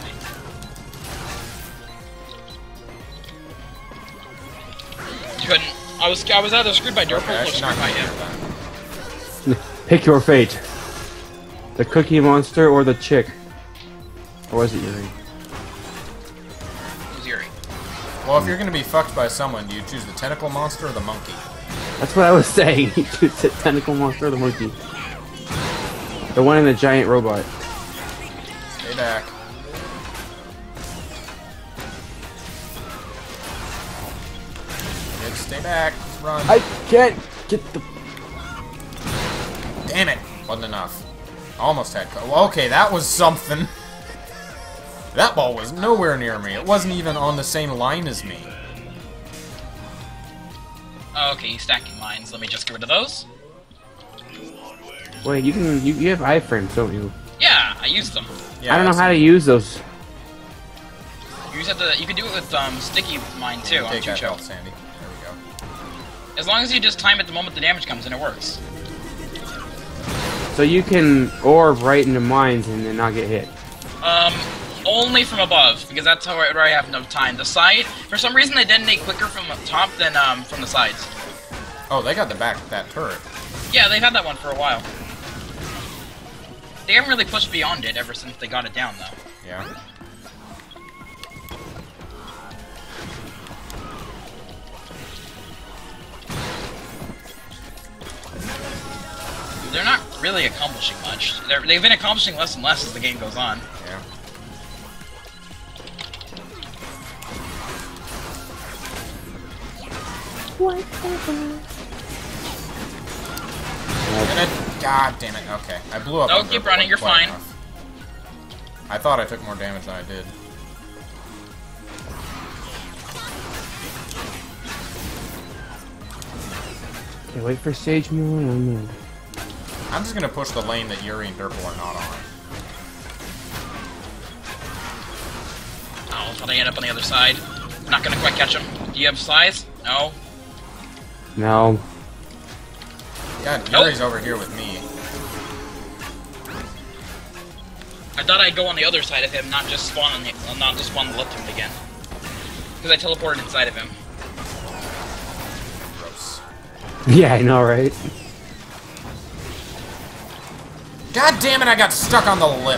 Speaker 3: me. You couldn't. I was I was either screwed by Dirple
Speaker 1: Okay, I
Speaker 3: or
Speaker 1: should
Speaker 3: screwed
Speaker 1: not
Speaker 3: by
Speaker 1: get
Speaker 3: him.
Speaker 1: that.
Speaker 2: Pick your fate. The Cookie Monster or the chick? Or was it Yuri?
Speaker 3: Who's Yuri?
Speaker 1: Well, if you're gonna be fucked by someone, do you choose the tentacle monster or the monkey?
Speaker 2: That's what I was saying. It's the Tentacle Monster or the Monkey. The one in the giant robot.
Speaker 1: Stay back. Good, stay back. Run.
Speaker 2: I can't get the...
Speaker 1: Damn it. Wasn't enough. Almost had co- well, okay, that was something. That ball was nowhere near me. It wasn't even on the same line as me.
Speaker 3: Oh, okay, he's stacking mines. Let me just get rid of those.
Speaker 2: Wait, you can... You, you have iframes, don't you?
Speaker 3: Yeah, I used them.
Speaker 1: Yeah,
Speaker 2: I don't know
Speaker 1: that's-
Speaker 2: how to use those.
Speaker 3: You just have to. You can do it with um sticky mine too on
Speaker 1: Take that
Speaker 3: Chucho.
Speaker 1: health, Sandy. There we go.
Speaker 3: As long as you just time it the moment the damage comes in, it works.
Speaker 2: So you can orb right into mines and then not get hit.
Speaker 3: Um, only from above, because that's how I, where I have no time. The side, for some reason, they detonate quicker from the top than um from the sides.
Speaker 1: Oh, they got the back that turret.
Speaker 3: Yeah, they've had that one for a while. They haven't really pushed beyond it ever since they got it down, though.
Speaker 1: Yeah.
Speaker 3: They're not really accomplishing much. They're, they've been accomplishing less and less as the game goes on.
Speaker 1: Yeah. And it, God damn it. Okay. I blew up.
Speaker 3: No,
Speaker 1: on
Speaker 3: keep
Speaker 1: Dirple
Speaker 3: running, you're
Speaker 1: quite
Speaker 3: fine.
Speaker 1: enough. I thought I took more damage than I did.
Speaker 2: Okay, wait for stage more. I'm in.
Speaker 1: I'm just gonna push the lane that Yuri and Dirple are not on.
Speaker 3: Oh, I thought I end up on the other side. I'm not gonna quite catch him. Do you have size? No.
Speaker 2: No.
Speaker 1: Yeah,
Speaker 3: Nope.
Speaker 1: Yuri's over here with me.
Speaker 3: I thought I'd go on the other side of him, not just spawn on the, uh, not just spawn the left him again. Because I teleported inside of him.
Speaker 1: Gross.
Speaker 2: Yeah, I know, right?
Speaker 1: God damn it, I got stuck on the lip.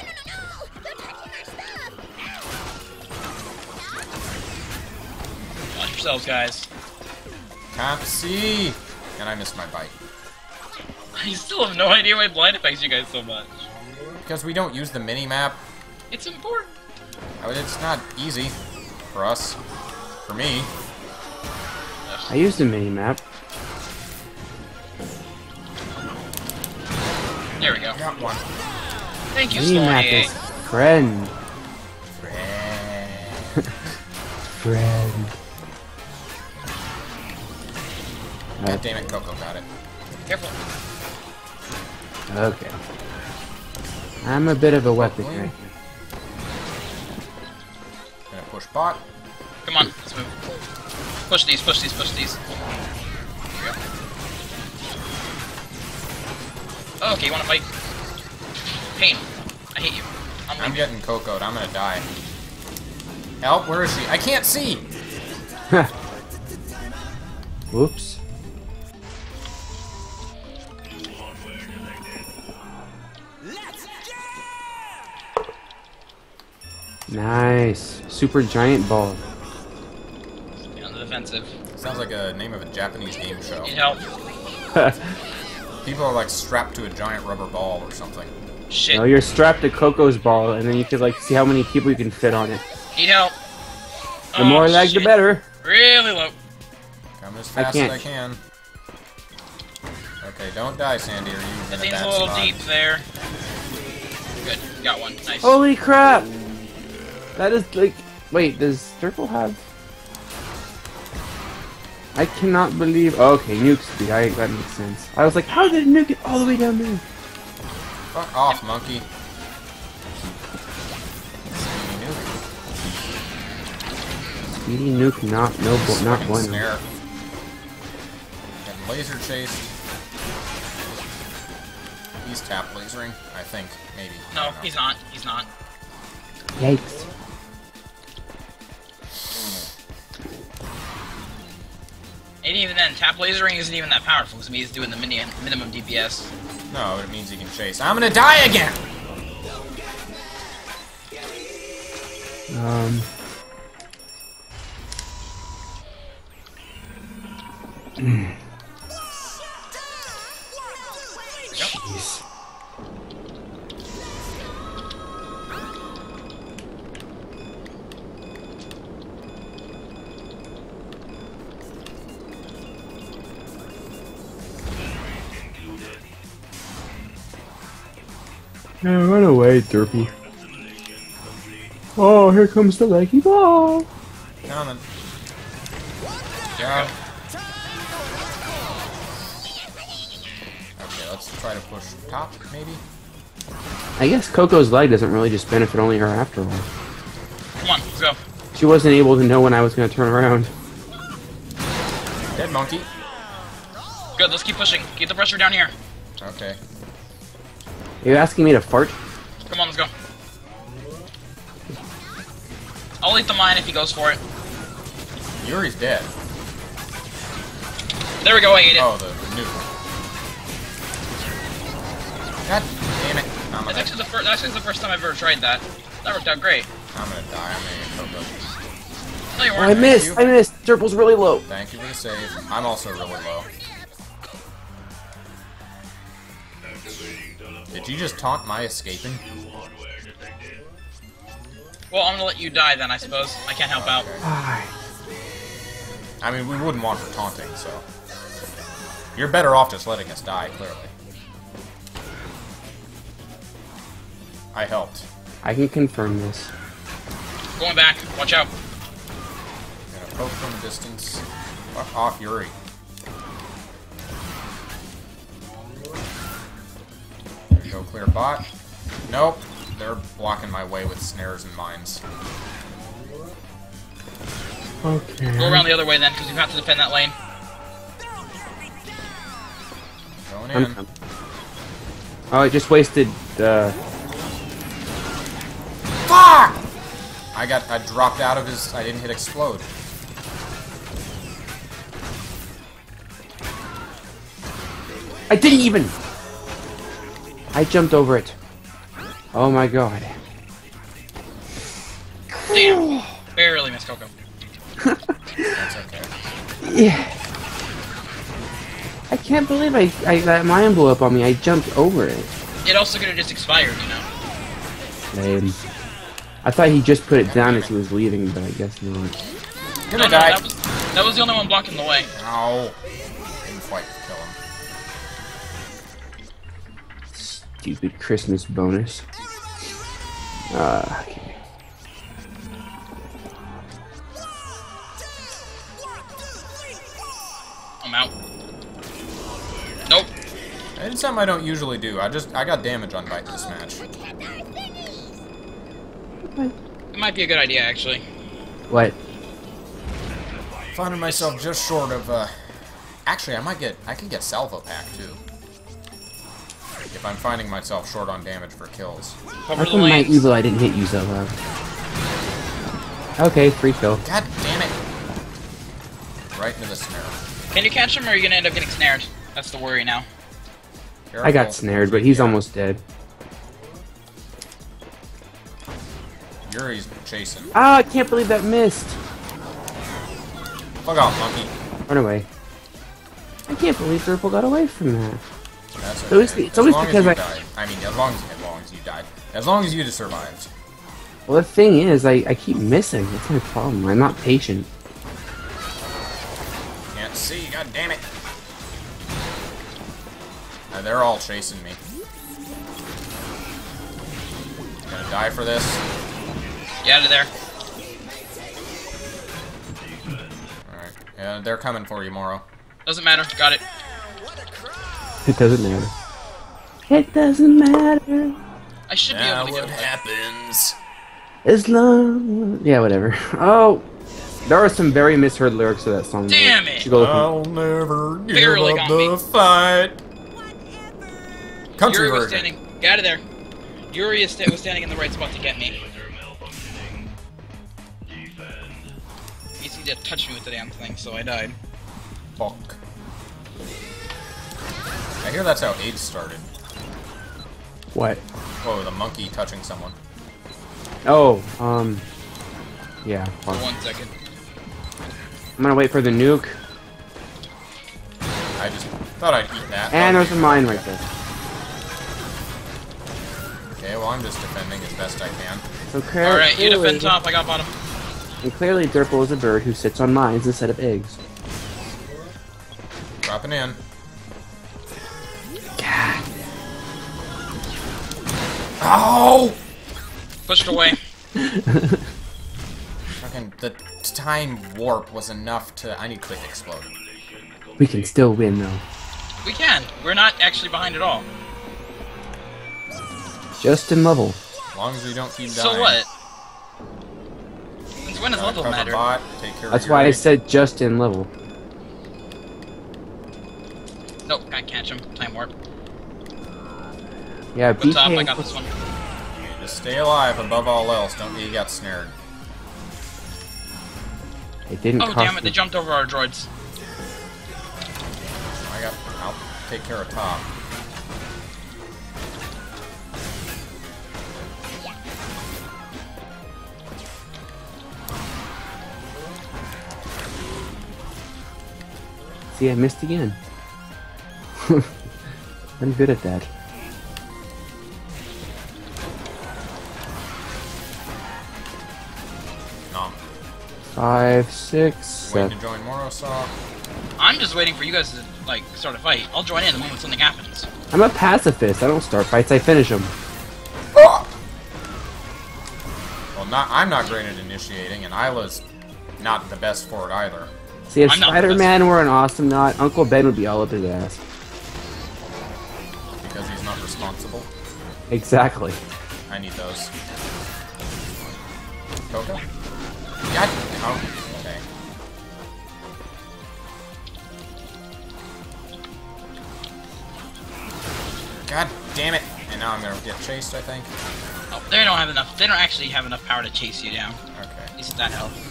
Speaker 3: Watch yourselves, guys.
Speaker 1: Can't see. And I missed my bite.
Speaker 3: I still have no idea why blind affects you guys so much.
Speaker 1: Because we don't use the mini-map.
Speaker 3: It's important.
Speaker 1: I mean, it's not easy for us. For me.
Speaker 2: I used a mini map.
Speaker 3: There we go.
Speaker 1: Got one.
Speaker 3: Thank you,
Speaker 2: Mini map
Speaker 3: Stony.
Speaker 2: is friend.
Speaker 1: Friend.
Speaker 2: Friend.
Speaker 1: God damn it, Coco got it.
Speaker 3: Careful.
Speaker 2: Okay. I'm a bit of a weapon
Speaker 1: Hopefully.
Speaker 2: right
Speaker 1: Gonna push bot.
Speaker 3: Come on, let's move. Push these, push these, push these. Here we go. Oh, okay, you wanna fight? Pain. I hate you. I'm,
Speaker 1: I'm
Speaker 3: leaving.
Speaker 1: getting Coco'd. I'm gonna die. Help, where is she? I can't see!
Speaker 2: here. Whoops. Nice. Super giant ball.
Speaker 3: Be on the defensive.
Speaker 1: Sounds like a name of a Japanese game show.
Speaker 3: Need help.
Speaker 1: People are like strapped to a giant rubber ball or something.
Speaker 3: Shit.
Speaker 2: No, you're strapped to Coco's ball, and then you could like see how many people you can fit on it.
Speaker 3: Need help.
Speaker 2: The
Speaker 3: Oh,
Speaker 2: more lag, the
Speaker 3: shit.
Speaker 2: better.
Speaker 3: Really low.
Speaker 1: Come Coming as
Speaker 2: I
Speaker 1: fast as
Speaker 2: can't.
Speaker 1: I can. Okay, don't die, Sandy, or you
Speaker 3: The
Speaker 1: in a
Speaker 3: thing's
Speaker 1: bad
Speaker 3: a little
Speaker 1: spot.
Speaker 3: deep there. Good, got one. Nice.
Speaker 2: Holy crap! That is like... Wait, does Turtle have... I cannot believe... Oh, okay, nuke speed. I, that makes sense. I was like, how did a nuke get all the way down there?
Speaker 1: Fuck off, monkey. Speedy nuke.
Speaker 2: Speedy nuke, not no, bo- not
Speaker 1: Fucking
Speaker 2: bueno.
Speaker 1: snare. Getting laser chased. He's tap lasering, I think, maybe. I
Speaker 3: No,
Speaker 1: don't know.
Speaker 3: he's not. He's not.
Speaker 2: Yikes!
Speaker 3: And even then, tap lasering isn't even that powerful because he's doing the mini minimum D P S.
Speaker 1: No, it means he can chase. I'm gonna die again!
Speaker 2: Um. Jeez. Yeah, run away, Derpy. Oh, here comes the leggy ball.
Speaker 1: Coming. Yeah. Okay, let's try to push top, maybe?
Speaker 2: I guess Coco's leg doesn't really just benefit only her after all.
Speaker 3: Come on, let's go.
Speaker 2: She wasn't able to know when I was going to turn around.
Speaker 1: Dead monkey.
Speaker 3: Good, let's keep pushing. Keep the pressure down here.
Speaker 1: Okay.
Speaker 2: Are you asking me to fart?
Speaker 3: Come on, let's go. I'll eat the mine if he goes for it.
Speaker 1: Yuri's dead.
Speaker 3: There we go, I ate it.
Speaker 1: Oh, the nuke. God damn it. I'm
Speaker 3: That's
Speaker 1: gonna,
Speaker 3: actually the first. That's actually the first time I've ever tried that. That worked out great.
Speaker 1: I'm gonna die. I'm gonna get Coco.
Speaker 3: No, you
Speaker 2: Oh, I
Speaker 3: weren't.
Speaker 2: missed!
Speaker 1: you.
Speaker 2: I missed! Turple's really low.
Speaker 1: Thank you for the save. I'm also really low. Did you just taunt my escaping?
Speaker 3: Well, I'm gonna let you die then, I suppose. I can't help out.
Speaker 1: I mean, we wouldn't want her taunting, so... You're better off just letting us die, clearly. I helped.
Speaker 2: I can confirm this.
Speaker 3: Going back. Watch out.
Speaker 1: I'm gonna poke from a distance. Fuck off, Yuri. There you go, clear bot. Nope. They're blocking my way with snares and mines.
Speaker 2: Okay.
Speaker 3: Go around the other way then, because you have to defend that lane.
Speaker 1: Going
Speaker 2: I'm
Speaker 1: in.
Speaker 2: coming. Oh, I just wasted, uh...
Speaker 1: Fuck! I got, I dropped out of his, I didn't hit explode.
Speaker 2: I didn't even! I jumped over it. Oh my god.
Speaker 3: Damn. Barely missed Coco.
Speaker 1: That's okay.
Speaker 2: Yeah. I can't believe I, I that mine blew up on me. I jumped over it.
Speaker 3: It also could have just expired, you know.
Speaker 2: Lame. I thought he just put it down as he was leaving, but I guess not.
Speaker 1: You're
Speaker 3: No,
Speaker 1: gonna
Speaker 3: no,
Speaker 1: die.
Speaker 3: that was that was the only one blocking the way.
Speaker 1: Ow. Didn't quite kill him.
Speaker 2: Stupid Christmas bonus. Uh, okay.
Speaker 3: I'm out. Nope.
Speaker 1: It's something I don't usually do. I just, I got damage on Bite this match.
Speaker 3: It might be a good idea, actually.
Speaker 2: What?
Speaker 1: Finding myself just short of, uh... Actually, I might get, I could get Salvo Pack, too. If I'm finding myself short on damage for kills.
Speaker 3: Cover
Speaker 2: How
Speaker 3: the
Speaker 2: come my
Speaker 3: lanes.
Speaker 2: evil I didn't hit you so low? Okay, free kill.
Speaker 1: God damn it! Right into the snare.
Speaker 3: Can you catch him, or are you gonna end up getting snared? That's the worry now.
Speaker 2: I got
Speaker 1: Careful.
Speaker 2: snared, but he's
Speaker 1: Yeah.
Speaker 2: almost dead.
Speaker 1: Yuri's chasing.
Speaker 2: Ah, I can't believe that missed.
Speaker 1: Fuck off, monkey.
Speaker 2: Run away. I can't believe Purple got away from that.
Speaker 1: That's
Speaker 2: It's always-
Speaker 1: okay.
Speaker 2: it's
Speaker 1: As
Speaker 2: always
Speaker 1: long as
Speaker 2: because
Speaker 1: you
Speaker 2: I-
Speaker 1: died. I mean, as long as, as long as you died. As long as you just survived.
Speaker 2: Well, the thing is, I, I keep missing. That's my problem. I'm not patient.
Speaker 1: Can't see, god damn it. Uh, they're all chasing me. Gonna die for this.
Speaker 3: Get out of there.
Speaker 1: Alright. Yeah, they're coming for you, Morrow.
Speaker 3: Doesn't matter. Got it.
Speaker 2: It doesn't matter. It doesn't matter.
Speaker 3: I should be
Speaker 1: Now
Speaker 3: able to
Speaker 1: what
Speaker 3: get it.
Speaker 1: happens?
Speaker 2: As long... Yeah, whatever. Oh! There are some very misheard lyrics to that song.
Speaker 3: Damn it!
Speaker 2: Should go look
Speaker 1: I'll never give
Speaker 3: Barely
Speaker 1: up
Speaker 3: got
Speaker 1: the
Speaker 3: me.
Speaker 1: fight. Country
Speaker 3: Yuri was
Speaker 1: version.
Speaker 3: standing. Get out of there. Yuri is sta was standing in the right spot to get me. He just needed to touch me with the damn thing, so I died.
Speaker 1: Fuck. I hear that's how AIDS started.
Speaker 2: What?
Speaker 1: Whoa, the monkey touching someone.
Speaker 2: Oh, um... Yeah,
Speaker 3: For
Speaker 2: fuck.
Speaker 3: one second.
Speaker 2: I'm gonna wait for the nuke.
Speaker 1: I just thought I'd eat that.
Speaker 2: And
Speaker 1: Oh,
Speaker 2: there's a mine right there.
Speaker 1: Okay, well I'm just defending as best I can.
Speaker 2: So clear,
Speaker 3: Alright, you
Speaker 2: clearly,
Speaker 3: defend top, I got bottom.
Speaker 2: and clearly Durple is a bird who sits on mines instead of eggs.
Speaker 1: Dropping in.
Speaker 2: God.
Speaker 1: Oh!
Speaker 3: Pushed away.
Speaker 1: Fucking the time warp was enough to. I need click explode.
Speaker 2: We can still win, though.
Speaker 3: We can. We're not actually behind at all.
Speaker 2: Just in level.
Speaker 1: As long as we don't keep dying.
Speaker 3: So what? Since when does
Speaker 1: Uh,
Speaker 3: level
Speaker 1: cover
Speaker 3: matter?
Speaker 1: bot, take care
Speaker 2: That's
Speaker 1: of your
Speaker 2: why I
Speaker 1: egg.
Speaker 2: said just in level.
Speaker 3: Nope, can't catch him. Time warp.
Speaker 2: Yeah,
Speaker 3: What's up? I
Speaker 2: B K...
Speaker 3: got this one.
Speaker 1: Just stay alive above all else. Don't get you got snared.
Speaker 2: It didn't
Speaker 3: Oh
Speaker 2: cost
Speaker 3: damn it!
Speaker 2: me-
Speaker 3: They jumped over our droids.
Speaker 1: I got. I'll take care of top.
Speaker 2: See, I missed again. I'm good at that.
Speaker 1: Nom.
Speaker 2: Five, six,
Speaker 1: Waiting
Speaker 2: seven.
Speaker 1: to join Morrowsaw.
Speaker 3: I'm just waiting for you guys to like start a fight. I'll join in the moment something happens.
Speaker 2: I'm a pacifist. I don't start fights. I finish them.
Speaker 1: Well, not. I'm not great at initiating, and Isla's not the best for it either.
Speaker 2: See, if
Speaker 3: I'm not the
Speaker 2: Spider-Man were an awesome knot, Uncle Ben would be all up his ass.
Speaker 1: Because he's not responsible.
Speaker 2: Exactly.
Speaker 1: I need those. Coco? God. Oh, okay. God damn it! And now I'm gonna get chased, I think.
Speaker 3: Oh, they don't have enough. They don't actually have enough power to chase you down.
Speaker 1: Okay.
Speaker 3: At least that health.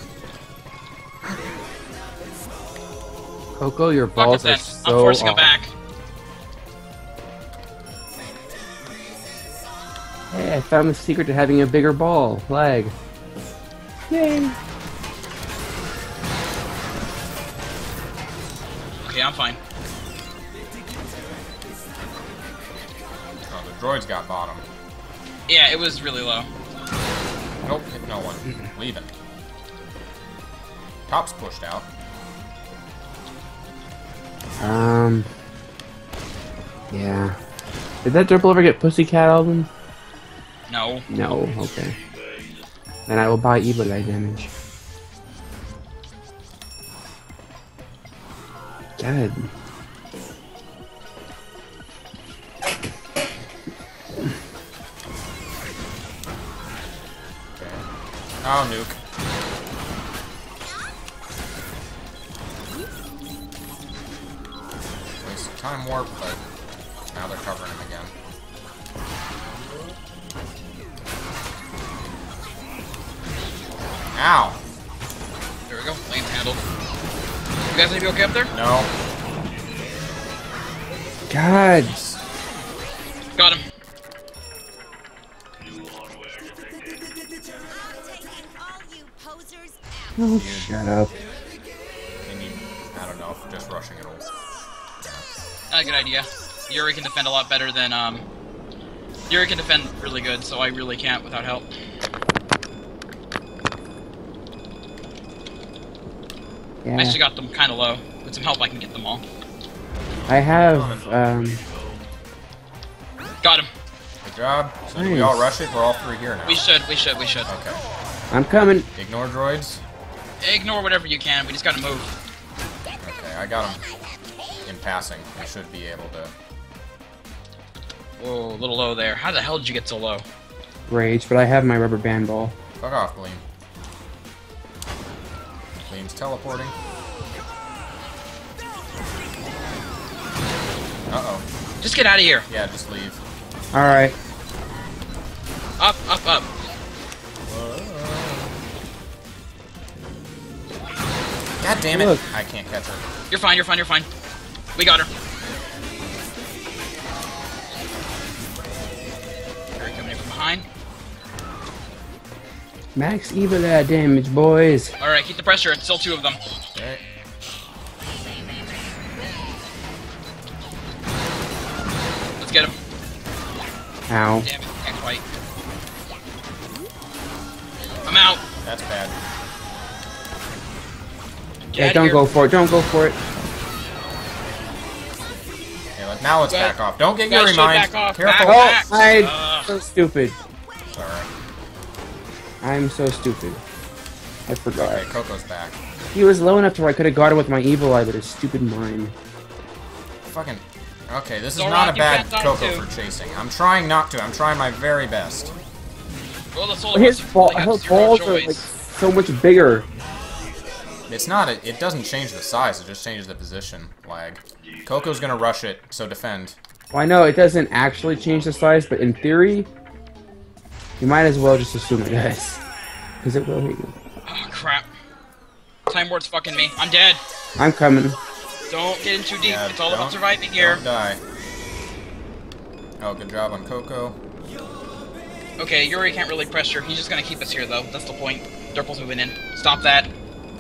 Speaker 2: Coco, your
Speaker 3: Fuck it
Speaker 2: balls are
Speaker 3: then.
Speaker 2: so
Speaker 3: I'm forcing him
Speaker 2: off.
Speaker 3: back.
Speaker 2: Hey, I found the secret to having a bigger ball. Lag. Yay!
Speaker 3: Okay, I'm fine.
Speaker 1: Oh, the droid's got bottom.
Speaker 3: Yeah, it was really low.
Speaker 1: Nope, hit no one. Leaving. Top's pushed out.
Speaker 2: Um. Yeah. Did that Durple ever get Pussycat album?
Speaker 3: No.
Speaker 2: No. Okay. Then I will buy Evil Guy damage. God.
Speaker 1: Oh, nuke. Waste of time warp, but now they're covering him again. Ow!
Speaker 3: There we go. Lane's handled. You guys gonna be okay up there?
Speaker 1: No.
Speaker 2: God.
Speaker 3: Got him.
Speaker 2: Oh, shut up.
Speaker 1: Can you, I don't know, just rushing it all.
Speaker 3: Not a good idea. Yuri can defend a lot better than, um... Yuri can defend really good, so I really can't without help.
Speaker 2: Yeah.
Speaker 3: I actually got them kind of low. With some help, I can get them all.
Speaker 2: I have, um...
Speaker 3: Got him.
Speaker 1: Good job. So do we
Speaker 2: Nice.
Speaker 1: all rush it? We're all three here now.
Speaker 3: We should, we should, we should.
Speaker 1: Okay.
Speaker 2: I'm coming.
Speaker 1: Ignore droids.
Speaker 3: Ignore whatever you can, we just gotta move.
Speaker 1: Okay, I got him in passing. We should be able to...
Speaker 3: Whoa, a little low there. How the hell did you get so low?
Speaker 2: Rage, but I have my rubber band ball.
Speaker 1: Fuck off, Gleam. Gleam's teleporting. Uh-oh.
Speaker 3: Just get out of here.
Speaker 1: Yeah, just leave.
Speaker 2: Alright.
Speaker 3: Up, up, up.
Speaker 1: God damn it.
Speaker 2: Look.
Speaker 1: I can't catch her.
Speaker 3: You're fine, you're fine, you're fine. We got her. Harry coming in from behind.
Speaker 2: Max Eva that damage, boys.
Speaker 3: Alright, keep the pressure. It's still two of them.
Speaker 1: Okay.
Speaker 3: Let's get him.
Speaker 2: Ow.
Speaker 3: Damn it, can't quite. I'm out.
Speaker 1: That's bad.
Speaker 3: Get
Speaker 2: Yeah,
Speaker 3: out of
Speaker 2: don't
Speaker 3: here.
Speaker 2: go for it. Don't go for it.
Speaker 1: Okay, let- now let's
Speaker 3: Guys-
Speaker 1: back off. Don't get
Speaker 3: guys
Speaker 1: Yuri
Speaker 3: should
Speaker 1: mind.
Speaker 3: back off.
Speaker 1: Careful.
Speaker 3: Back,
Speaker 2: Oh,
Speaker 3: back.
Speaker 2: I
Speaker 3: Ugh.
Speaker 2: so stupid.
Speaker 1: Alright.
Speaker 2: I'm so stupid. I forgot.
Speaker 1: Okay, Coco's back.
Speaker 2: He was low enough to where I could have got it with my evil eye, but his stupid mind.
Speaker 1: Fucking... Okay, this is
Speaker 3: Xelrog,
Speaker 1: not a
Speaker 3: you
Speaker 1: bad
Speaker 3: can't die
Speaker 1: Coco
Speaker 3: too.
Speaker 1: for chasing. I'm trying not to. I'm trying my very best.
Speaker 3: Well, the solar
Speaker 2: His,
Speaker 3: West
Speaker 2: ball,
Speaker 3: really have
Speaker 2: his
Speaker 3: zero
Speaker 2: balls are
Speaker 3: choice.
Speaker 2: like so much bigger.
Speaker 1: It's not... A, it doesn't change the size. It just changes the position lag. Coco's gonna rush it, so defend.
Speaker 2: Well, I know it doesn't actually change the size, but in theory, you might as well just assume it does. Because it will hit you.
Speaker 3: Oh, crap. Time Ward's fucking me. I'm dead.
Speaker 2: I'm coming.
Speaker 3: Don't get in too deep.
Speaker 1: Yeah,
Speaker 3: it's all about
Speaker 1: don't-
Speaker 3: surviving here.
Speaker 1: Don't die. Oh, good job on Coco.
Speaker 3: Okay, Yuri can't really pressure. He's just gonna keep us here, though. That's the point. Durple's moving in. Stop that.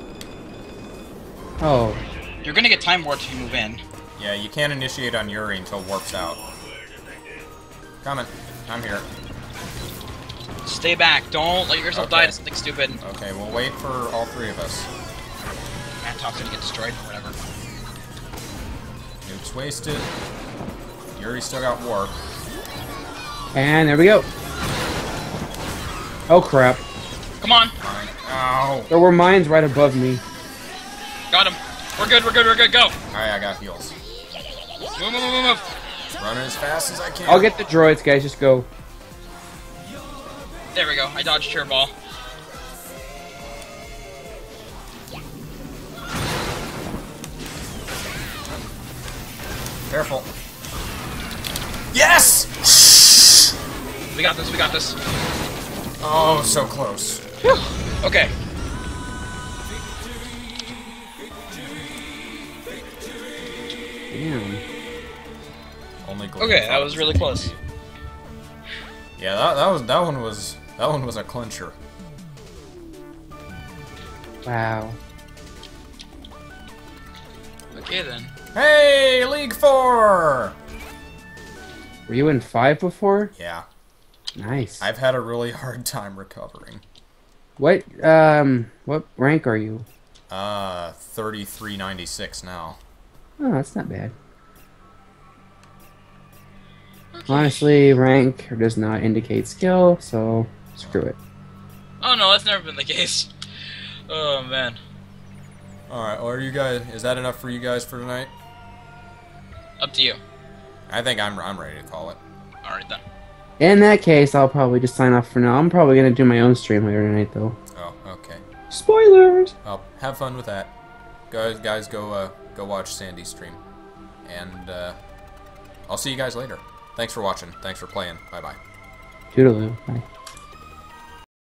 Speaker 2: Oh.
Speaker 3: You're gonna get Time Ward if you move in.
Speaker 1: Yeah, you can't initiate on Yuri until warp's out. Coming. I'm here.
Speaker 3: Stay back. Don't let yourself
Speaker 1: Okay.
Speaker 3: die to something stupid.
Speaker 1: Okay, we'll wait for all three of us.
Speaker 3: Matt Top's gonna get destroyed or whatever.
Speaker 1: Nuke's wasted. Yuri still got warp.
Speaker 2: And there we go. Oh crap.
Speaker 3: Come on.
Speaker 1: Fine. Ow!
Speaker 2: There were mines right above me.
Speaker 3: Got him. We're good, we're good, we're good. Go.
Speaker 1: Alright, I got heals.
Speaker 3: Move, move, move, move.
Speaker 1: Running as fast as I can.
Speaker 2: I'll get the droids, guys. Just go.
Speaker 3: There we go. I dodged your ball.
Speaker 1: Careful. Yes!
Speaker 3: We got this, we got this.
Speaker 1: Oh, so close.
Speaker 3: Whew. Okay.
Speaker 2: Damn.
Speaker 1: Only Gleam
Speaker 3: Okay, that
Speaker 1: thought
Speaker 3: was
Speaker 1: it
Speaker 3: really close.
Speaker 1: Yeah, that, that was that one was that one was a clincher.
Speaker 2: Wow.
Speaker 3: Okay then.
Speaker 1: Hey, League Four!
Speaker 2: Were you in five before?
Speaker 1: Yeah,
Speaker 2: Nice.
Speaker 1: I've had a really hard time recovering.
Speaker 2: What um what rank are you?
Speaker 1: Uh, thirty-three ninety-six now.
Speaker 2: Oh, that's not bad. Honestly, rank does not indicate skill, so screw it.
Speaker 3: Oh no, that's never been the case. Oh man.
Speaker 1: All right, well, are you guys? Is that enough for you guys for tonight?
Speaker 3: Up to you.
Speaker 1: I think I'm I'm ready to call it.
Speaker 3: Alright then.
Speaker 2: In that case, I'll probably just sign off for now. I'm probably gonna do my own stream later tonight, though.
Speaker 1: Oh, okay.
Speaker 2: Spoilers.
Speaker 1: Well, have fun with that. Guys, guys, go uh, go watch Sandy's stream, and uh, I'll see you guys later. Thanks for watching. Thanks for playing. Bye bye.
Speaker 2: Toodaloo. Bye.